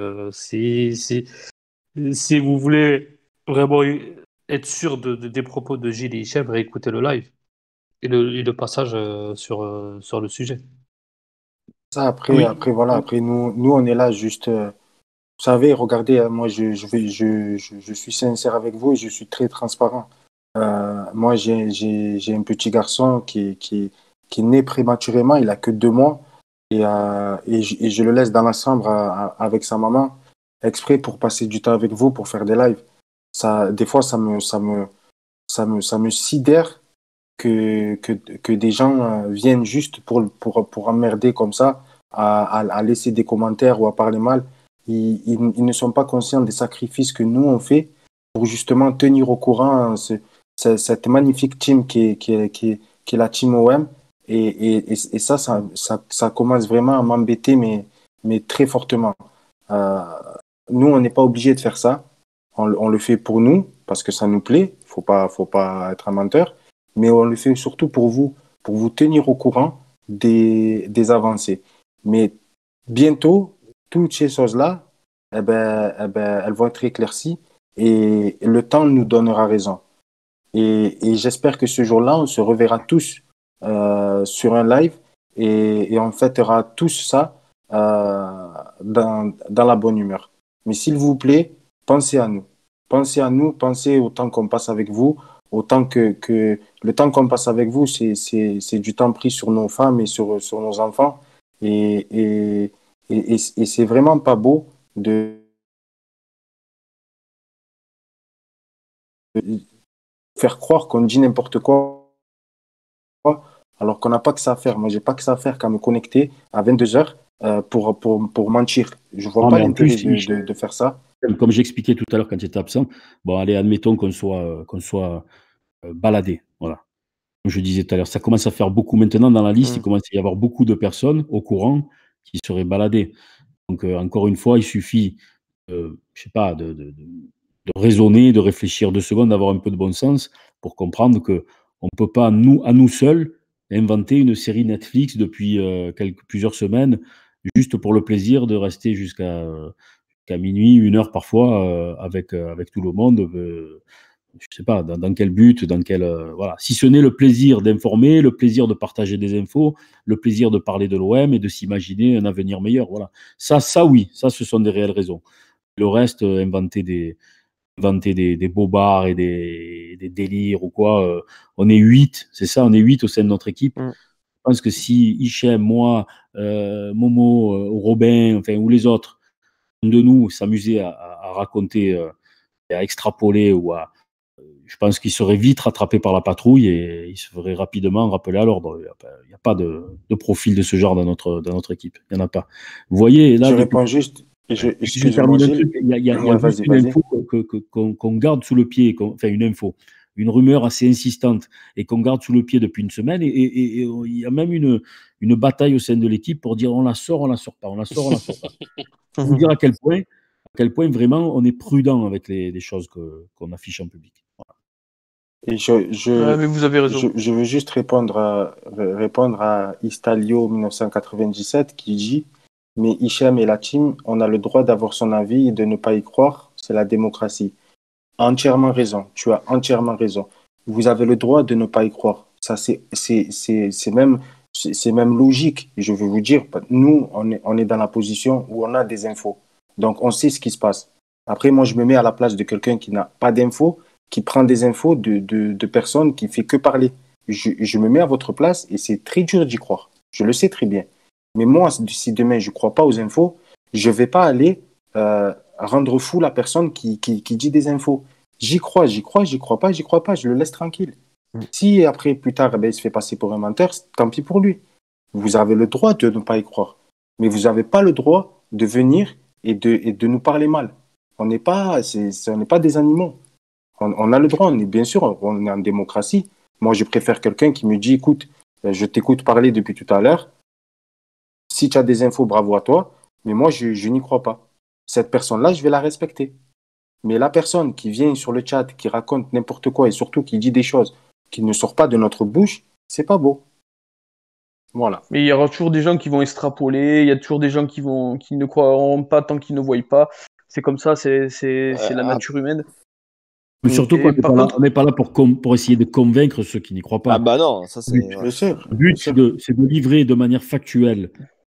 si vous voulez vraiment être sûr des propos de Gilles et Hichem, réécoutez le live et le passage sur le sujet. Ça, Oui. voilà, après, nous, on est là juste. Vous savez, regardez, moi, je suis sincère avec vous et je suis très transparent. Moi, j'ai un petit garçon qui est né prématurément, il a que 2 mois, et je le laisse dans la chambre avec sa maman, exprès pour passer du temps avec vous, pour faire des lives. Ça, des fois, ça me sidère que des gens viennent juste pour emmerder comme ça, à laisser des commentaires ou à parler mal. Ils ne sont pas conscients des sacrifices que nous on fait pour justement tenir au courant cette magnifique team qui est la team OM. Et ça commence vraiment à m'embêter, mais très fortement. Nous, on n'est pas obligé de faire ça. On le fait pour nous, parce que ça nous plaît. Faut pas être un menteur. Mais on le fait surtout pour vous tenir au courant des avancées. Mais bientôt, toutes ces choses-là, elles vont être éclaircies et le temps nous donnera raison. Et j'espère que ce jour-là, on se reverra tous sur un live et on fêtera tous ça dans la bonne humeur. Mais s'il vous plaît, pensez à nous. Pensez à nous, pensez au temps qu'on passe avec vous, autant que le temps qu'on passe avec vous, c'est du temps pris sur nos femmes et sur nos enfants. Et c'est vraiment pas beau de faire croire qu'on dit n'importe quoi alors qu'on n'a pas que ça à faire. Moi, j'ai pas que ça à faire qu'à me connecter à 22h pour mentir. Je vois Non, pas mais en l'intérêt plus, de faire ça. comme j'expliquais tout à l'heure quand j'étais absent, bon, allez, admettons qu'on soit baladé. Voilà. Comme je disais tout à l'heure, ça commence à faire beaucoup. Maintenant, dans la liste, il commence à y avoir beaucoup de personnes au courant qui seraient baladées. Donc, encore une fois, il suffit, je sais pas, de raisonner, de réfléchir 2 secondes, d'avoir un peu de bon sens pour comprendre que on peut pas, à nous seuls, inventer une série Netflix depuis plusieurs semaines, juste pour le plaisir de rester jusqu'à minuit, 1 heure parfois, avec tout le monde. Je sais pas, dans quel but, voilà. Si ce n'est le plaisir d'informer, le plaisir de partager des infos, le plaisir de parler de l'OM et de s'imaginer un avenir meilleur, voilà. Ça oui, ça, ce sont des réelles raisons. Le reste, inventer des bobards et des délires ou quoi, on est 8, c'est ça, on est 8 au sein de notre équipe. Je pense que si Hichem, moi, Momo, Robin, enfin, ou les autres de nous s'amusaient à raconter, et à extrapoler je pense qu'il serait vite rattrapé par la patrouille et il se ferait rapidement rappeler à l'ordre. Il n'y a pas de profil de ce genre dans notre équipe. Il n'y en a pas. Vous voyez, là, Je réponds juste, je excusez-moi, termine un Gilles. truc. Il y a Ouais, juste vas-y, une vas-y. info qu'on garde sous le pied, enfin une info, une rumeur assez insistante et qu'on garde sous le pied depuis une semaine. Et il y a même une bataille au sein de l'équipe pour dire on la sort pas, on la sort, on la sort pas. Pour vous dire à quel point vraiment on est prudent avec les choses qu'on affiche en public. Voilà. Et Mais vous avez raison. je veux juste répondre à Istalio 1997 qui dit mais Hichem et la team, on a le droit d'avoir son avis et de ne pas y croire, c'est la démocratie. Entièrement raison, tu as entièrement raison. Vous avez le droit de ne pas y croire. Ça, c'est même logique. Je veux vous dire, nous, on est dans la position où on a des infos. Donc, on sait ce qui se passe. Après, moi, je me mets à la place de quelqu'un qui n'a pas d'infos, qui prend des infos de personnes qui fait que parler. Je me mets à votre place et c'est très dur d'y croire. Je le sais très bien. Mais moi, si demain je ne crois pas aux infos, je ne vais pas aller rendre fou la personne qui dit des infos. J'y crois, j'y crois pas, je le laisse tranquille. Si après, plus tard, il se fait passer pour un menteur, tant pis pour lui. Vous avez le droit de ne pas y croire. Mais vous n'avez pas le droit de venir et de nous parler mal. On n'est pas des animaux. On a le droit, bien sûr, on est en démocratie. Moi, je préfère quelqu'un qui me dit, écoute, je t'écoute parler depuis tout à l'heure. Si tu as des infos, bravo à toi. Mais moi, je n'y crois pas. Cette personne-là, je vais la respecter. Mais la personne qui vient sur le chat, qui raconte n'importe quoi et surtout qui dit des choses qui ne sortent pas de notre bouche, c'est pas beau. Voilà. Mais il y aura toujours des gens qui vont extrapoler, il y a toujours des gens qui ne croiront pas tant qu'ils ne voient pas. C'est comme ça, c'est la nature humaine. Mais surtout Et qu'on par contre, n'est pas là pour essayer de convaincre ceux qui n'y croient pas. Ah bah non, ça c'est. Bien sûr. Le but, c'est de livrer de manière factuelle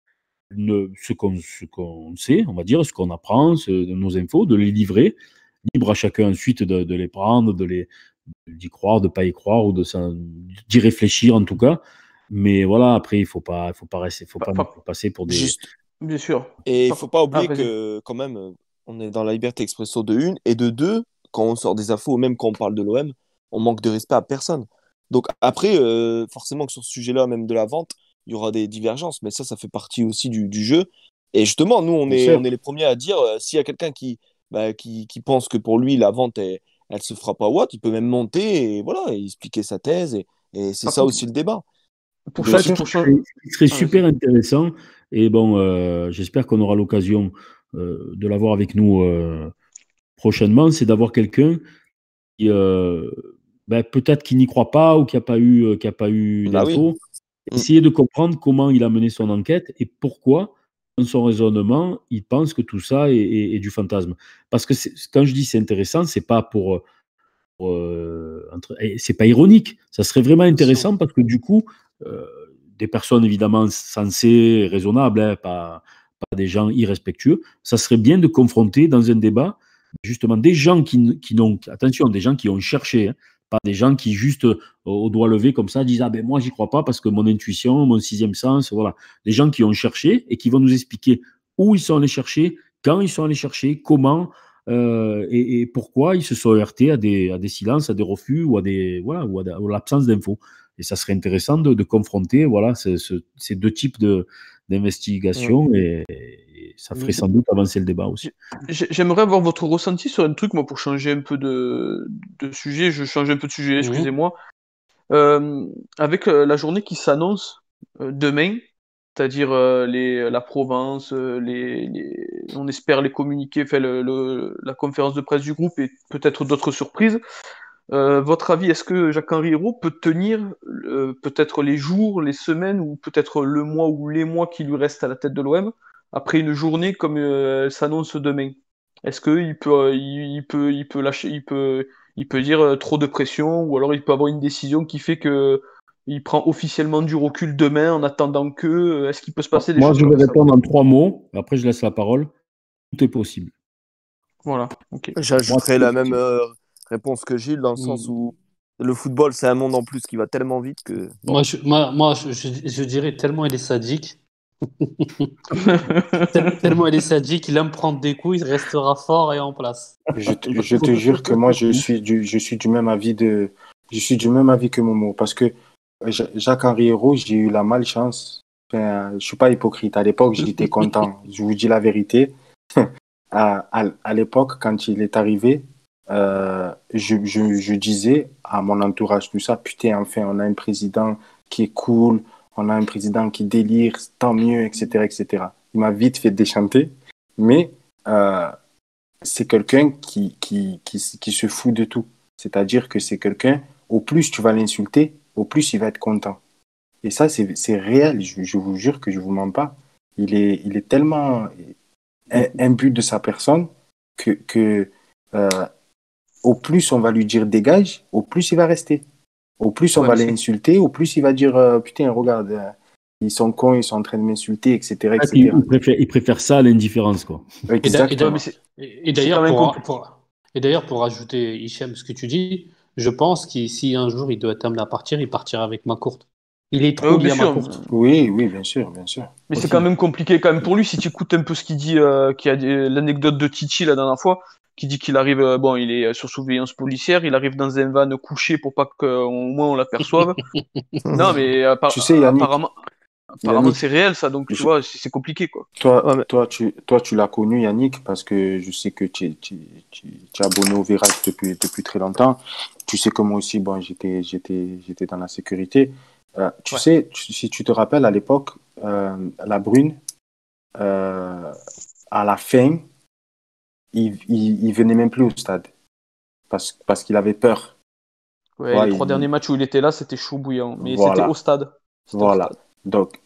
ce qu'on sait, on va dire, ce qu'on apprend, nos infos, de les livrer. Libre à chacun ensuite de les prendre, d'y croire, de ne pas y croire, ou d'y réfléchir en tout cas. Mais voilà, après, il faut pas passer pour des. Juste. bien sûr. Et il faut pas oublier vas-y. que quand même, on est dans la liberté expresso de une et de deux, quand on sort des infos, ou même quand on parle de l'OM, on manque de respect à personne. Donc après, forcément que sur ce sujet-là, même de la vente, il y aura des divergences, mais ça fait partie aussi du jeu. Et justement, nous, on Bien sûr. est les premiers à dire, s'il y a quelqu'un qui pense que pour lui, la vente, elle se fera pas what, il peut même monter et voilà, et expliquer sa thèse. Et c'est Par ça contre, aussi le débat. Pour Bien ça, sûr. pour changer. Ce qui serait Ah, super intéressant, et bon, j'espère qu'on aura l'occasion de l'avoir avec nous prochainement, c'est d'avoir quelqu'un qui, peut-être qui n'y croit pas ou qui n'a pas eu Bah oui. d'infos, Essayer de comprendre comment il a mené son enquête et pourquoi, dans son raisonnement, il pense que tout ça est du fantasme. Parce que quand je dis c'est intéressant, c'est pas c'est pas ironique. Ça serait vraiment intéressant parce que du coup, des personnes évidemment sensées, raisonnables, hein, pas des gens irrespectueux, ça serait bien de confronter dans un débat justement des gens qui n'ont, attention, des gens qui ont cherché, hein, pas des gens qui juste au doigt levé comme ça disent ah ben moi j'y crois pas parce que mon intuition, mon sixième sens, voilà. Des gens qui ont cherché et qui vont nous expliquer où ils sont allés chercher, quand ils sont allés chercher, comment et pourquoi ils se sont heurtés à des silences, à des refus ou à l'absence d'infos. Et ça serait intéressant de confronter voilà, ces deux types d'investigation et ça ferait sans doute avancer le débat aussi. J'aimerais avoir votre ressenti sur un truc, moi, pour changer un peu de sujet. Je change un peu de sujet, excusez-moi. Avec la journée qui s'annonce demain, c'est-à-dire la Provence, on espère les communiqués, la conférence de presse du groupe et peut-être d'autres surprises. Votre avis, est-ce que Jacques-Henri Hérault peut tenir peut-être les jours, les semaines ou peut-être le mois ou les mois qui lui restent à la tête de l'OM après une journée comme elle s'annonce demain? Est-ce qu'il peut, il peut lâcher, il peut dire trop de pression ou alors il peut avoir une décision qui fait que il prend officiellement du recul demain en attendant que. Est-ce qu'il peut se passer des Moi, choses je vais comme ça? répondre en 3 mots. Après, je laisse la parole. Tout est possible. Voilà. Ok. J'ajouterais la même réponse que Gilles, dans le sens où le football, c'est un monde en plus qui va tellement vite que. Moi, je dirais tellement il est sadique. Tellement il est sadique, il aime prendre des coups, il restera fort et en place. Je te jure que moi, je suis du même avis que Momo. Parce que Jacques-Henri Hérault, j'ai eu la malchance. Enfin, je suis pas hypocrite. À l'époque, j'étais content. Je vous dis la vérité. À l'époque, quand il est arrivé, je disais à mon entourage tout ça, putain, enfin, on a un président qui est cool, on a un président qui délire, tant mieux, etc., etc. Il m'a vite fait déchanter, mais c'est quelqu'un qui se fout de tout. C'est-à-dire que c'est quelqu'un, au plus tu vas l'insulter, au plus il va être content. Et ça, c'est réel, je vous jure que je vous mens pas. Il est tellement imbu de sa personne que au plus on va lui dire dégage, au plus il va rester. Au plus on va l'insulter, au plus il va dire putain, regarde, ils sont cons, ils sont en train de m'insulter, etc. etc. Il préfère ça à l'indifférence, quoi. Exactement. Et d'ailleurs, pour ajouter, Hichem, ce que tu dis, je pense que si un jour il doit être amené à partir, il partira avec Macourte. Il est trop bien Macourte. Oui, bien sûr, bien sûr. Mais c'est quand même compliqué quand même pour lui. Si tu écoutes un peu ce qu'il dit, qu'il y a l'anecdote de Titi la dernière fois, qui dit qu'il arrive, bon, il est sur surveillance policière, il arrive dans un van couché pour pas qu'au moins on l'aperçoive. Non, mais tu sais, Yannick, apparemment c'est réel ça, donc tu vois, c'est compliqué quoi. Toi, tu l'as connu, Yannick, parce que je sais que tu es abonné au Virage depuis très longtemps. Tu sais que moi aussi, bon, j'étais dans la sécurité. Tu sais, si tu te rappelles, à l'époque, la Brune, à la fin, il venait même plus au stade parce qu'il avait peur. Ouais, les 3 derniers matchs où il était là, c'était chaud bouillant, mais c'était au stade. Voilà. Donc,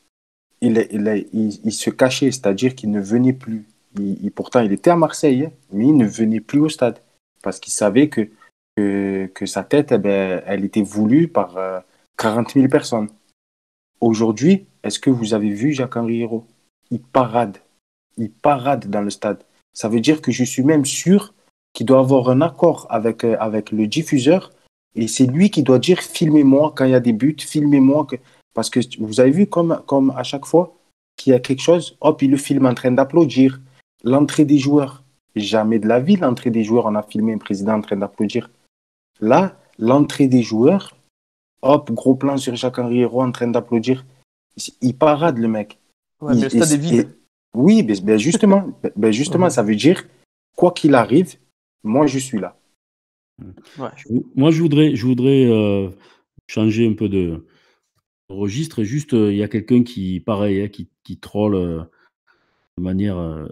il se cachait, c'est-à-dire qu'il ne venait plus. Pourtant, il était à Marseille, hein, mais il ne venait plus au stade parce qu'il savait que sa tête, eh ben, elle était voulue par 40 000 personnes. Aujourd'hui, est-ce que vous avez vu Jacques-Henri Hérault? Il parade dans le stade. Ça veut dire que je suis même sûr qu'il doit avoir un accord avec le diffuseur et c'est lui qui doit dire filmez-moi quand il y a des buts, filmez-moi. Parce que vous avez vu comme à chaque fois qu'il y a quelque chose, hop, il le filme en train d'applaudir. L'entrée des joueurs. Jamais de la vie, l'entrée des joueurs, on a filmé un président en train d'applaudir. Là, l'entrée des joueurs, hop, gros plan sur Jacques-Henri Hérault en train d'applaudir. Il parade, le mec. Ouais, mais le stade est vide. Oui, ben justement, ça veut dire, quoi qu'il arrive, moi, je suis là. Ouais. Moi, je voudrais changer un peu de registre. Juste, il y a quelqu'un qui, pareil, hein, qui troll de manière...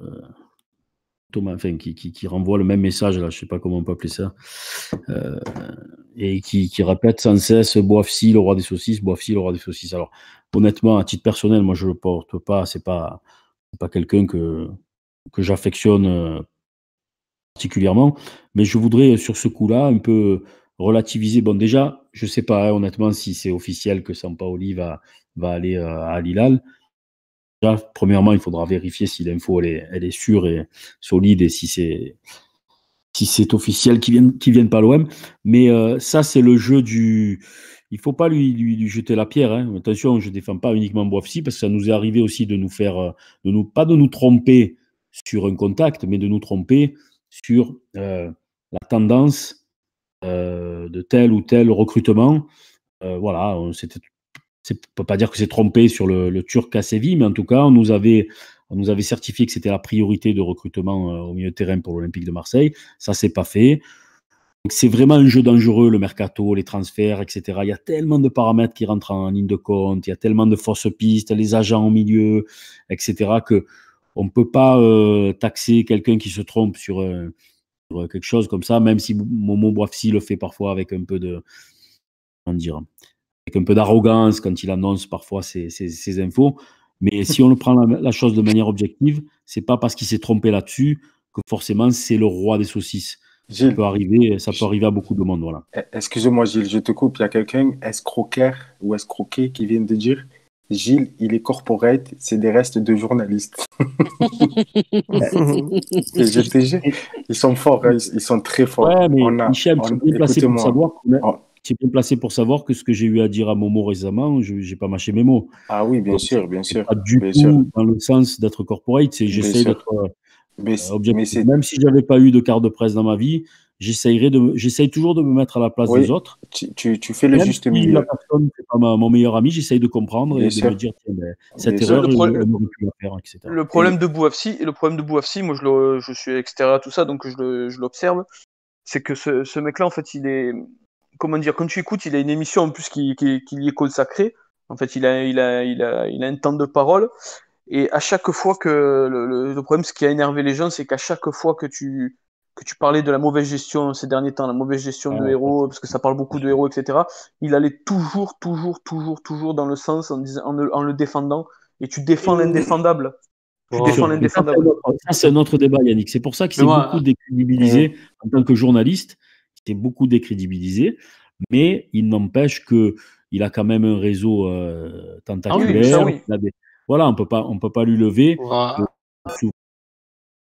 enfin, qui renvoie le même message, là, je ne sais pas comment on peut appeler ça, et qui répète sans cesse « Boafsi, le roi des saucisses, Boafsi, le roi des saucisses ». Alors, honnêtement, à titre personnel, moi, je le porte pas. C'est pas quelqu'un que j'affectionne particulièrement. Mais je voudrais, sur ce coup-là, un peu relativiser. Bon, déjà, je sais pas, honnêtement, si c'est officiel que Sampaoli va aller à Al Hilal. Déjà, premièrement, il faudra vérifier si l'info elle est sûre et solide et si c'est officiel qu'ils viennent pas à l'OM. Mais ça, c'est le jeu du. Il faut pas lui jeter la pierre. Hein. Attention, je défends pas uniquement Boafsi parce que ça nous est arrivé aussi de nous faire, pas de nous tromper sur un contact, mais de nous tromper sur la tendance de tel ou tel recrutement. Voilà, on peut pas dire que c'est trompé sur le Turc à Séville, mais en tout cas, on nous avait certifié que c'était la priorité de recrutement au milieu de terrain pour l'Olympique de Marseille. Ça, c'est pas fait. Donc, c'est vraiment un jeu dangereux, le mercato, les transferts, etc. Il y a tellement de paramètres qui rentrent en ligne de compte, il y a tellement de fausses pistes, les agents au milieu, etc., que on ne peut pas taxer quelqu'un qui se trompe sur quelque chose comme ça, même si Momo Boafsi le fait parfois avec un peu de, comment dire, avec un peu d'arrogance quand il annonce parfois ses infos. Mais si on le prend la chose de manière objective, c'est pas parce qu'il s'est trompé là-dessus que forcément c'est le roi des saucisses. Ça Gilles, peut arriver à beaucoup de monde, voilà. excusez-moi Gilles, je te coupe. Il y a quelqu'un, escroquer ou escroquer, qui vient de dire Gilles, il est corporate, c'est des restes de journalistes. Et je te jure, ils sont forts, hein, ils sont très forts. Ouais, mais Michel, tu es bien placé pour écoutez-moi. savoir Oh, tu es bien placé pour savoir que ce que j'ai eu à dire à Momo récemment, je n'ai pas mâché mes mots. ah oui, bien Donc, sûr, bien c'est sûr, pas du bien sûr, tout dans le sens d'être corporate, c'est bien j'essaie sûr. d'être Mais objectif. c'est, Même si j'avais pas eu de carte de presse dans ma vie, j'essaye toujours de me mettre à la place des oui, autres. tu fais le Même juste si la milieu, personne n'est pas mon meilleur ami, j'essaye de comprendre bien et de me sûr, dire, tiens, ben, bien cette sûr. erreur, Le, on pro- aurait pu la faire, etc. le Et problème de Bouafsi, moi je suis extérieur à tout ça, donc je l'observe, c'est que ce mec-là, en fait, il est, comment dire, quand tu écoutes, il a une émission en plus qui lui est consacrée. En fait, il a un temps de parole. Et à chaque fois que le problème, ce qui a énervé les gens, c'est qu'à chaque fois que tu parlais de la mauvaise gestion ces derniers temps, la mauvaise gestion de Ah, Héros, parce que ça parle beaucoup de Héros, etc., il allait toujours dans le sens en le défendant. Et tu défends l'indéfendable. Tu bien défends sûr. Mais l'indéfendable. ça, c'est un autre débat, Yannick. C'est pour ça que Mais c'est beaucoup moi, décrédibilisé en tant que journaliste. C'est beaucoup décrédibilisé, mais il n'empêche que il a quand même un réseau ah oui, Ça tentaculaire. oui. Voilà, on peut pas lui lever. voilà.